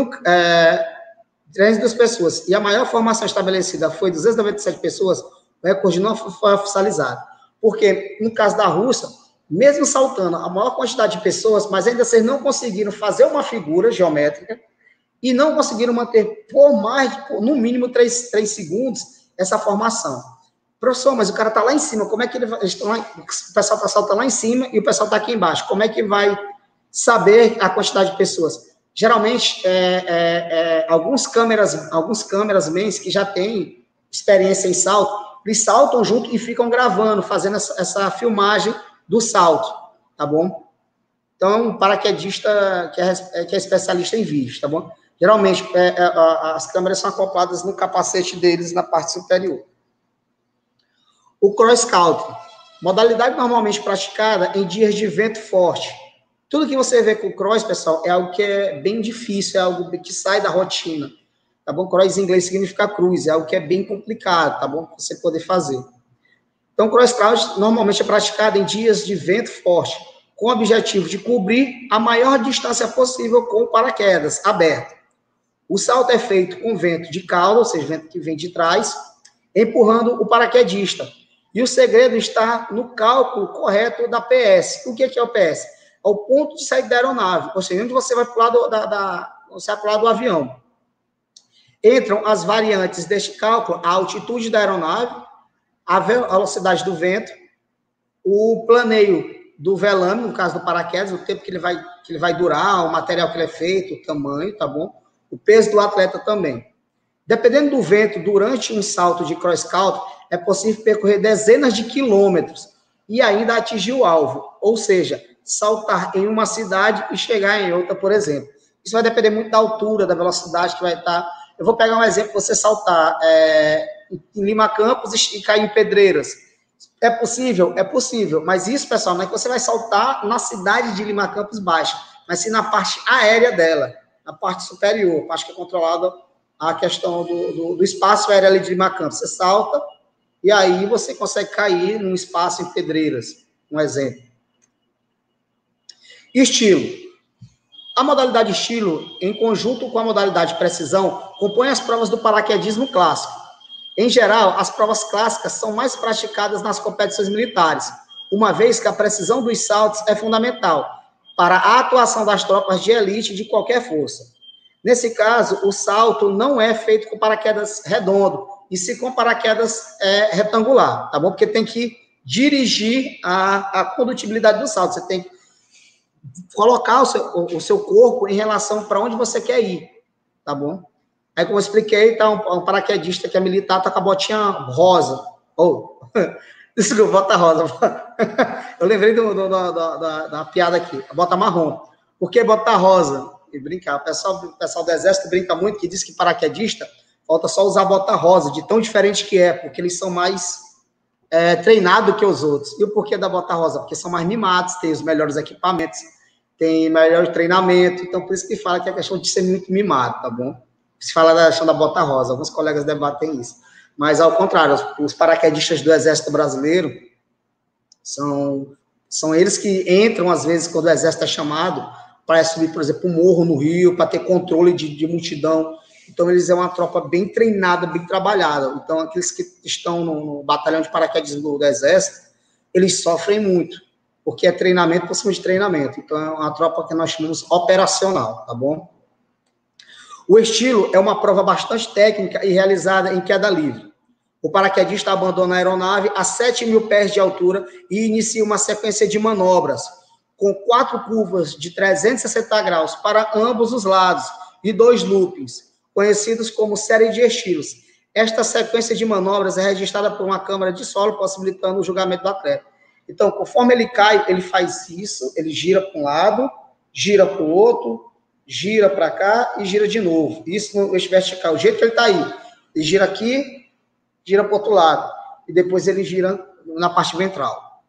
302 pessoas, e a maior formação estabelecida foi 297 pessoas, o recorde não foi oficializado. Porque, no caso da Rússia, mesmo saltando a maior quantidade de pessoas, mas ainda assim não conseguiram fazer uma figura geométrica e não conseguiram manter no mínimo 3 segundos, essa formação. Professor, mas o cara está lá em cima, como é que o pessoal está saltando lá em cima e o pessoal está aqui embaixo? Como é que vai saber a quantidade de pessoas? Geralmente, alguns câmeras que já têm experiência em salto, eles saltam junto e ficam gravando, fazendo essa filmagem do salto, tá bom? Então, um paraquedista que é especialista em vídeos, tá bom? Geralmente, as câmeras são acopladas no capacete deles, na parte superior. O cross country, modalidade normalmente praticada em dias de vento forte. Tudo que você vê com o cross, pessoal, é algo que é bem difícil, é algo que sai da rotina, tá bom? Cross em inglês significa cruz, é algo que é bem complicado, tá bom? Pra você poder fazer. Então, cross country normalmente é praticado em dias de vento forte, com o objetivo de cobrir a maior distância possível com o paraquedas aberto. O salto é feito com vento de cauda, ou seja, vento que vem de trás, empurrando o paraquedista. E o segredo está no cálculo correto da PS. O que é o PS? é o ponto de saída da aeronave, ou seja, onde você vai pular você vai pular do avião. Entram as variantes deste cálculo, a altitude da aeronave, a velocidade do vento, o planeio do velame, no caso do paraquedas, o tempo que ele vai durar, o material que ele é feito, o tamanho, tá bom? O peso do atleta também. Dependendo do vento, durante um salto de cross-country, é possível percorrer dezenas de quilômetros e ainda atingir o alvo, ou seja, saltar em uma cidade e chegar em outra, por exemplo. Isso vai depender muito da altura, da velocidade que vai estar. Eu vou pegar um exemplo, você saltar em Lima Campos e cair em Pedreiras. É possível? É possível, mas isso, pessoal, não é que você vai saltar na cidade de Lima Campos Baixa, mas sim na parte aérea dela, na parte superior, parte que é controlada a questão do espaço aéreo ali de Lima Campos. Você salta e aí você consegue cair num espaço em Pedreiras, um exemplo. Estilo. A modalidade estilo, em conjunto com a modalidade precisão, compõe as provas do paraquedismo clássico. Em geral, as provas clássicas são mais praticadas nas competições militares, uma vez que a precisão dos saltos é fundamental para a atuação das tropas de elite de qualquer força. Nesse caso, o salto não é feito com paraquedas redondo, e sim com paraquedas retangular, tá bom? Porque tem que dirigir a condutibilidade do salto, você tem que colocar o seu corpo em relação para onde você quer ir, tá bom? Aí, como eu expliquei, tá um paraquedista que é militar, tá com a botinha rosa. Desculpa, bota rosa. Eu lembrei da piada aqui, a bota marrom. Por que bota rosa? E brincar. O pessoal do Exército brinca muito, que diz que paraquedista falta só usar bota rosa, de tão diferente que é, porque eles são mais treinados que os outros. E o porquê da bota rosa? Porque são mais mimados, têm os melhores equipamentos, têm melhor treinamento, então por isso que fala que é questão de ser muito mimado, tá bom? Se fala da questão da bota rosa, alguns colegas debatem isso. Mas, ao contrário, os paraquedistas do Exército Brasileiro são eles que entram, às vezes, quando o Exército é chamado, para subir, por exemplo, um morro no Rio, para ter controle de multidão. Então, eles são uma tropa bem treinada, bem trabalhada. Então, aqueles que estão no batalhão de paraquedismo do Exército, eles sofrem muito, porque é treinamento por cima de treinamento. Então, é uma tropa que nós chamamos operacional, tá bom? O estilo é uma prova bastante técnica e realizada em queda livre. O paraquedista abandona a aeronave a 7.000 pés de altura e inicia uma sequência de manobras, com 4 curvas de 360 graus para ambos os lados e 2 loopings, conhecidos como série de estilos. Esta sequência de manobras é registrada por uma câmara de solo, possibilitando o julgamento do atleta. Então, conforme ele cai, ele faz isso, ele gira para um lado, gira para o outro, gira para cá e gira de novo. Isso no eixo vertical. O jeito que ele está aí. Ele gira aqui, gira para o outro lado. E depois ele gira na parte ventral.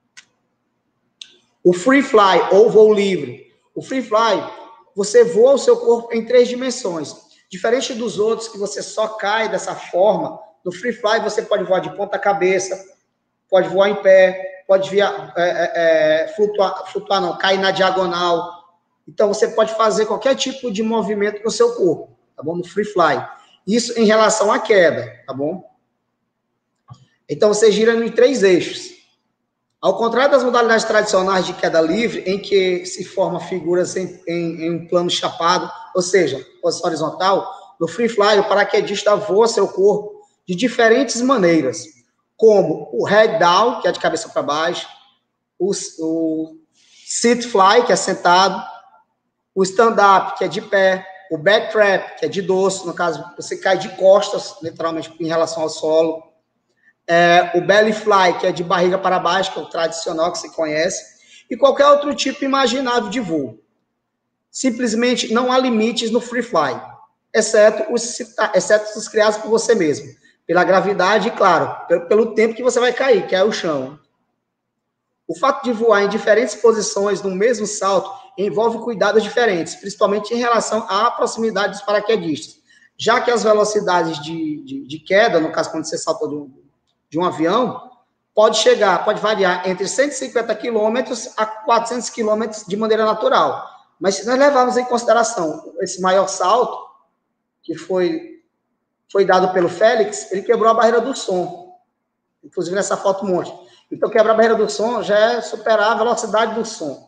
O free fly, ou voo livre. O free fly, você voa o seu corpo em 3 dimensões. Diferente dos outros, que você só cai dessa forma, no free fly você pode voar de ponta cabeça, pode voar em pé, pode flutuar não, cair na diagonal. Então, você pode fazer qualquer tipo de movimento com o seu corpo, tá bom? No free fly. Isso em relação à queda, tá bom? Então, você gira em 3 eixos. Ao contrário das modalidades tradicionais de queda livre, em que se formam figuras em um plano chapado, ou seja, posição horizontal, no free fly, o paraquedista voa seu corpo de diferentes maneiras, como o head down, que é de cabeça para baixo, o sit fly, que é sentado, o stand-up, que é de pé, o back trap, que é de dorso, no caso, você cai de costas, literalmente, em relação ao solo, o belly fly, que é de barriga para baixo, que é o tradicional que você conhece, e qualquer outro tipo imaginável de voo. Simplesmente não há limites no free fly, exceto os criados por você mesmo, pela gravidade e, claro, pelo tempo que você vai cair, que é o chão. O fato de voar em diferentes posições no mesmo salto envolve cuidados diferentes, principalmente em relação à proximidade dos paraquedistas, já que as velocidades de queda, no caso, quando você salta de um avião, pode variar entre 150 km a 400 km de maneira natural. Mas se nós levarmos em consideração esse maior salto, que foi dado pelo Félix, ele quebrou a barreira do som, inclusive nessa foto mostra. Então, quebrar a barreira do som já é superar a velocidade do som.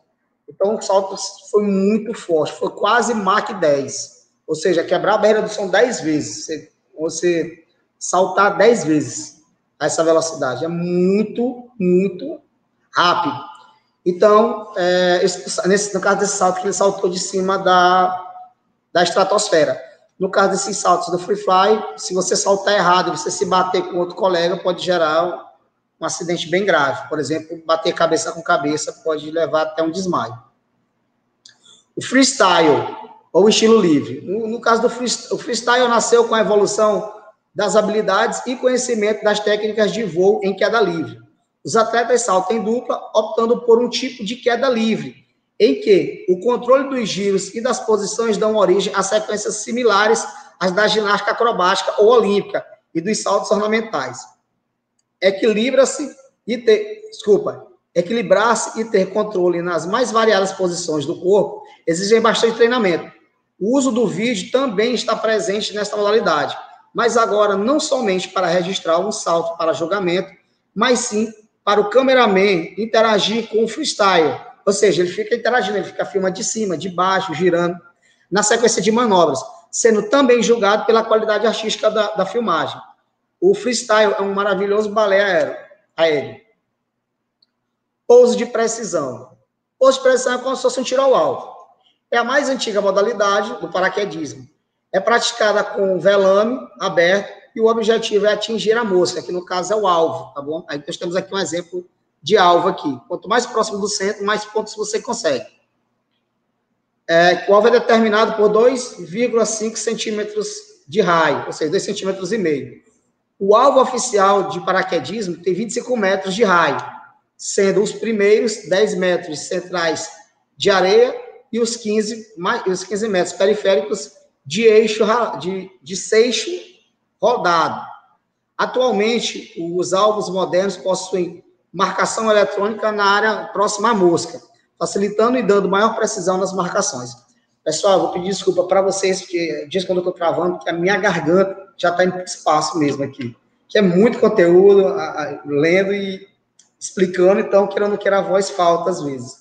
Então, o salto foi muito forte, foi quase Mach 10. Ou seja, quebrar a barreira do som 10 vezes. Você saltar 10 vezes a essa velocidade. É muito, muito rápido. Então, no caso desse salto, que ele saltou de cima da estratosfera. No caso desses saltos do Free Fly, se você saltar errado e você se bater com outro colega, pode gerar um acidente bem grave. Por exemplo, bater cabeça com cabeça pode levar até um desmaio. O freestyle, ou estilo livre. No caso do o freestyle, nasceu com a evolução das habilidades e conhecimento das técnicas de voo em queda livre. Os atletas saltam em dupla, optando por um tipo de queda livre, em que o controle dos giros e das posições dão origem a sequências similares às da ginástica acrobática ou olímpica e dos saltos ornamentais. Equilibrar-se e ter controle nas mais variadas posições do corpo exigem bastante treinamento. O uso do vídeo também está presente nesta modalidade, mas agora não somente para registrar um salto para julgamento, mas sim para o cameraman interagir com o freestyle. Ou seja, ele fica interagindo, ele fica filmando de cima, de baixo, girando, na sequência de manobras, sendo também julgado pela qualidade artística da filmagem. O freestyle é um maravilhoso balé aéreo. Pouso de precisão. Pouso de precisão é como se fosse um tiro ao alvo. É a mais antiga modalidade do paraquedismo. É praticada com velame aberto e o objetivo é atingir a mosca, que no caso é o alvo, tá bom? Aí nós temos aqui um exemplo de alvo aqui. Quanto mais próximo do centro, mais pontos você consegue. O alvo é determinado por 2,5 centímetros de raio, ou seja, 2,5 centímetros. O alvo oficial de paraquedismo tem 25 metros de raio, sendo os primeiros 10 metros centrais de areia e os 15 metros periféricos de eixo de seixo rodado. Atualmente, os alvos modernos possuem marcação eletrônica na área próxima à mosca, facilitando e dando maior precisão nas marcações. Pessoal, vou pedir desculpa para vocês, porque dias quando eu estou travando, que a minha garganta já está indo para o espaço mesmo aqui, que é muito conteúdo, lendo e explicando, então, queira ou não queira, a voz falta às vezes.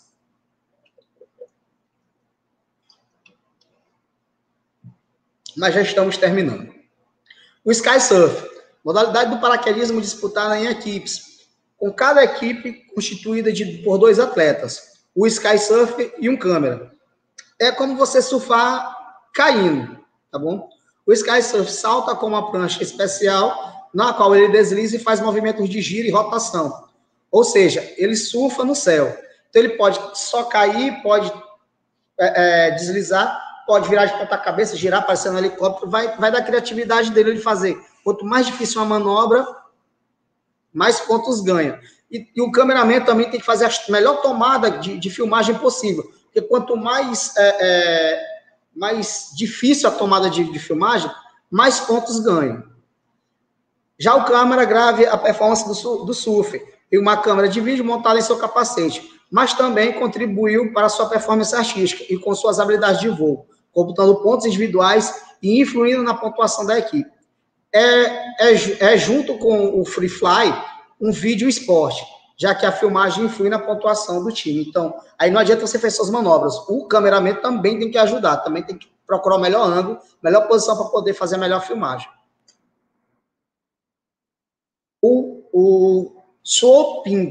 Mas já estamos terminando. O Sky Surf, modalidade do paraquedismo disputada em equipes, com cada equipe constituída por 2 atletas, o Sky Surf e um câmera. É como você surfar caindo, tá bom? O Sky Surf salta com uma prancha especial, na qual ele desliza e faz movimentos de giro e rotação. Ou seja, ele surfa no céu. Então ele pode só cair, pode deslizar, pode virar de ponta cabeça, girar, parecendo um helicóptero, vai da criatividade dele ele fazer. Quanto mais difícil uma manobra, mais pontos ganha. E o cameraman também tem que fazer a melhor tomada de filmagem possível. Porque quanto mais difícil a tomada de filmagem, mais pontos ganha. Já o câmera grava a performance do surfer. Tem uma câmera de vídeo montada em seu capacete, mas também contribuiu para a sua performance artística e com suas habilidades de voo, computando pontos individuais e influindo na pontuação da equipe. Junto com o Free Fly, um vídeo esporte, já que a filmagem influi na pontuação do time. Então, aí não adianta você fazer suas manobras. O cameraman também tem que ajudar, também tem que procurar o melhor ângulo, melhor posição para poder fazer a melhor filmagem. O Swoping,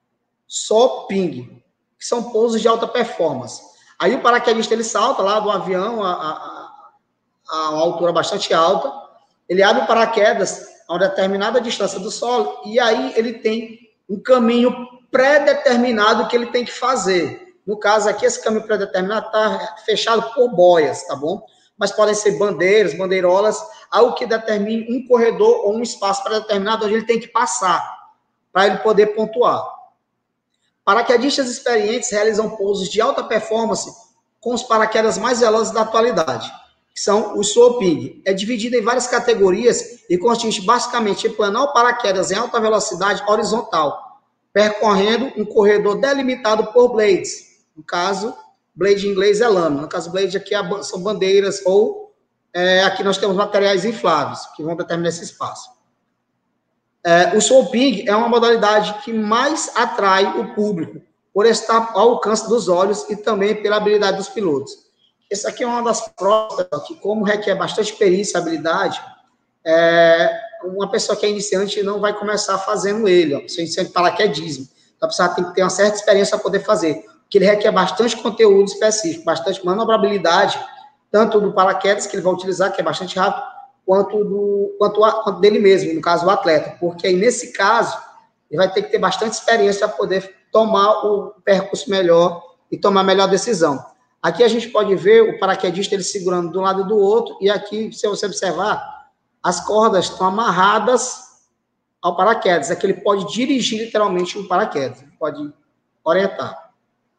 que são pousos de alta performance. Aí o paraquedista ele salta lá do avião a uma altura bastante alta, ele abre o paraquedas a uma determinada distância do solo e aí ele tem um caminho pré-determinado que ele tem que fazer. No caso aqui, esse caminho pré-determinado está fechado por boias, tá bom? Mas podem ser bandeiras, bandeirolas, algo que determine um corredor ou um espaço pré-determinado onde ele tem que passar para ele poder pontuar. Paraquedistas experientes realizam pousos de alta performance com os paraquedas mais velozes da atualidade, que são o Swoping. É dividido em várias categorias e consiste basicamente em planar o paraquedas em alta velocidade horizontal, percorrendo um corredor delimitado por blades. No caso, blade em inglês é lâmina. No caso, blade aqui são bandeiras ou aqui nós temos materiais infláveis que vão determinar esse espaço. O Swoping é uma modalidade que mais atrai o público, por estar ao alcance dos olhos e também pela habilidade dos pilotos. Essa aqui é uma das provas que, como requer bastante perícia e habilidade, uma pessoa que é iniciante não vai começar fazendo ele, ó, se é iniciante de paraquedismo. Então, a pessoa tem que ter uma certa experiência para poder fazer, porque ele requer bastante conteúdo específico, bastante manobrabilidade, tanto do paraquedas que ele vai utilizar, que é bastante rápido, quanto dele mesmo, no caso, o atleta. Porque aí, nesse caso, ele vai ter que ter bastante experiência para poder tomar o percurso melhor e tomar a melhor decisão. Aqui a gente pode ver o paraquedista ele segurando de um lado e do outro, e aqui, se você observar, as cordas estão amarradas ao paraquedas. Aqui ele pode dirigir literalmente o paraquedas, pode orientar.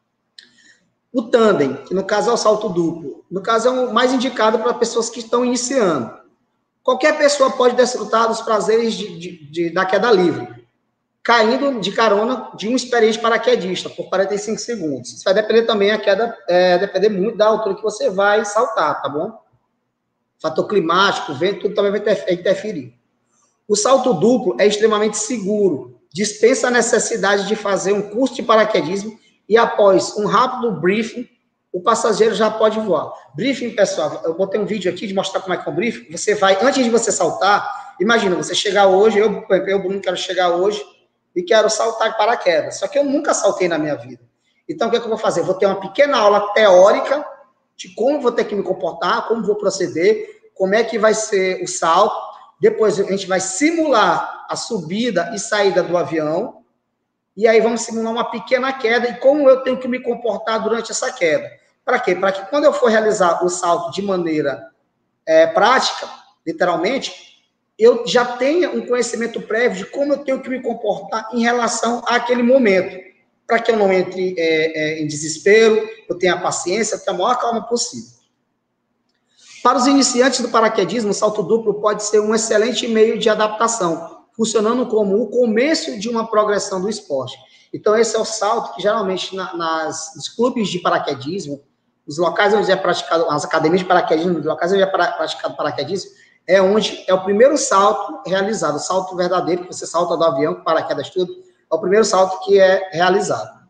O tandem, que no caso é o salto duplo, no caso é o mais indicado para pessoas que estão iniciando. Qualquer pessoa pode desfrutar dos prazeres da queda livre, caindo de carona de um experiente paraquedista por 45 segundos. Isso vai depender também, a queda depender muito da altura que você vai saltar, tá bom? Fator climático, vento, tudo também vai interferir. O salto duplo é extremamente seguro, dispensa a necessidade de fazer um curso de paraquedismo e após um rápido briefing, o passageiro já pode voar. Briefing, pessoal, eu botei um vídeo aqui de mostrar como é que é o briefing. Você vai, antes de você saltar, imagina, você chegar hoje, eu Bruno, quero chegar hoje e quero saltar de paraquedas. Só que eu nunca saltei na minha vida. Então, o que é que eu vou fazer? Vou ter uma pequena aula teórica de como vou ter que me comportar, como vou proceder, como é que vai ser o salto. Depois, a gente vai simular a subida e saída do avião. E aí, vamos simular uma pequena queda e como eu tenho que me comportar durante essa queda. Para quê? Para que quando eu for realizar o salto de maneira prática, literalmente, eu já tenha um conhecimento prévio de como eu tenho que me comportar em relação àquele momento, para que eu não entre em desespero, eu tenha paciência, eu tenha a maior calma possível. Para os iniciantes do paraquedismo, o salto duplo pode ser um excelente meio de adaptação, funcionando como o começo de uma progressão do esporte. Então, esse é o salto que, geralmente, nos clubes de paraquedismo, os locais onde é praticado, as academias de paraquedismo, os locais onde é praticado paraquedismo, é onde é o primeiro salto realizado, o salto verdadeiro, que você salta do avião, com paraquedas tudo, é o primeiro salto que é realizado.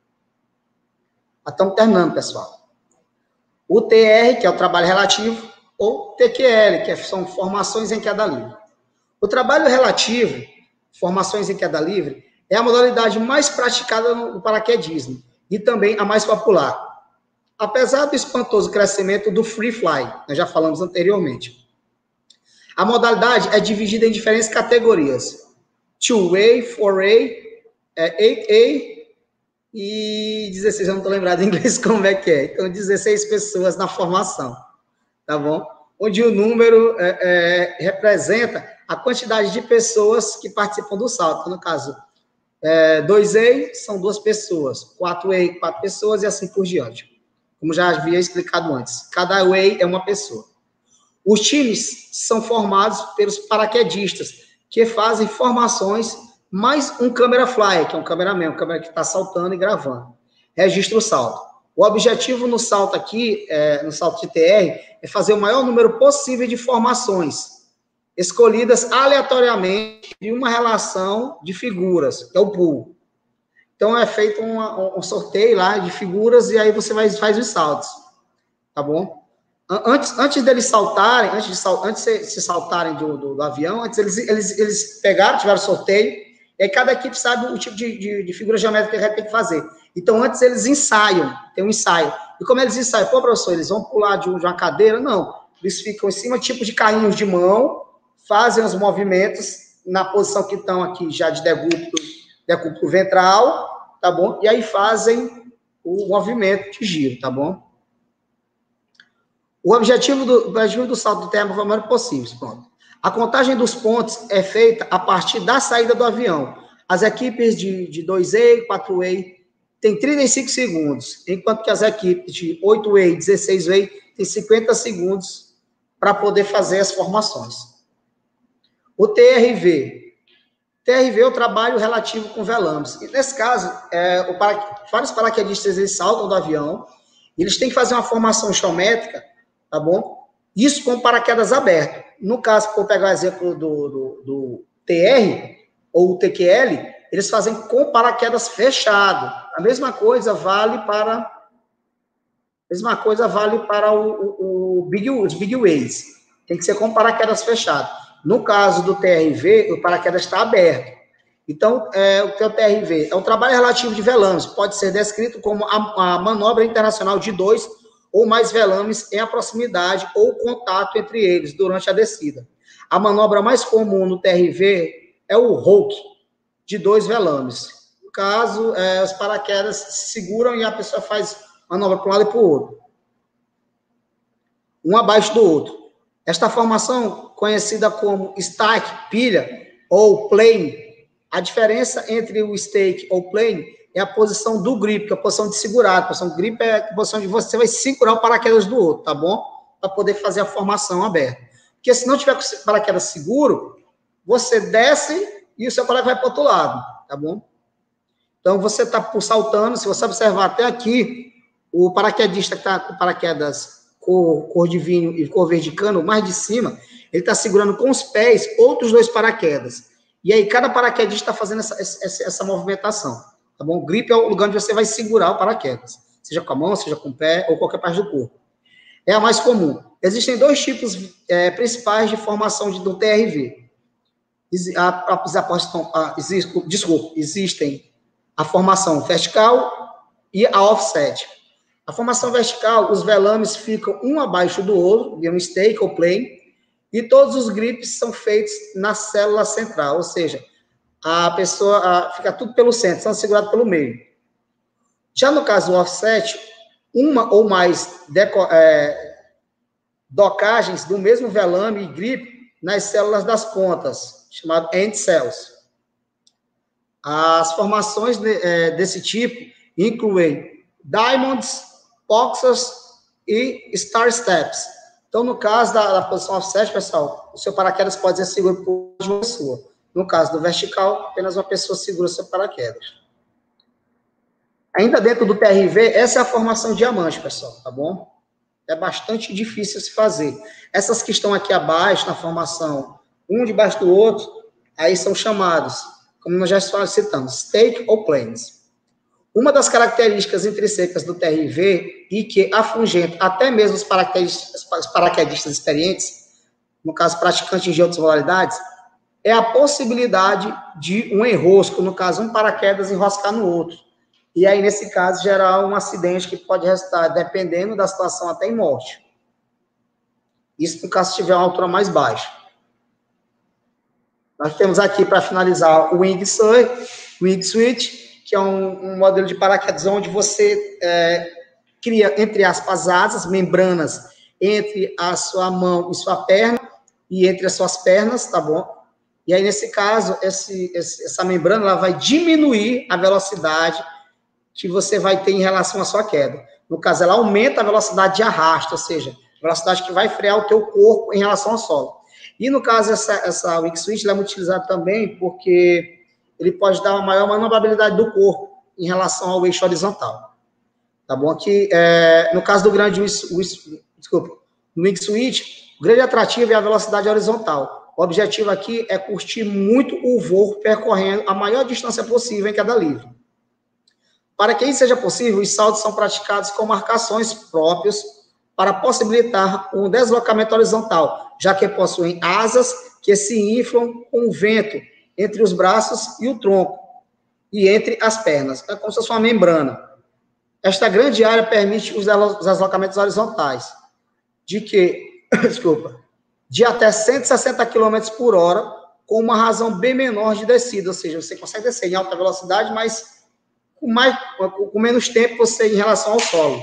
Estamos terminando, pessoal. O TR, que é o trabalho relativo, ou TQL, que são formações em queda livre. O trabalho relativo, formações em queda livre, é a modalidade mais praticada no paraquedismo e também a mais popular. Apesar do espantoso crescimento do free fly, nós já falamos anteriormente. A modalidade é dividida em diferentes categorias. 2A, 4A, 8A e 16, eu não estou lembrado em inglês como é que é. Então, 16 pessoas na formação, tá bom? Onde o número representa a quantidade de pessoas que participam do salto. No caso, 2A são 2 pessoas, 4A, 4 pessoas e assim por diante. Como já havia explicado antes. Cada way é uma pessoa. Os times são formados pelos paraquedistas, que fazem formações, mais um camera flyer, que é um cameraman, um câmera que está saltando e gravando. Registra o salto. O objetivo no salto aqui, no salto de TR, é fazer o maior número possível de formações, escolhidas aleatoriamente de uma relação de figuras, que é o pool. Então, é feito um sorteio lá de figuras e aí você faz os saltos, tá bom? Antes deles saltarem, antes de se saltarem do avião, antes eles pegaram, tiveram sorteio, e aí cada equipe sabe o tipo de figura geométrica que vai ter que fazer. Então, antes eles ensaiam, tem um ensaio. E como eles ensaiam? Pô, professor, eles vão pular de uma cadeira? Não. Eles ficam em cima, tipo de carrinhos de mão, fazem os movimentos na posição que estão aqui, já de decúbito ventral, tá bom? E aí fazem o movimento de giro, tá bom? O objetivo do salto de terra é o maior possível, pronto. A contagem dos pontos é feita a partir da saída do avião. As equipes de 2A e 4A têm 35 segundos, enquanto que as equipes de 8A e 16A têm 50 segundos para poder fazer as formações. O TRV. TRV é o trabalho relativo com velames. E nesse caso, vários paraquedistas eles saltam do avião, eles têm que fazer uma formação geométrica, tá bom? Isso com paraquedas aberto. No caso, por pegar o exemplo do TR ou o TQL, eles fazem com paraquedas fechado. A mesma coisa vale para os Big Ways. Tem que ser com paraquedas fechado. No caso do TRV, o paraquedas está aberto. Então, o que é o TRV? É um trabalho relativo de velames. Pode ser descrito como a manobra internacional de 2 ou mais velames em a proximidade ou contato entre eles durante a descida. A manobra mais comum no TRV é o roque, de 2 velames. No caso, os paraquedas se seguram e a pessoa faz manobra para um lado e para o outro. Um abaixo do outro. Esta formação, conhecida como stake, pilha, ou plane, a diferença entre o stake ou plane é a posição do grip, que é a posição de segurar. A posição do grip é a posição de você vai segurar o paraquedas do outro, tá bom? Para poder fazer a formação aberta. Porque se não tiver com o paraquedas seguro, você desce e o seu colega vai para o outro lado, tá bom? Então, você está saltando, se você observar até aqui, o paraquedista que está com paraquedas cor de vinho e cor verde cano, mais de cima, ele está segurando com os pés outros 2 paraquedas. E aí, cada paraquedista está fazendo essa movimentação, tá bom? O grip é o lugar onde você vai segurar o paraquedas, seja com a mão, seja com o pé ou qualquer parte do corpo. É a mais comum. Existem 2 tipos principais de formação do TRV. Existem a formação vertical e a offset. A formação vertical, os velames ficam um abaixo do outro, de um stake ou plane, e todos os grips são feitos na célula central, ou seja, a pessoa fica tudo pelo centro, são segurados pelo meio. Já no caso do offset, uma ou mais docagens do mesmo velame e grip nas células das pontas, chamado end cells. As formações desse tipo incluem diamonds, boxers e star steps. Então, no caso da posição offset, pessoal, o seu paraquedas pode ser seguro por uma pessoa. No caso do vertical, apenas uma pessoa segura o seu paraquedas. Ainda dentro do TRV, essa é a formação diamante, pessoal, tá bom? É bastante difícil se fazer. Essas que estão aqui abaixo, na formação, um debaixo do outro, aí são chamados, como nós já citamos, stake ou planes. Uma das características intrínsecas do TRV e que afugenta até mesmo os paraquedistas experientes, no caso, praticantes de outras modalidades, é a possibilidade de um enrosco, no caso, um paraquedas enroscar no outro. E aí, nesse caso, gerar um acidente que pode resultar, dependendo da situação, até em morte. Isso no caso se tiver uma altura mais baixa. Nós temos aqui, para finalizar, o Wing Switch, que é um modelo de paraquedas onde você cria, entre aspas, asas, membranas entre a sua mão e sua perna, e entre as suas pernas, tá bom? E aí, nesse caso, essa membrana ela vai diminuir a velocidade que você vai ter em relação à sua queda. No caso, ela aumenta a velocidade de arrasto, ou seja, a velocidade que vai frear o teu corpo em relação ao solo. E, no caso, essa Wing Switch ela é muito utilizada também porque ele pode dar uma maior manobrabilidade do corpo em relação ao eixo horizontal. Tá bom? Aqui, no caso do grande Wing Switch, o grande atrativo é a velocidade horizontal. O objetivo aqui é curtir muito o voo percorrendo a maior distância possível em queda livre. Para que isso seja possível, os saltos são praticados com marcações próprias para possibilitar um deslocamento horizontal, já que possuem asas que se inflam com o vento entre os braços e o tronco, e entre as pernas. É como se fosse uma membrana. Esta grande área permite os deslocamentos horizontais, de até 160 km por hora, com uma razão bem menor de descida, ou seja, você consegue descer em alta velocidade, mas com menos tempo você em relação ao solo.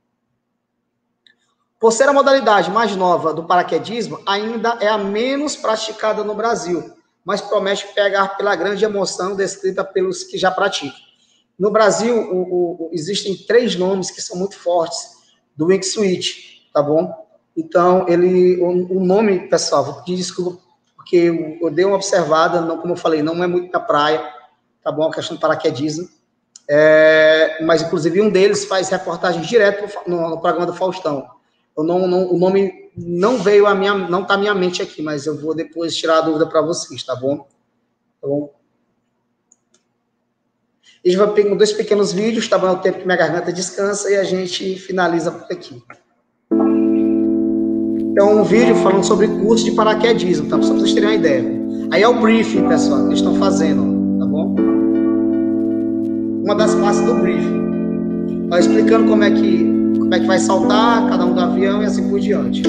Por ser a modalidade mais nova do paraquedismo, ainda é a menos praticada no Brasil, mas promete pegar pela grande emoção descrita pelos que já praticam. No Brasil, existem 3 nomes que são muito fortes do Wing Switch, tá bom? Então, o nome, pessoal, vou pedir desculpa, porque eu dei uma observada, não, como eu falei, não é muito na praia, tá bom? A questão do paraquedismo. Mas, inclusive, um deles faz reportagem direto no programa do Faustão. O nome não veio não está na minha mente aqui, mas eu vou depois tirar a dúvida para vocês, tá bom? Tá bom? A gente vai pegar 2 pequenos vídeos, tá bom? É o tempo que minha garganta descansa e a gente finaliza por aqui. Então, um vídeo falando sobre curso de paraquedismo, tá? Só para vocês terem uma ideia. Aí é o briefing, pessoal, que eles estão fazendo, tá bom? Uma das partes do briefing. Tá explicando como é que vai saltar, cada um do avião e assim por diante.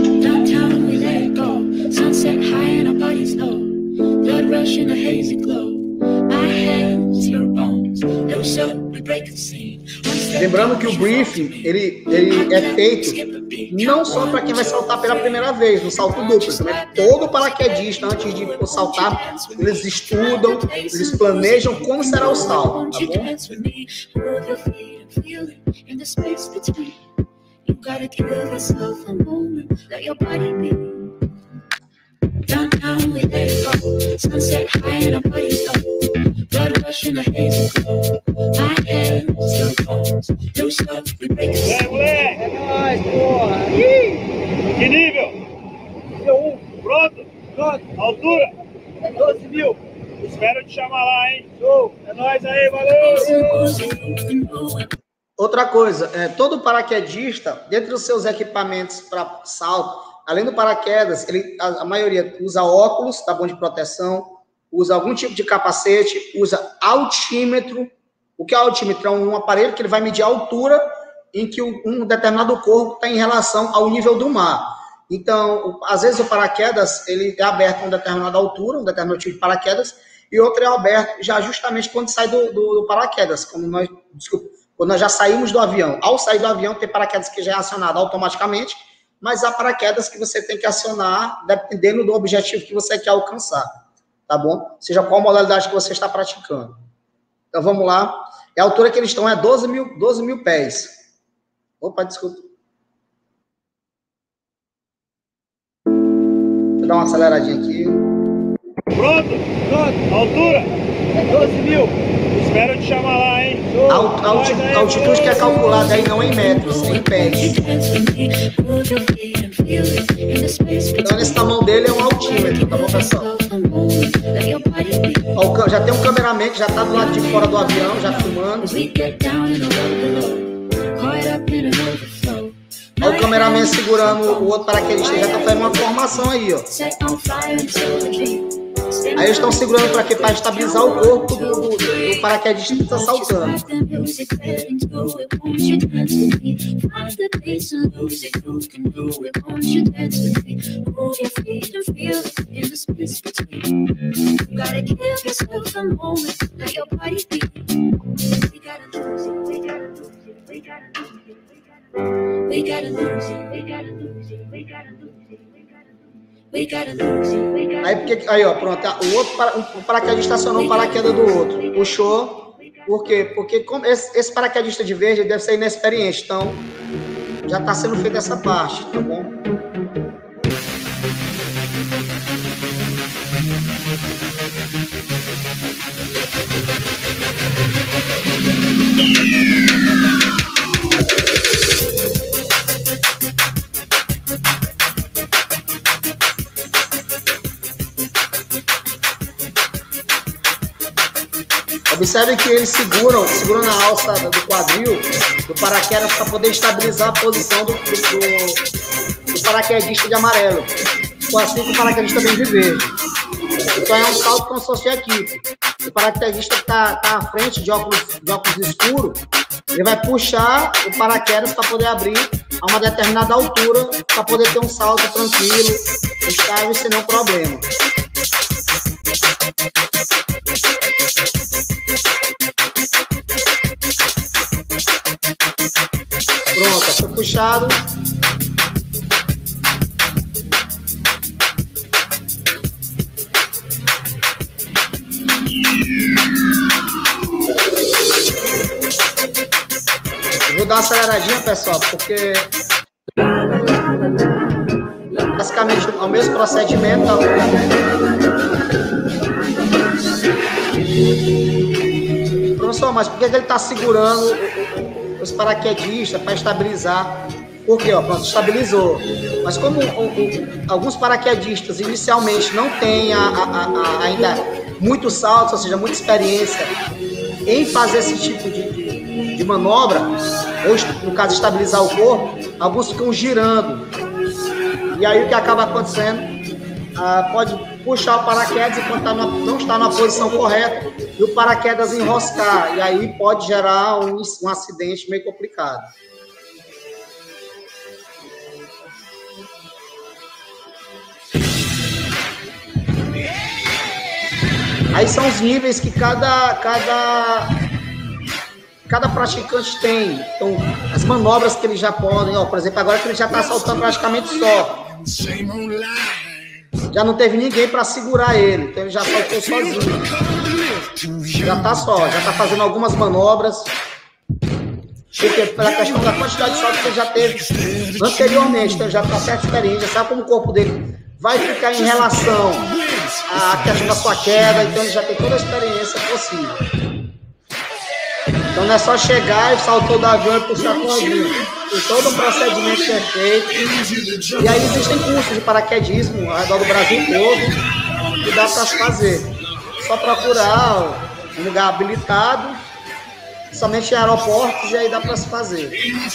Lembrando que o briefing, ele é feito não só para quem vai saltar pela primeira vez, no salto duplo, também todo paraquedista, antes de saltar, eles estudam, eles planejam como será o salto, tá bom? You gotta give yourself a moment, let your body be. Downtown we let it go, sunset high and our bodies low. Blood rush in a hazy glow. My hands, your bones, no stuff we break the snow. Moleque! É nóis, porra! Que nível? Nível 1, pronto? Pronto. Altura? 12 mil. Espero te chamar lá, hein? Show! É nóis aí, valeu! Outra coisa, todo paraquedista, dentro dos seus equipamentos para salto, além do paraquedas, a maioria usa óculos, tá bom, de proteção, usa algum tipo de capacete, usa altímetro. O que é altímetro? É um aparelho que ele vai medir a altura em que um determinado corpo está em relação ao nível do mar. Então, às vezes o paraquedas, ele é aberto a uma determinada altura, um determinado tipo de paraquedas, e outro é aberto já justamente quando sai do paraquedas, quando nós já saímos do avião. Ao sair do avião, tem paraquedas que já é acionado automaticamente, mas há paraquedas que você tem que acionar dependendo do objetivo que você quer alcançar, tá bom? Seja qual modalidade que você está praticando. Então, vamos lá. A altura que eles estão é 12 mil pés. Opa, desculpa. Deixa eu dar uma aceleradinha aqui. Pronto. Altura? 12 mil. Espero te chamar lá, hein? A altitude que é calculada aí não é em metros, é em pés. Então, nesse tamanho dele é um altímetro, tá bom, pessoal? Já tem um cameraman que já tá do lado de fora do avião, já filmando. Olha o cameraman segurando o outro paraquedista, já tá fazendo uma formação aí, ó. Aí eles estão segurando para quê? Para estabilizar o corpo do paraquedista que está saltando. Aí, ó, pronto. O paraquedista acionou o paraquedas do outro. Puxou. Por quê? Porque como esse paraquedista de verde deve ser inexperiente. Então, já está sendo feita essa parte, tá bom? Observe que eles seguram na alça do quadril do paraquedas para poder estabilizar a posição do paraquedista de amarelo. Foi assim que o paraquedista vem de verde. Então é um salto como se fosse a equipe. O paraquedista está à frente de óculos escuros, ele vai puxar o paraquedas para poder abrir a uma determinada altura para poder ter um salto tranquilo, estável, sem nenhum problema. Pronto, foi puxado. Eu vou dar uma aceleradinha, pessoal, porque basicamente é o mesmo procedimento. Tá? Professor, mas por que ele está segurando os paraquedistas para estabilizar? Por quê? Pronto, estabilizou. Mas como alguns paraquedistas inicialmente não têm ainda muitos saltos, ou seja, muita experiência em fazer esse tipo de manobra, ou no caso estabilizar o corpo, alguns ficam girando. E aí o que acaba acontecendo, pode puxar o paraquedas enquanto não está na posição correta e o paraquedas enroscar. E aí pode gerar um acidente meio complicado. Aí são os níveis que cada praticante tem. Então, as manobras que eles já podem, por exemplo, agora que ele já está saltando praticamente só. Já não teve ninguém para segurar ele, então ele já saltou sozinho. Já está só, já está fazendo algumas manobras. Porque pela questão da quantidade de salto que ele já teve anteriormente, então ele já está certa experiência, sabe como o corpo dele vai ficar em relação à questão da sua queda, então ele já tem toda a experiência possível. Então não é só chegar e saltou do avião e puxar com alguém. Tem todo um procedimento que é feito. E aí existem cursos de paraquedismo ao redor do Brasil todo que dá para se fazer. Só procurar um lugar habilitado, somente em aeroportos, e aí dá para se fazer.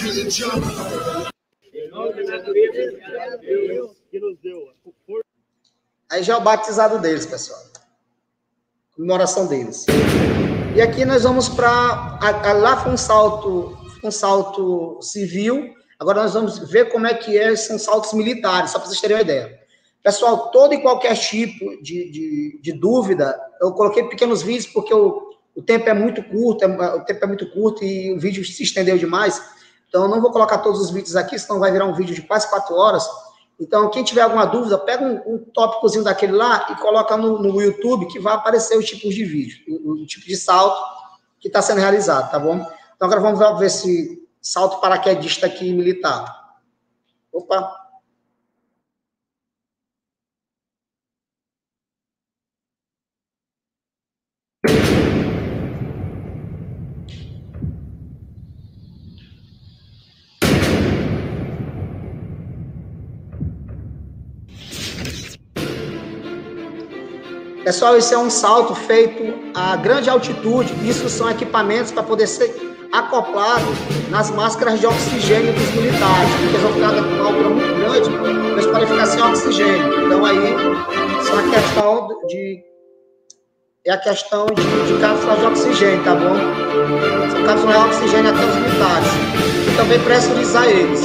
Aí já é o batizado deles, pessoal. Comemoração deles. E aqui nós vamos para... Lá foi um salto civil. Agora nós vamos ver como é que são saltos militares, só para vocês terem uma ideia. Pessoal, todo e qualquer tipo de dúvida, eu coloquei pequenos vídeos porque o tempo é muito curto, e o vídeo se estendeu demais. Então eu não vou colocar todos os vídeos aqui, senão vai virar um vídeo de quase 4 horas. Então, quem tiver alguma dúvida, pega um tópicozinho daquele lá e coloca no YouTube, que vai aparecer os tipos de vídeo, o tipo de salto que está sendo realizado, tá bom? Então, agora vamos ver esse salto paraquedista aqui militar. Opa! Pessoal, esse é um salto feito a grande altitude. Isso são equipamentos para poder ser acoplado nas máscaras de oxigênio dos militares, porque eles vão ficar com uma altura muito grande, eles podem ficar sem oxigênio. Então, aí, só a questão a questão de cápsulas de oxigênio, tá bom? São cápsulas de oxigênio até os militares. E também pressurizar eles.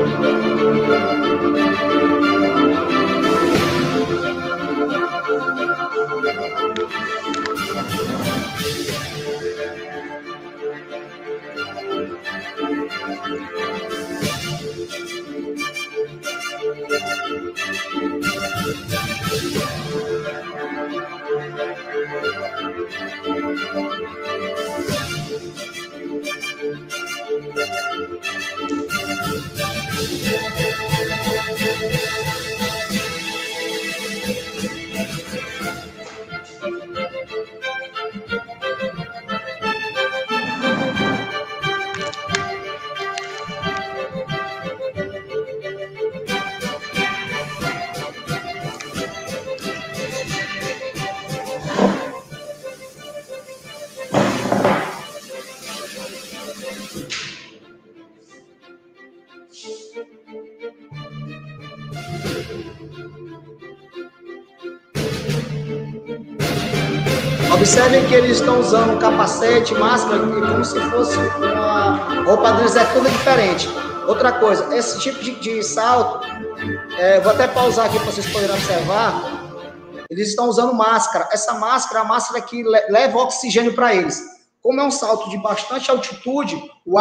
Observem que eles estão usando um capacete, máscara, como se fosse uma roupa deles, é tudo diferente. Outra coisa, esse tipo de salto, vou até pausar aqui para vocês poderem observar, eles estão usando máscara. Essa máscara é a máscara que leva oxigênio para eles. Como é um salto de bastante altitude, o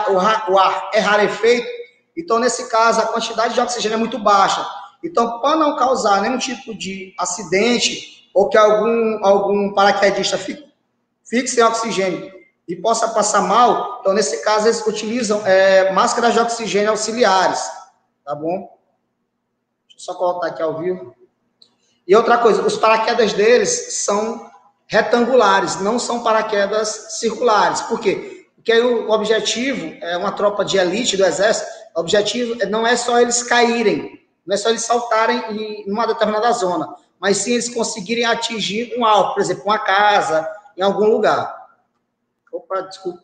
ar é rarefeito, então nesse caso a quantidade de oxigênio é muito baixa. Então, para não causar nenhum tipo de acidente, ou que algum paraquedista fique sem oxigênio e possa passar mal, então, nesse caso, eles utilizam máscaras de oxigênio auxiliares, tá bom? Deixa eu só colocar aqui ao vivo. E outra coisa, os paraquedas deles são retangulares, não são paraquedas circulares. Por quê? Porque o objetivo é uma tropa de elite do exército, o objetivo não é só eles caírem, não é só eles saltarem em uma determinada zona, mas sim eles conseguirem atingir um alvo, por exemplo, uma casa, em algum lugar. Opa, desculpa.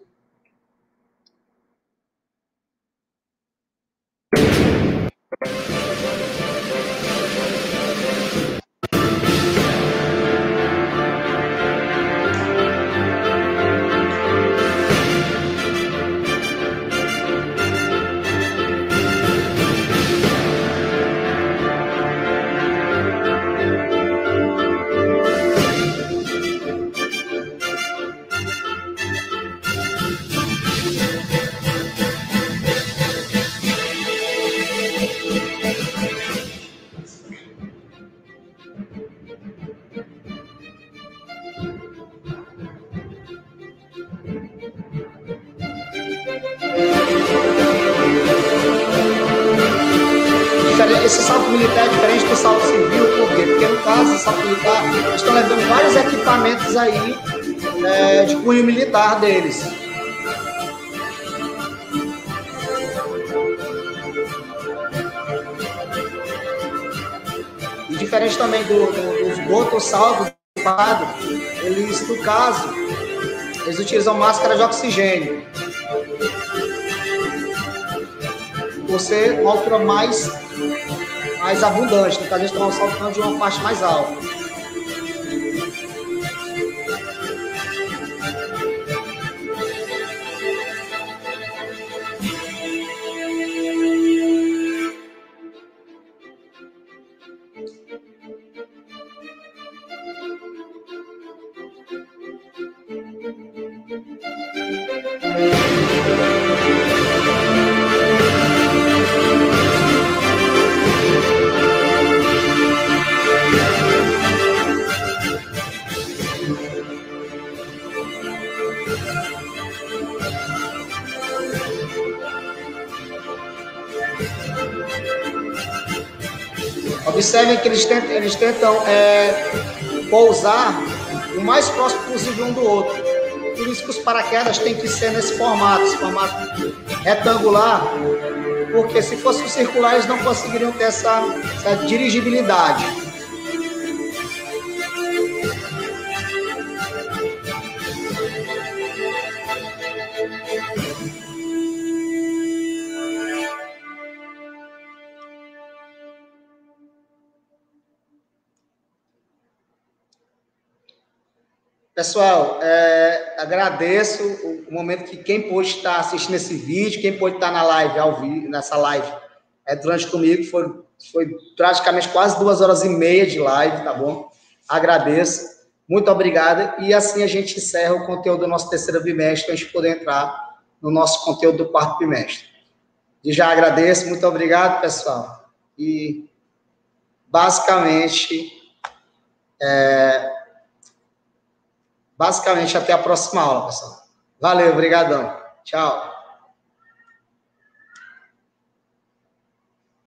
Esse salto militar é diferente do salto civil, por quê? Porque no caso, o salto militar, eles estão levando vários equipamentos aí de cunho militar deles. E diferente também do esgoto ou salto do quadro, eles, no caso, eles utilizam máscara de oxigênio. Por ser uma altura mais abundante, no caso eles estão saltando de uma parte mais alta. Observem que eles tentam pousar o mais próximo possível um do outro. Por isso que os paraquedas têm que ser nesse formato retangular, porque se fossem circular, eles não conseguiriam ter essa dirigibilidade. Pessoal, agradeço o momento que quem pôde estar assistindo esse vídeo, quem pôde estar na live, nessa live, durante comigo, foi praticamente quase 2h30 de live, tá bom? Agradeço, muito obrigado, e assim a gente encerra o conteúdo do nosso terceiro bimestre, para a gente poder entrar no nosso conteúdo do quarto bimestre. E já agradeço, muito obrigado, pessoal, e basicamente até a próxima aula, pessoal. Valeu, obrigadão. Tchau.